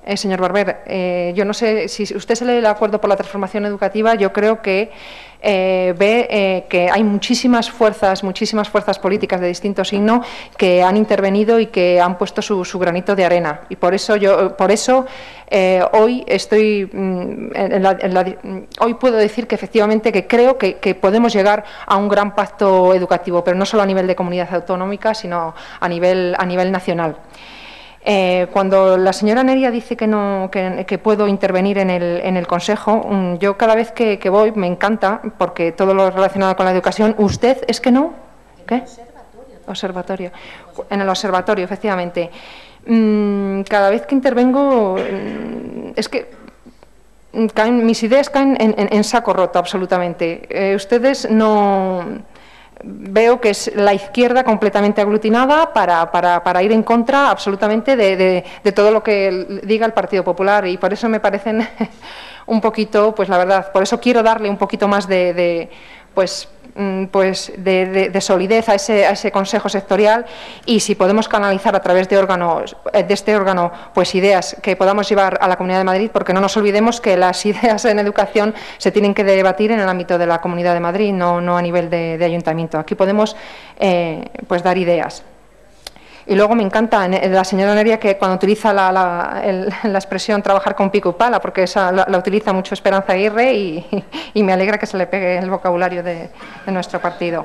Eh, señor Barber, eh, yo no sé si usted se lee el acuerdo por la transformación educativa. Yo creo que eh, ve eh, que hay muchísimas fuerzas, muchísimas fuerzas políticas de distinto signo que han intervenido y que han puesto su, su granito de arena. Y por eso yo, por eso eh, hoy estoy, mm, en la, en la, hoy puedo decir que efectivamente que creo que, que podemos llegar a un gran pacto educativo, pero no solo a nivel de comunidad autonómica, sino a nivel a nivel nacional. Eh, cuando la señora Neria dice que no que, que puedo intervenir en el, en el Consejo, um, yo cada vez que, que voy me encanta, porque todo lo relacionado con la educación, usted es que no, ¿qué? Observatorio. Observatorio. En el observatorio, efectivamente. Mm, cada vez que intervengo, mm, es que caen, mis ideas caen en, en, en saco roto, absolutamente. Eh, ustedes no... Veo que es la izquierda completamente aglutinada para, para, para ir en contra absolutamente de, de, de todo lo que diga el Partido Popular, y por eso me parecen un poquito, pues la verdad, por eso quiero darle un poquito más de, de pues, pues de, de, de solidez a ese, a ese Consejo Sectorial, y si podemos canalizar a través de órganos, de este órgano, pues ideas que podamos llevar a la Comunidad de Madrid, porque no nos olvidemos que las ideas en educación se tienen que debatir en el ámbito de la Comunidad de Madrid, no, no a nivel de, de ayuntamiento. Aquí podemos eh, pues dar ideas. Y luego me encanta la señora Neria, que cuando utiliza la, la, el, la expresión trabajar con pico y pala, porque esa la, la utiliza mucho Esperanza Aguirre, y, y me alegra que se le pegue el vocabulario de, de nuestro partido.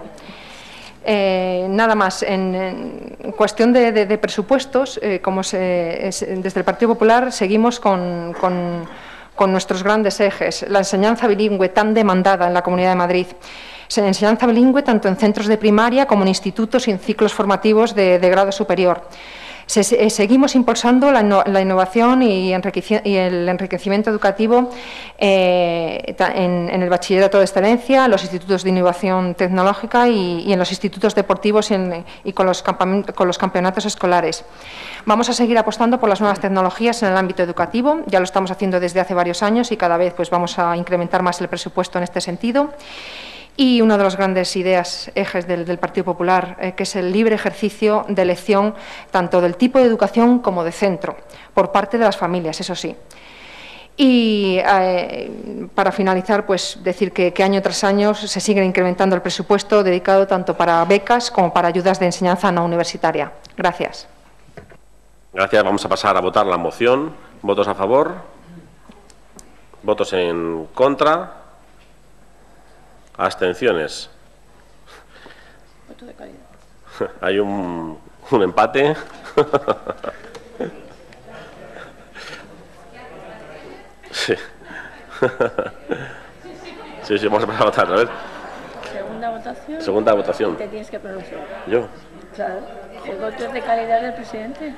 Eh, nada más, en, en cuestión de, de, de presupuestos, eh, como se, es, desde el Partido Popular seguimos con, con, con nuestros grandes ejes. La enseñanza bilingüe tan demandada en la Comunidad de Madrid. Enseñanza bilingüe tanto en centros de primaria como en institutos y en ciclos formativos de, de grado superior. Se, se, seguimos impulsando la, la innovación y, y el enriquecimiento educativo eh, en, en el bachillerato de excelencia, en los institutos de innovación tecnológica y, y en los institutos deportivos y, en, y con, los con los campeonatos escolares. Vamos a seguir apostando por las nuevas tecnologías en el ámbito educativo. Ya lo estamos haciendo desde hace varios años y cada vez pues, vamos a incrementar más el presupuesto en este sentido. Y una de las grandes ideas, ejes del, del Partido Popular, eh, que es el libre ejercicio de elección tanto del tipo de educación como de centro, por parte de las familias, eso sí. Y eh, para finalizar, pues decir que, que año tras año se sigue incrementando el presupuesto dedicado tanto para becas como para ayudas de enseñanza no universitaria. Gracias. Gracias. Vamos a pasar a votar la moción. ¿Votos a favor? ¿Votos en contra? ¿Abstenciones? Voto de calidad. Hay un, un empate. Sí. Sí, sí, vamos a pasar a votar, a ver. Segunda votación. Segunda votación. Te tienes que pronunciar. ¿Yo? Claro. El voto es de calidad del presidente.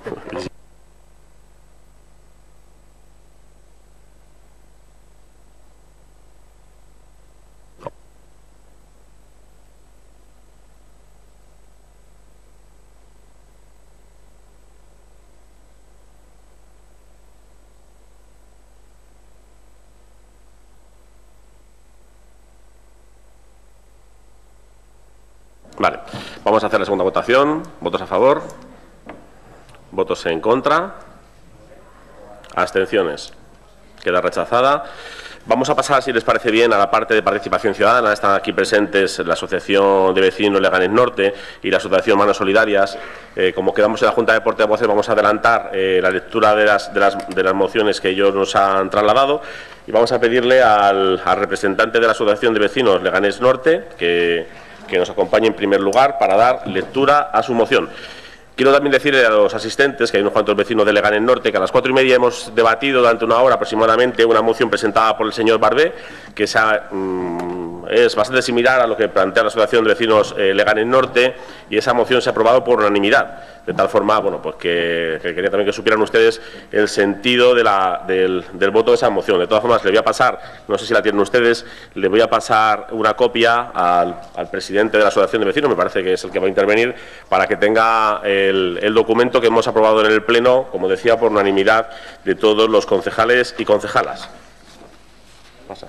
Vale, vamos a hacer la segunda votación. ¿Votos a favor? ¿Votos en contra? ¿Abstenciones? Queda rechazada. Vamos a pasar, si les parece bien, a la parte de participación ciudadana. Están aquí presentes la Asociación de Vecinos Leganés Norte y la Asociación Manos Solidarias. Eh, como quedamos en la Junta de Portavoces, vamos a adelantar eh, la lectura de las, de, las, de las mociones que ellos nos han trasladado, y vamos a pedirle al, al representante de la Asociación de Vecinos Leganés Norte que... que nos acompañe en primer lugar para dar lectura a su moción. Quiero también decirle a los asistentes, que hay unos cuantos vecinos de Leganés Norte, que a las cuatro y media hemos debatido durante una hora aproximadamente una moción presentada por el señor Barbé, que se ha, mmm, es bastante similar a lo que plantea la Asociación de Vecinos eh, Leganés Norte, y esa moción se ha aprobado por unanimidad. De tal forma, bueno, pues que, que quería también que supieran ustedes el sentido de la, del, del voto de esa moción. De todas formas, le voy a pasar, no sé si la tienen ustedes, le voy a pasar una copia al, al presidente de la Asociación de Vecinos, me parece que es el que va a intervenir, para que tenga el, el documento que hemos aprobado en el Pleno, como decía, por unanimidad de todos los concejales y concejalas. Pasa.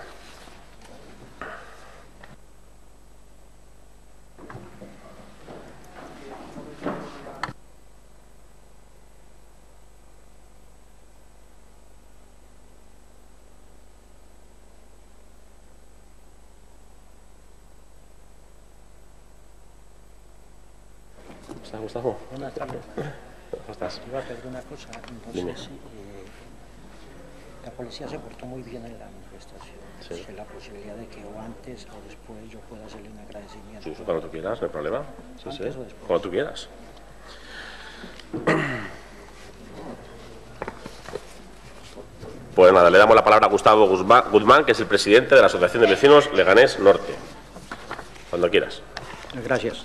estás, Gustavo? Buenas tardes. ¿Cómo estás? Iba a pedir una cosa. Dime. Entonces, eh, la policía se portó muy bien en la manifestación. Sí. Si la posibilidad de que o antes o después yo pueda hacerle un agradecimiento. Sí, cuando tú quieras, no hay problema. Sí, sí. Cuando tú quieras. Pues nada, le damos la palabra a Gustavo Guzmán, que es el presidente de la Asociación de Vecinos Leganés Norte. Cuando quieras. Gracias.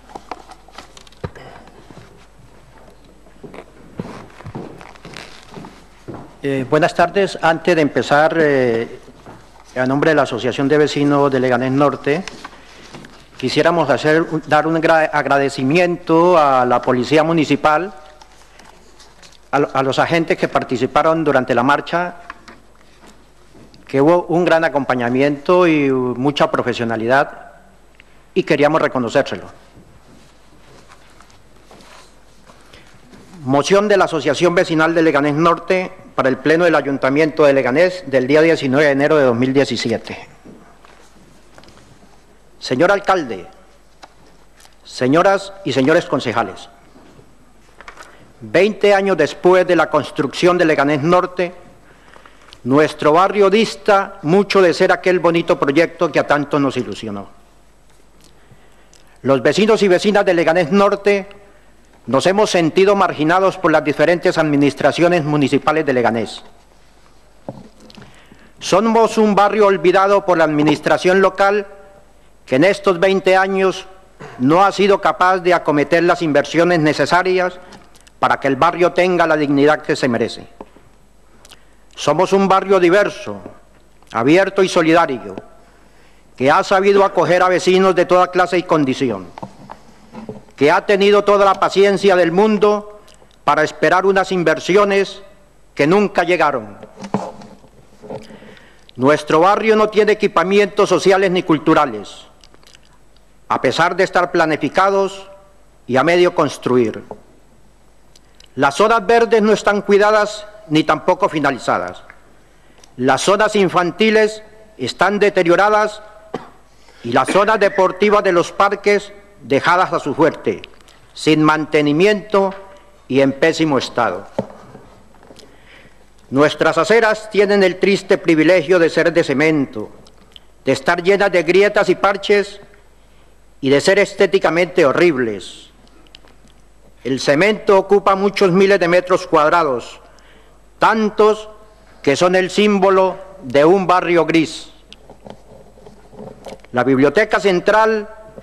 Eh, buenas tardes. Antes de empezar, eh, a nombre de la Asociación de Vecinos de Leganés Norte, quisiéramos hacer, dar un agradecimiento a la Policía Municipal, a, a los agentes que participaron durante la marcha, que hubo un gran acompañamiento y mucha profesionalidad, y queríamos reconocérselo. Moción de la Asociación Vecinal de Leganés Norte para el Pleno del Ayuntamiento de Leganés del día diecinueve de enero de dos mil diecisiete. Señor alcalde, señoras y señores concejales, veinte años después de la construcción de Leganés Norte, nuestro barrio dista mucho de ser aquel bonito proyecto que a tanto nos ilusionó. Los vecinos y vecinas de Leganés Norte nos hemos sentido marginados por las diferentes administraciones municipales de Leganés. Somos un barrio olvidado por la administración local que en estos veinte años no ha sido capaz de acometer las inversiones necesarias para que el barrio tenga la dignidad que se merece. Somos un barrio diverso, abierto y solidario, que ha sabido acoger a vecinos de toda clase y condición, que ha tenido toda la paciencia del mundo para esperar unas inversiones que nunca llegaron. Nuestro barrio no tiene equipamientos sociales ni culturales, a pesar de estar planificados y a medio construir. Las zonas verdes no están cuidadas ni tampoco finalizadas. Las zonas infantiles están deterioradas y las zonas deportivas de los parques dejadas a su suerte, sin mantenimiento y en pésimo estado. Nuestras aceras tienen el triste privilegio de ser de cemento, de estar llenas de grietas y parches y de ser estéticamente horribles. El cemento ocupa muchos miles de metros cuadrados, tantos que son el símbolo de un barrio gris. La Biblioteca Central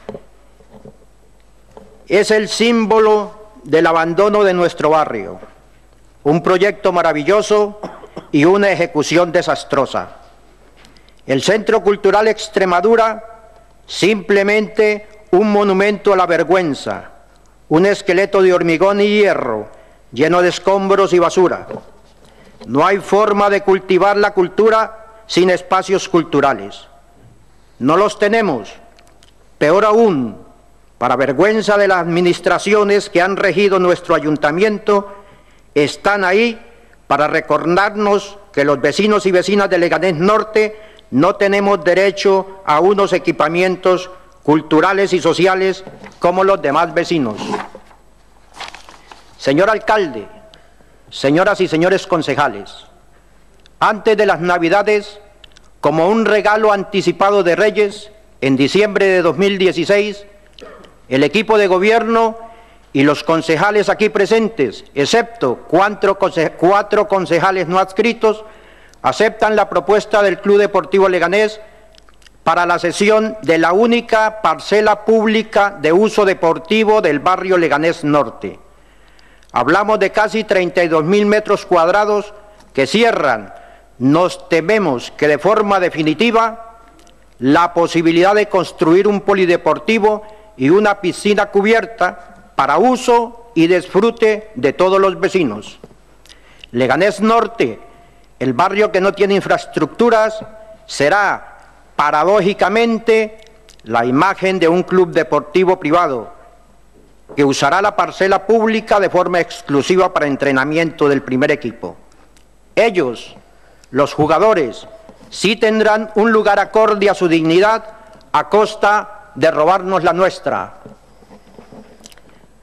es el símbolo del abandono de nuestro barrio, un proyecto maravilloso y una ejecución desastrosa. El Centro Cultural Extremadura, simplemente un monumento a la vergüenza, un esqueleto de hormigón y hierro lleno de escombros y basura. No hay forma de cultivar la cultura sin espacios culturales. No los tenemos. Peor aún, para vergüenza de las administraciones que han regido nuestro ayuntamiento, están ahí para recordarnos que los vecinos y vecinas de Leganés Norte no tenemos derecho a unos equipamientos culturales y sociales como los demás vecinos. Señor alcalde, señoras y señores concejales, antes de las Navidades, como un regalo anticipado de Reyes, en diciembre de dos mil dieciséis, el equipo de gobierno y los concejales aquí presentes, excepto cuatro, conce cuatro concejales no adscritos, aceptan la propuesta del Club Deportivo Leganés para la cesión de la única parcela pública de uso deportivo del barrio Leganés Norte. Hablamos de casi treinta y dos mil metros cuadrados que cierran, nos tememos que de forma definitiva, la posibilidad de construir un polideportivo y una piscina cubierta para uso y disfrute de todos los vecinos. Leganés Norte, el barrio que no tiene infraestructuras, será paradójicamente la imagen de un club deportivo privado que usará la parcela pública de forma exclusiva para entrenamiento del primer equipo. Ellos, los jugadores, sí tendrán un lugar acorde a su dignidad a costa de robarnos la nuestra.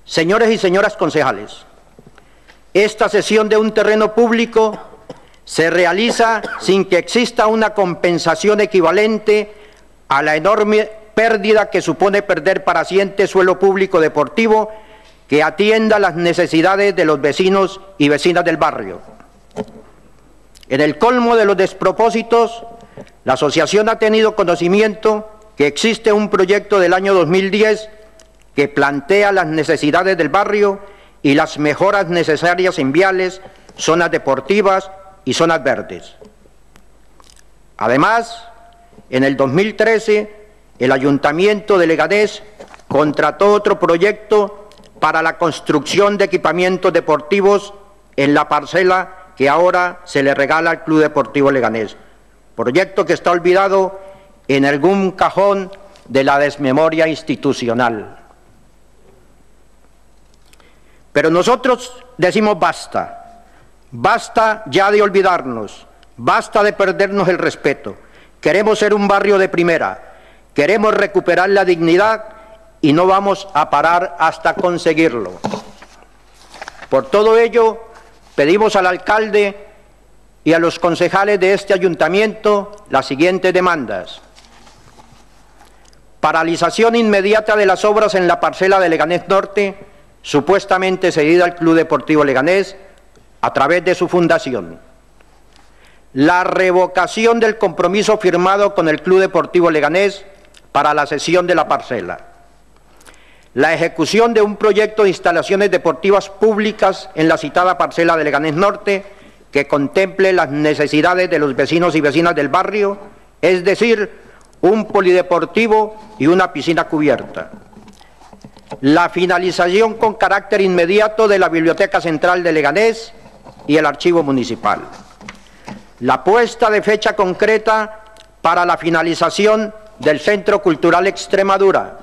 Señores y señoras concejales, esta cesión de un terreno público se realiza sin que exista una compensación equivalente a la enorme pérdida que supone perder para siempre suelo público deportivo que atienda las necesidades de los vecinos y vecinas del barrio. En el colmo de los despropósitos, la asociación ha tenido conocimiento que existe un proyecto del año dos mil diez que plantea las necesidades del barrio y las mejoras necesarias en viales, zonas deportivas y zonas verdes. Además, en el dos mil trece, el Ayuntamiento de Leganés contrató otro proyecto para la construcción de equipamientos deportivos en la parcela que ahora se le regala al Club Deportivo Leganés, proyecto que está olvidado en algún cajón de la desmemoria institucional. Pero nosotros decimos basta, basta ya de olvidarnos, basta de perdernos el respeto. Queremos ser un barrio de primera, queremos recuperar la dignidad y no vamos a parar hasta conseguirlo. Por todo ello, pedimos al alcalde y a los concejales de este ayuntamiento las siguientes demandas. Paralización inmediata de las obras en la parcela de Leganés Norte, supuestamente cedida al Club Deportivo Leganés a través de su fundación. La revocación del compromiso firmado con el Club Deportivo Leganés para la cesión de la parcela. La ejecución de un proyecto de instalaciones deportivas públicas en la citada parcela de Leganés Norte que contemple las necesidades de los vecinos y vecinas del barrio, es decir, un polideportivo y una piscina cubierta. La finalización con carácter inmediato de la Biblioteca Central de Leganés y el Archivo Municipal. La puesta de fecha concreta para la finalización del Centro Cultural Extremadura.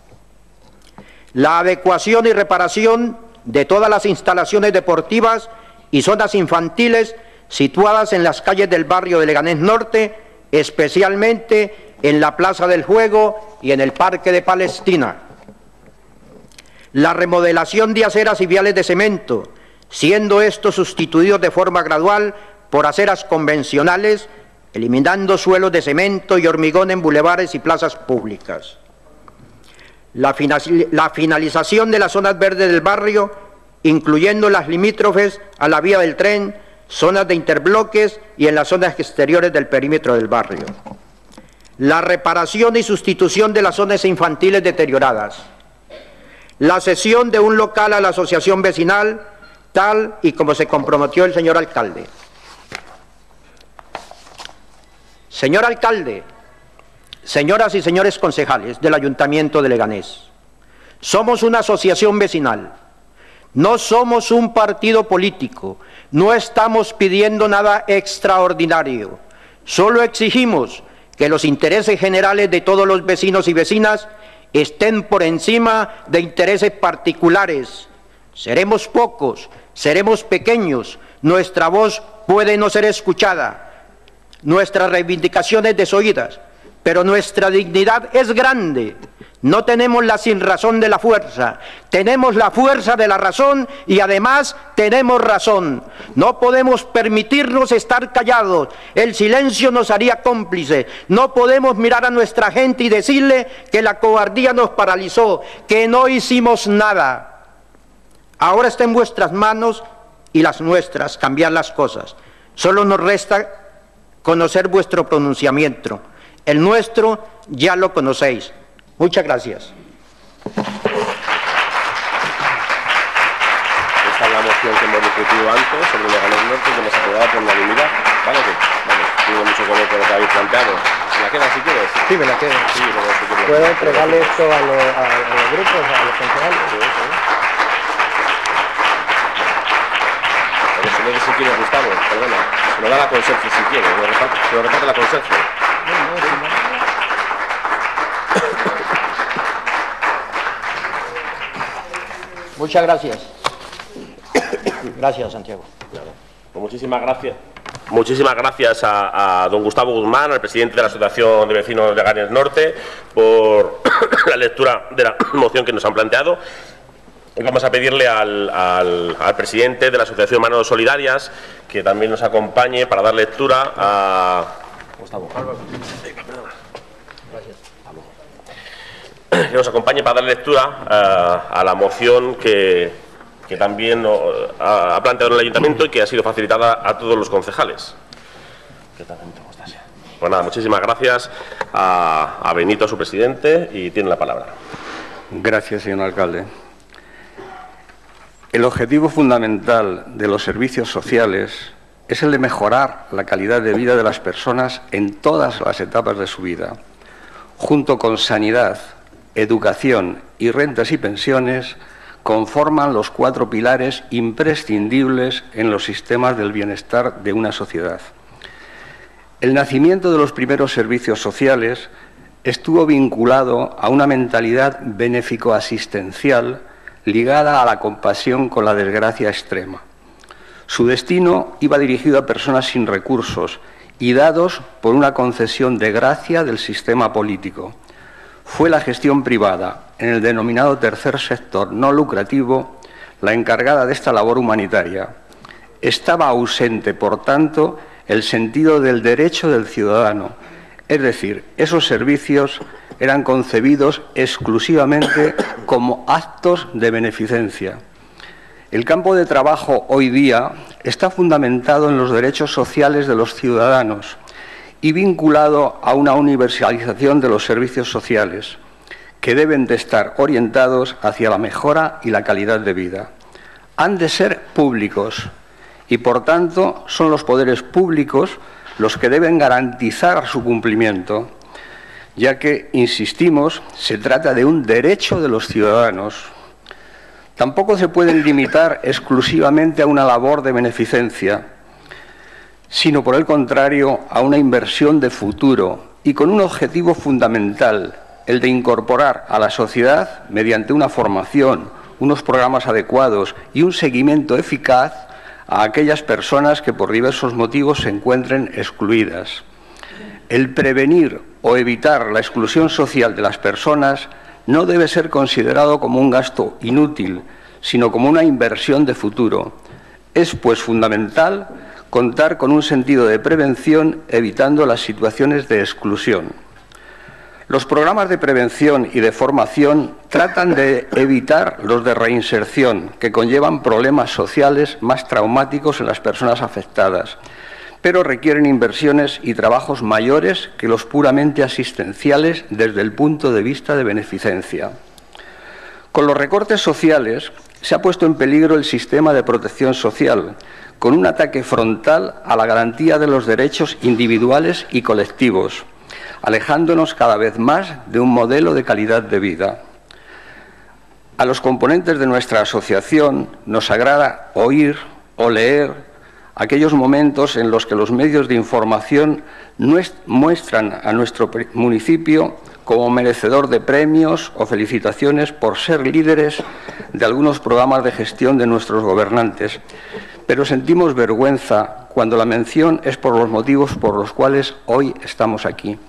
La adecuación y reparación de todas las instalaciones deportivas y zonas infantiles situadas en las calles del barrio de Leganés Norte, especialmente en la Plaza del Juego y en el Parque de Palestina. La remodelación de aceras y viales de cemento, siendo estos sustituidos de forma gradual por aceras convencionales, eliminando suelos de cemento y hormigón en bulevares y plazas públicas. La, la finalización de las zonas verdes del barrio, incluyendo las limítrofes a la vía del tren, zonas de interbloques y en las zonas exteriores del perímetro del barrio. La reparación y sustitución de las zonas infantiles deterioradas. La cesión de un local a la asociación vecinal, tal y como se comprometió el señor alcalde. Señor alcalde, señoras y señores concejales del Ayuntamiento de Leganés, somos una asociación vecinal, no somos un partido político, no estamos pidiendo nada extraordinario, solo exigimos que los intereses generales de todos los vecinos y vecinas estén por encima de intereses particulares. Seremos pocos, seremos pequeños, nuestra voz puede no ser escuchada, nuestras reivindicaciones desoídas, pero nuestra dignidad es grande. No tenemos la sinrazón de la fuerza, tenemos la fuerza de la razón y además tenemos razón. No podemos permitirnos estar callados, el silencio nos haría cómplice. No podemos mirar a nuestra gente y decirle que la cobardía nos paralizó, que no hicimos nada. Ahora está en vuestras manos y las nuestras cambiar las cosas. Solo nos resta conocer vuestro pronunciamiento. El nuestro ya lo conocéis. Muchas gracias. Esta es la moción que hemos discutido antes sobre Leganés Norte, que nos ha aprobado por unanimidad. Vale, que vamos, tiene mucho que ver con lo que habéis planteado. ¿Me la quedas si quieres? Sí, me la quedo. Sí, pero si quieres. ¿Puedo entregarle esto a, lo, a, a los grupos, a los concejales? Sí, sí. Pero si no sé si quieres, Gustavo, perdona. Se lo da la conserje si quieres, se lo reparte, se lo reparte la conserje. No, no, no. Muchas gracias. Gracias, Santiago. Claro. Pues muchísimas gracias. Muchísimas gracias a, a don Gustavo Guzmán, al presidente de la Asociación de Vecinos de Leganés Norte, por la lectura de la moción que nos han planteado. Hoy vamos a pedirle al, al, al presidente de la Asociación Manos Solidarias que también nos acompañe para dar lectura a... ¿Cómo estamos? Que nos acompañe para dar lectura a, a la moción que, que también ha, ha planteado el Ayuntamiento y que ha sido facilitada a todos los concejales. ¿Qué tal? ¿Cómo estás? Pues nada, muchísimas gracias a, a Benito, a su presidente, y tiene la palabra. Gracias, señor alcalde. El objetivo fundamental de los servicios sociales es el de mejorar la calidad de vida de las personas en todas las etapas de su vida. Junto con sanidad, educación y rentas y pensiones, conforman los cuatro pilares imprescindibles en los sistemas del bienestar de una sociedad. El nacimiento de los primeros servicios sociales estuvo vinculado a una mentalidad benéfico-asistencial ligada a la compasión con la desgracia extrema. Su destino iba dirigido a personas sin recursos y dados por una concesión de gracia del sistema político. Fue la gestión privada, en el denominado tercer sector no lucrativo, la encargada de esta labor humanitaria. Estaba ausente, por tanto, el sentido del derecho del ciudadano, es decir, esos servicios eran concebidos exclusivamente como actos de beneficencia. El campo de trabajo hoy día está fundamentado en los derechos sociales de los ciudadanos y vinculado a una universalización de los servicios sociales, que deben de estar orientados hacia la mejora y la calidad de vida. Han de ser públicos y, por tanto, son los poderes públicos los que deben garantizar su cumplimiento, ya que, insistimos, se trata de un derecho de los ciudadanos. Tampoco se pueden limitar exclusivamente a una labor de beneficencia, sino por el contrario a una inversión de futuro y con un objetivo fundamental, el de incorporar a la sociedad, mediante una formación, unos programas adecuados y un seguimiento eficaz, a aquellas personas que por diversos motivos se encuentren excluidas. El prevenir o evitar la exclusión social de las personas no debe ser considerado como un gasto inútil, sino como una inversión de futuro. Es, pues, fundamental contar con un sentido de prevención, evitando las situaciones de exclusión. Los programas de prevención y de formación tratan de evitar los de reinserción, que conllevan problemas sociales más traumáticos en las personas afectadas, pero requieren inversiones y trabajos mayores que los puramente asistenciales desde el punto de vista de beneficencia. Con los recortes sociales se ha puesto en peligro el sistema de protección social, con un ataque frontal a la garantía de los derechos individuales y colectivos, alejándonos cada vez más de un modelo de calidad de vida. A los componentes de nuestra asociación nos agrada oír o leer aquellos momentos en los que los medios de información muestran a nuestro municipio como merecedor de premios o felicitaciones por ser líderes de algunos programas de gestión de nuestros gobernantes, pero sentimos vergüenza cuando la mención es por los motivos por los cuales hoy estamos aquí.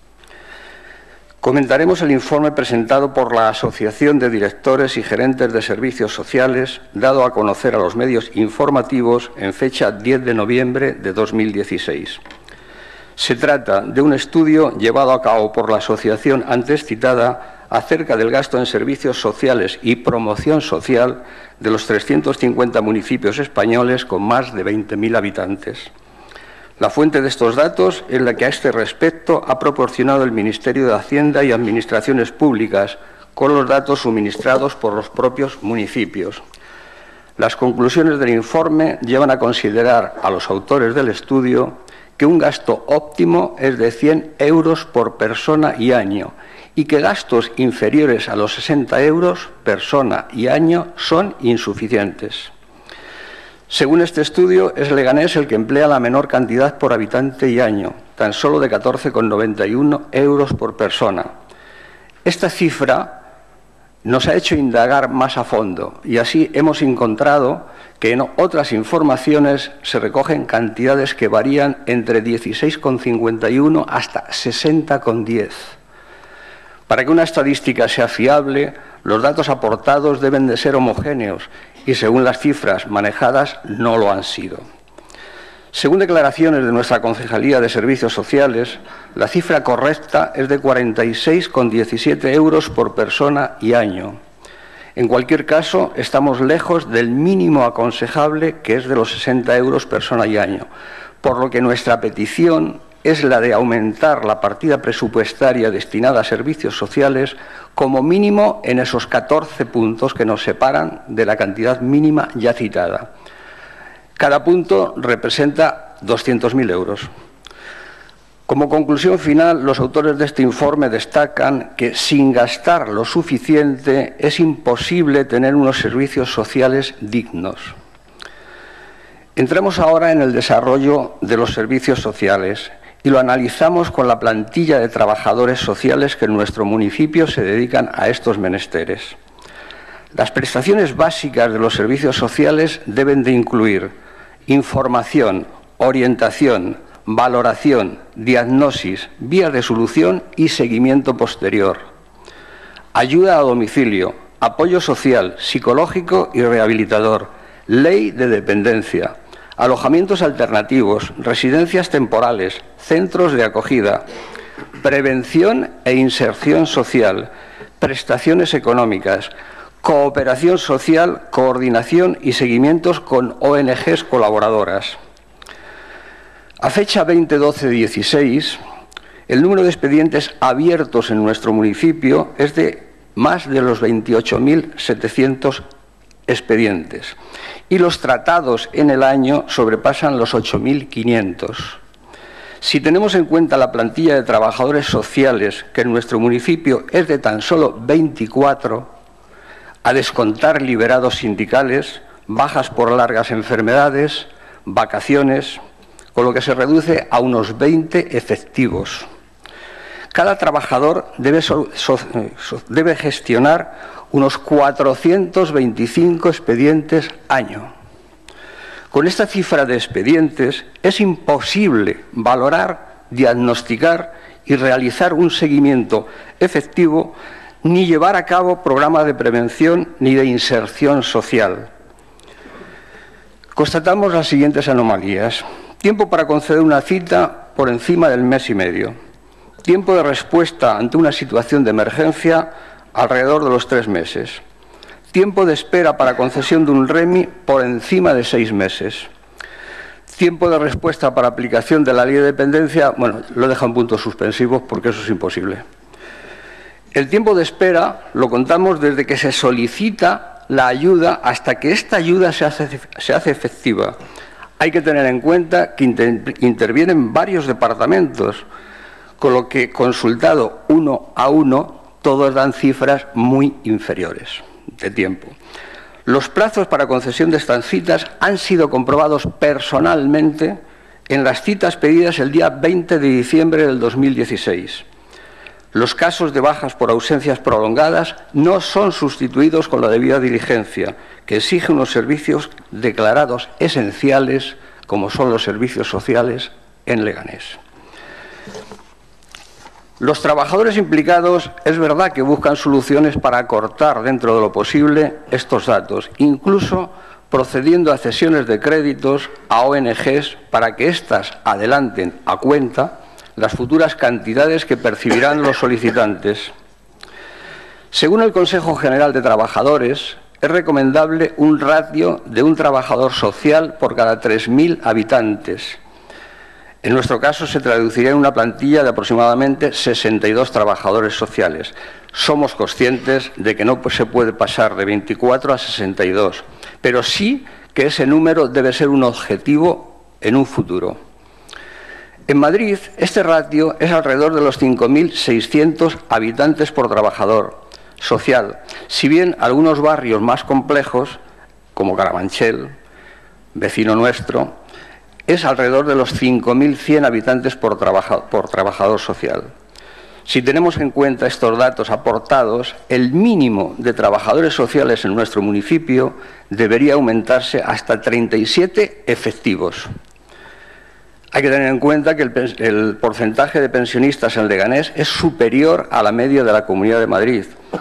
Comentaremos el informe presentado por la Asociación de Directores y Gerentes de Servicios Sociales, dado a conocer a los medios informativos en fecha diez de noviembre de dos mil dieciséis. Se trata de un estudio llevado a cabo por la asociación antes citada acerca del gasto en servicios sociales y promoción social de los trescientos cincuenta municipios españoles con más de veinte mil habitantes. La fuente de estos datos es la que a este respecto ha proporcionado el Ministerio de Hacienda y Administraciones Públicas, con los datos suministrados por los propios municipios. Las conclusiones del informe llevan a considerar a los autores del estudio que un gasto óptimo es de cien euros por persona y año y que gastos inferiores a los sesenta euros persona y año son insuficientes. Según este estudio, es Leganés el que emplea la menor cantidad por habitante y año, tan solo de catorce coma noventa y uno euros por persona. Esta cifra nos ha hecho indagar más a fondo y así hemos encontrado que en otras informaciones se recogen cantidades que varían entre dieciséis coma cincuenta y uno hasta sesenta coma diez. Para que una estadística sea fiable, los datos aportados deben de ser homogéneos y, según las cifras manejadas, no lo han sido. Según declaraciones de nuestra Concejalía de Servicios Sociales, la cifra correcta es de cuarenta y seis coma diecisiete euros por persona y año. En cualquier caso, estamos lejos del mínimo aconsejable, que es de los sesenta euros persona y año, por lo que nuestra petición es la de aumentar la partida presupuestaria destinada a servicios sociales como mínimo en esos catorce puntos que nos separan de la cantidad mínima ya citada. Cada punto representa doscientos mil euros. Como conclusión final, los autores de este informe destacan que sin gastar lo suficiente es imposible tener unos servicios sociales dignos. Entremos ahora en el desarrollo de los servicios sociales y lo analizamos con la plantilla de trabajadores sociales que en nuestro municipio se dedican a estos menesteres. Las prestaciones básicas de los servicios sociales deben de incluir información, orientación, valoración, diagnosis, vías de solución y seguimiento posterior. Ayuda a domicilio, apoyo social, psicológico y rehabilitador, ley de dependencia, alojamientos alternativos, residencias temporales, centros de acogida, prevención e inserción social, prestaciones económicas, cooperación social, coordinación y seguimientos con O N Ges colaboradoras. A fecha veinte doce dieciséis, el número de expedientes abiertos en nuestro municipio es de más de los veintiocho mil setecientos expedientes y los tratados en el año sobrepasan los ocho mil quinientos. Si tenemos en cuenta la plantilla de trabajadores sociales, que en nuestro municipio es de tan solo veinticuatro, a descontar liberados sindicales, bajas por largas enfermedades, vacaciones, con lo que se reduce a unos veinte efectivos. Cada trabajador debe, so, so, so, debe gestionar unos cuatrocientos veinticinco expedientes año. Con esta cifra de expedientes es imposible valorar, diagnosticar y realizar un seguimiento efectivo, ni llevar a cabo programas de prevención ni de inserción social. Constatamos las siguientes anomalías. Tiempo para conceder una cita por encima del mes y medio. Tiempo de respuesta ante una situación de emergencia alrededor de los tres meses. Tiempo de espera para concesión de un REMI por encima de seis meses. Tiempo de respuesta para aplicación de la ley de dependencia, bueno, lo dejan puntos suspensivos porque eso es imposible. El tiempo de espera lo contamos desde que se solicita la ayuda hasta que esta ayuda se hace, se hace efectiva. Hay que tener en cuenta que inter, intervienen varios departamentos, con lo que, consultado uno a uno, todos dan cifras muy inferiores de tiempo. Los plazos para concesión de estas citas han sido comprobados personalmente en las citas pedidas el día veinte de diciembre del dos mil dieciséis. Los casos de bajas por ausencias prolongadas no son sustituidos con la debida diligencia, que exige unos servicios declarados esenciales, como son los servicios sociales en Leganés. Los trabajadores implicados es verdad que buscan soluciones para acortar dentro de lo posible estos datos, incluso procediendo a cesiones de créditos a O N Ges para que éstas adelanten a cuenta las futuras cantidades que percibirán los solicitantes. Según el Consejo General de Trabajadores, es recomendable un ratio de un trabajador social por cada tres mil habitantes. En nuestro caso se traduciría en una plantilla de aproximadamente sesenta y dos trabajadores sociales. Somos conscientes de que no se puede pasar de veinticuatro a sesenta y dos, pero sí que ese número debe ser un objetivo en un futuro. En Madrid, este ratio es alrededor de los cinco mil seiscientos habitantes por trabajador social, si bien algunos barrios más complejos, como Carabanchel, vecino nuestro, es alrededor de los cinco mil cien habitantes por, trabaja, por trabajador social. Si tenemos en cuenta estos datos aportados, el mínimo de trabajadores sociales en nuestro municipio debería aumentarse hasta treinta y siete efectivos. Hay que tener en cuenta que el, el porcentaje de pensionistas en Leganés es superior a la media de la Comunidad de Madrid.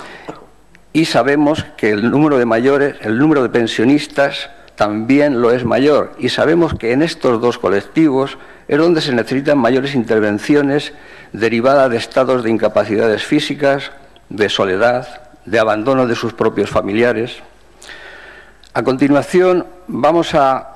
Y sabemos que el número de mayores, el número de pensionistas también lo es mayor. Y sabemos que en estos dos colectivos es donde se necesitan mayores intervenciones derivadas de estados de incapacidades físicas, de soledad, de abandono de sus propios familiares. A continuación vamos a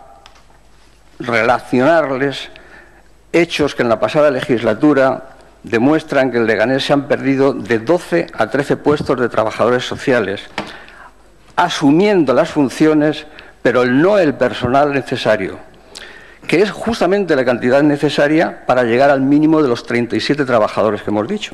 relacionarles hechos que en la pasada legislatura demuestran que en Leganés se han perdido de doce a trece puestos de trabajadores sociales, asumiendo las funciones, pero no el personal necesario, que es justamente la cantidad necesaria para llegar al mínimo de los treinta y siete trabajadores que hemos dicho.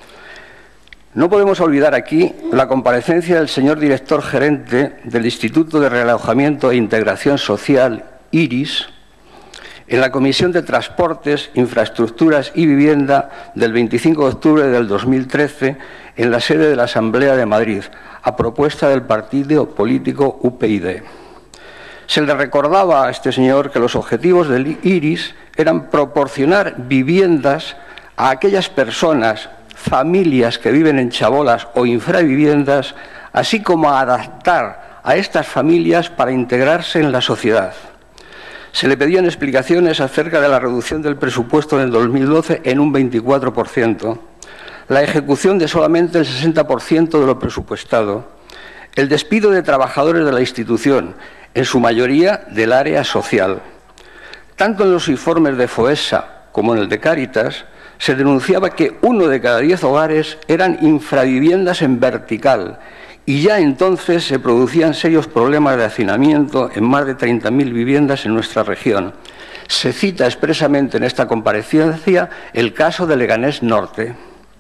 No podemos olvidar aquí la comparecencia del señor director gerente del Instituto de Realojamiento e Integración Social, IRIS, en la Comisión de Transportes, Infraestructuras y Vivienda del veinticinco de octubre del dos mil trece en la sede de la Asamblea de Madrid, a propuesta del partido político U P y. Se le recordaba a este señor que los objetivos del IRIS eran proporcionar viviendas a aquellas personas, familias que viven en chabolas o infraviviendas, así como a adaptar a estas familias para integrarse en la sociedad. Se le pedían explicaciones acerca de la reducción del presupuesto en el dos mil doce en un veinticuatro por ciento, la ejecución de solamente el sesenta por ciento de lo presupuestado, el despido de trabajadores de la institución, en su mayoría del área social. Tanto en los informes de FOESA como en el de Cáritas se denunciaba que uno de cada diez hogares eran infraviviendas en vertical, y ya entonces se producían serios problemas de hacinamiento en más de treinta mil viviendas en nuestra región. Se cita expresamente en esta comparecencia el caso de Leganés Norte.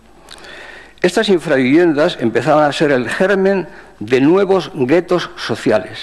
Estas infraviviendas empezaban a ser el germen de nuevos guetos sociales.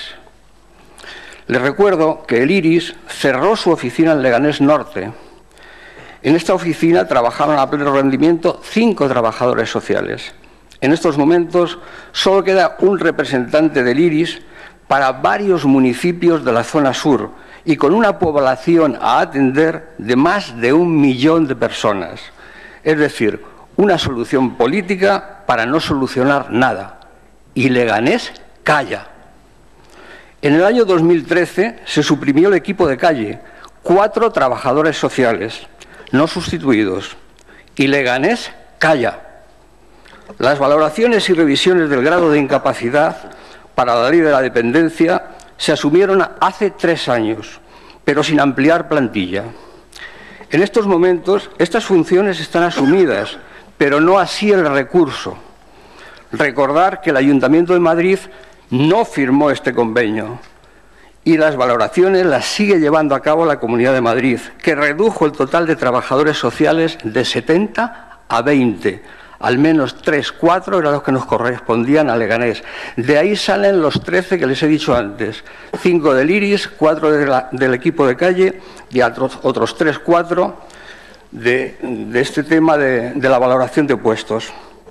Les recuerdo que el IRIS cerró su oficina en Leganés Norte. En esta oficina trabajaban a pleno rendimiento cinco trabajadores sociales. En estos momentos solo queda un representante del IRIS para varios municipios de la zona sur y con una población a atender de más de un millón de personas. Es decir, una solución política para no solucionar nada. Y Leganés calla. En el año dos mil trece se suprimió el equipo de calle, cuatro trabajadores sociales, no sustituidos. Y Leganés calla. Las valoraciones y revisiones del grado de incapacidad para la ley de la dependencia se asumieron hace tres años, pero sin ampliar plantilla. En estos momentos, estas funciones están asumidas, pero no así el recurso. Recordar que el Ayuntamiento de Madrid no firmó este convenio y las valoraciones las sigue llevando a cabo la Comunidad de Madrid, que redujo el total de trabajadores sociales de setenta a veinte. Al menos tres, cuatro eran los que nos correspondían a Leganés. De ahí salen los trece que les he dicho antes. cinco del IRIS, cuatro de la, del equipo de calle y otros, otros tres, cuatro de, de este tema de, de la valoración de puestos.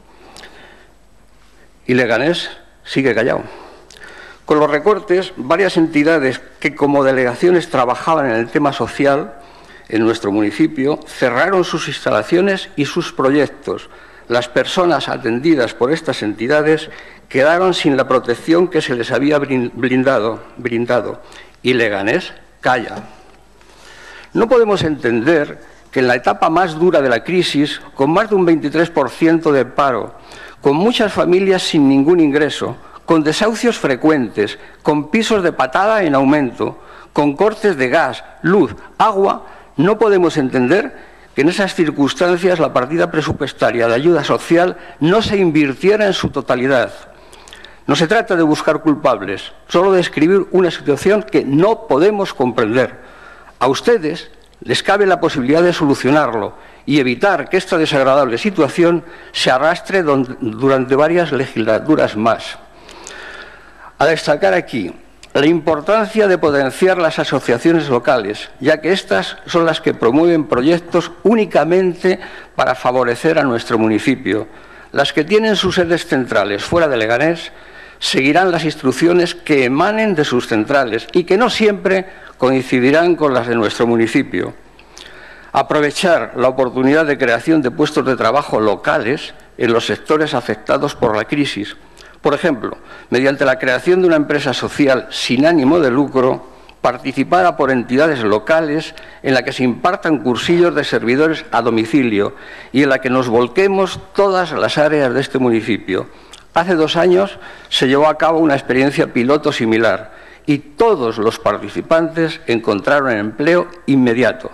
Y Leganés sigue callado. Con los recortes, varias entidades que como delegaciones trabajaban en el tema social en nuestro municipio cerraron sus instalaciones y sus proyectos. Las personas atendidas por estas entidades quedaron sin la protección que se les había brindado, brindado y Leganés calla. No podemos entender que en la etapa más dura de la crisis, con más de un veintitrés por ciento de paro, con muchas familias sin ningún ingreso, con desahucios frecuentes, con pisos de patada en aumento, con cortes de gas, luz, agua, no podemos entender que en esas circunstancias la partida presupuestaria de ayuda social no se invirtiera en su totalidad. No se trata de buscar culpables, solo de describir una situación que no podemos comprender. A ustedes les cabe la posibilidad de solucionarlo y evitar que esta desagradable situación se arrastre durante varias legislaturas más. A destacar aquí la importancia de potenciar las asociaciones locales, ya que estas son las que promueven proyectos únicamente para favorecer a nuestro municipio. Las que tienen sus sedes centrales fuera de Leganés seguirán las instrucciones que emanen de sus centrales y que no siempre coincidirán con las de nuestro municipio. aprovechar la oportunidad de creación de puestos de trabajo locales en los sectores afectados por la crisis. Por ejemplo, mediante la creación de una empresa social sin ánimo de lucro, participada por entidades locales en la que se impartan cursillos de servidores a domicilio y en la que nos volquemos todas las áreas de este municipio. Hace dos años se llevó a cabo una experiencia piloto similar y todos los participantes encontraron empleo inmediato.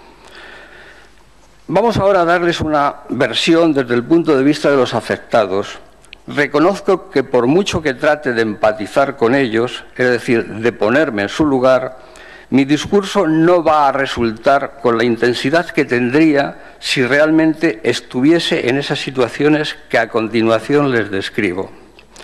Vamos ahora a darles una versión desde el punto de vista de los afectados. Reconozco que por mucho que trate de empatizar con ellos, es decir, de ponerme en su lugar, mi discurso no va a resultar con la intensidad que tendría si realmente estuviese en esas situaciones que a continuación les describo.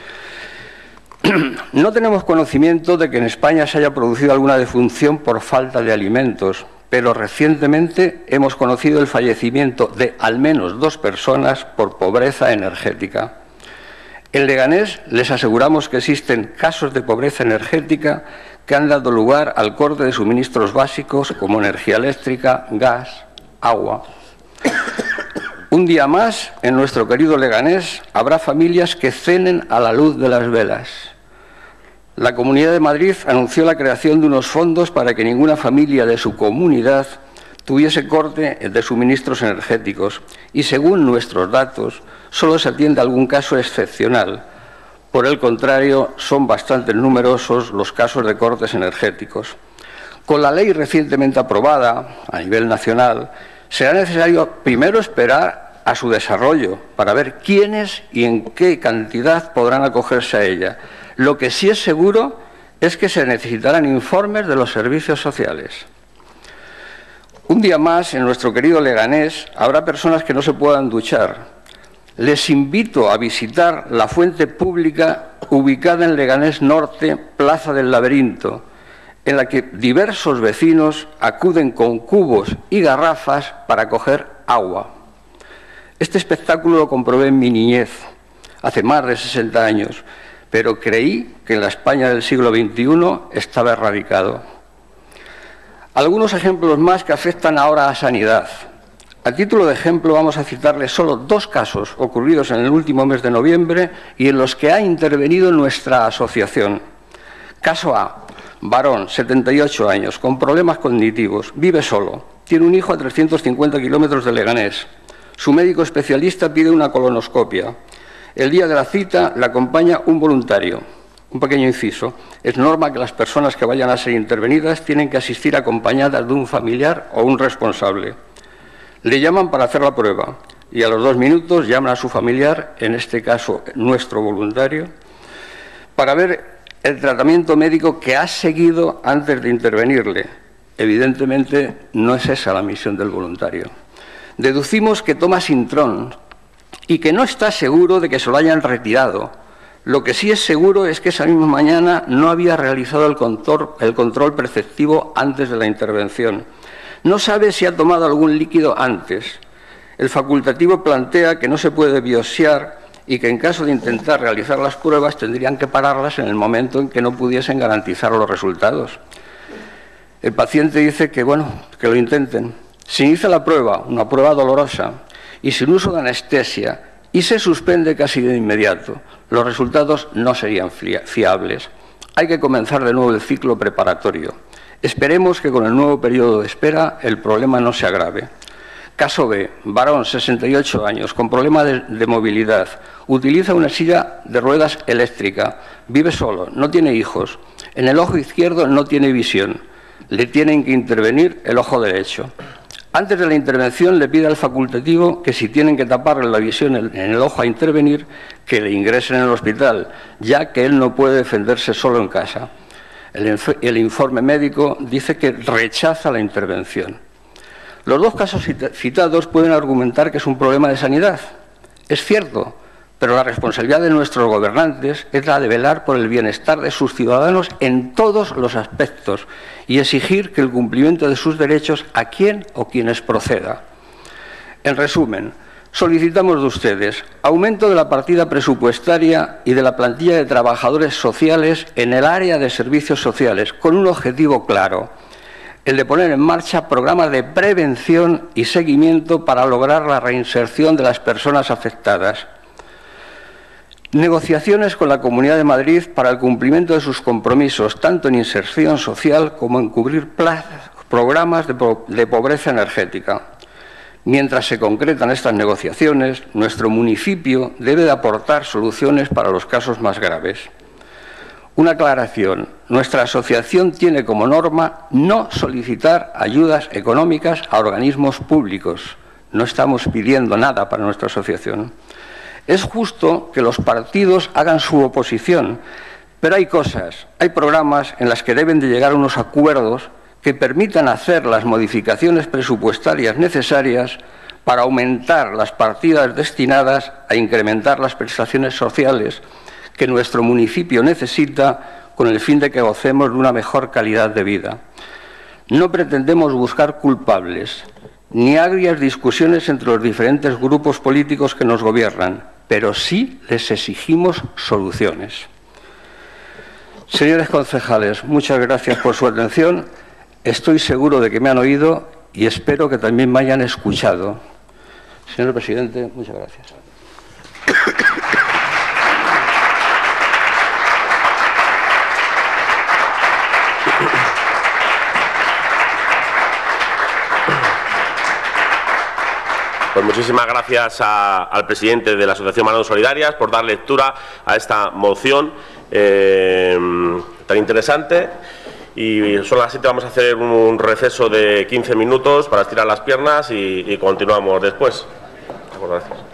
No tenemos conocimiento de que en España se haya producido alguna defunción por falta de alimentos, pero recientemente hemos conocido el fallecimiento de al menos dos personas por pobreza energética. En Leganés les aseguramos que existen casos de pobreza energética que han dado lugar al corte de suministros básicos como energía eléctrica, gas, agua. Un día más, en nuestro querido Leganés, habrá familias que cenen a la luz de las velas. La Comunidad de Madrid anunció la creación de unos fondos para que ninguna familia de su comunidad tuviese corte de suministros energéticos y, según nuestros datos, solo se atiende a algún caso excepcional. Por el contrario, son bastante numerosos los casos de cortes energéticos. Con la ley recientemente aprobada a nivel nacional, será necesario primero esperar a su desarrollo para ver quiénes y en qué cantidad podrán acogerse a ella. Lo que sí es seguro es que se necesitarán informes de los servicios sociales. Un día más, en nuestro querido Leganés, habrá personas que no se puedan duchar. Les invito a visitar la fuente pública ubicada en Leganés Norte, Plaza del Laberinto, en la que diversos vecinos acuden con cubos y garrafas para coger agua. Este espectáculo lo comprobé en mi niñez, hace más de sesenta años, pero creí que en la España del siglo veintiuno estaba erradicado. Algunos ejemplos más que afectan ahora a sanidad. A título de ejemplo vamos a citarles solo dos casos ocurridos en el último mes de noviembre y en los que ha intervenido nuestra asociación. Caso A. Varón, setenta y ocho años, con problemas cognitivos, vive solo, tiene un hijo a trescientos cincuenta kilómetros de Leganés. Su médico especialista pide una colonoscopia. El día de la cita le acompaña un voluntario. Un pequeño inciso. Es norma que las personas que vayan a ser intervenidas tienen que asistir acompañadas de un familiar o un responsable. Le llaman para hacer la prueba y a los dos minutos llaman a su familiar, en este caso nuestro voluntario, para ver el tratamiento médico que ha seguido antes de intervenirle. Evidentemente no es esa la misión del voluntario. Deducimos que toma Sintrón y que no está seguro de que se lo hayan retirado. Lo que sí es seguro es que esa misma mañana no había realizado el control, el control preceptivo antes de la intervención. No sabe si ha tomado algún líquido antes. El facultativo plantea que no se puede biopsiar y que en caso de intentar realizar las pruebas tendrían que pararlas en el momento en que no pudiesen garantizar los resultados. El paciente dice que, bueno, que lo intenten. Se inicia la prueba, una prueba dolorosa, y sin uso de anestesia, y se suspende casi de inmediato. Los resultados no serían fiables. Hay que comenzar de nuevo el ciclo preparatorio. Esperemos que con el nuevo periodo de espera el problema no se agrave. Caso B. Varón, sesenta y ocho años, con problema de, de movilidad. Utiliza una silla de ruedas eléctrica. Vive solo, no tiene hijos. En el ojo izquierdo no tiene visión. Le tienen que intervenir el ojo derecho. Antes de la intervención le pide al facultativo que si tienen que taparle la visión en el ojo a intervenir, que le ingresen en el hospital, ya que él no puede defenderse solo en casa. El, el informe médico dice que rechaza la intervención. Los dos casos citados pueden argumentar que es un problema de sanidad. Es cierto, pero la responsabilidad de nuestros gobernantes es la de velar por el bienestar de sus ciudadanos en todos los aspectos y exigir que el cumplimiento de sus derechos a quien o quienes proceda. En resumen, solicitamos de ustedes aumento de la partida presupuestaria y de la plantilla de trabajadores sociales en el área de servicios sociales con un objetivo claro: el de poner en marcha programas de prevención y seguimiento para lograr la reinserción de las personas afectadas. Negociaciones con la Comunidad de Madrid para el cumplimiento de sus compromisos, tanto en inserción social como en cubrir plazas, programas de, po de pobreza energética. Mientras se concretan estas negociaciones, nuestro municipio debe de aportar soluciones para los casos más graves. Una aclaración. Nuestra asociación tiene como norma no solicitar ayudas económicas a organismos públicos. No estamos pidiendo nada para nuestra asociación. Es justo que los partidos hagan su oposición, pero hay cosas, hay programas en las que deben de llegar a unos acuerdos que permitan hacer las modificaciones presupuestarias necesarias para aumentar las partidas destinadas a incrementar las prestaciones sociales que nuestro municipio necesita con el fin de que gocemos de una mejor calidad de vida. No pretendemos buscar culpables, ni agrias discusiones entre los diferentes grupos políticos que nos gobiernan, pero sí les exigimos soluciones. Señores concejales, muchas gracias por su atención. Estoy seguro de que me han oído y espero que también me hayan escuchado. Señor presidente, muchas gracias. Pues muchísimas gracias a, al presidente de la Asociación Manos Solidarias por dar lectura a esta moción eh, tan interesante. Y son las siete, vamos a hacer un receso de quince minutos para estirar las piernas y, y continuamos después. Gracias.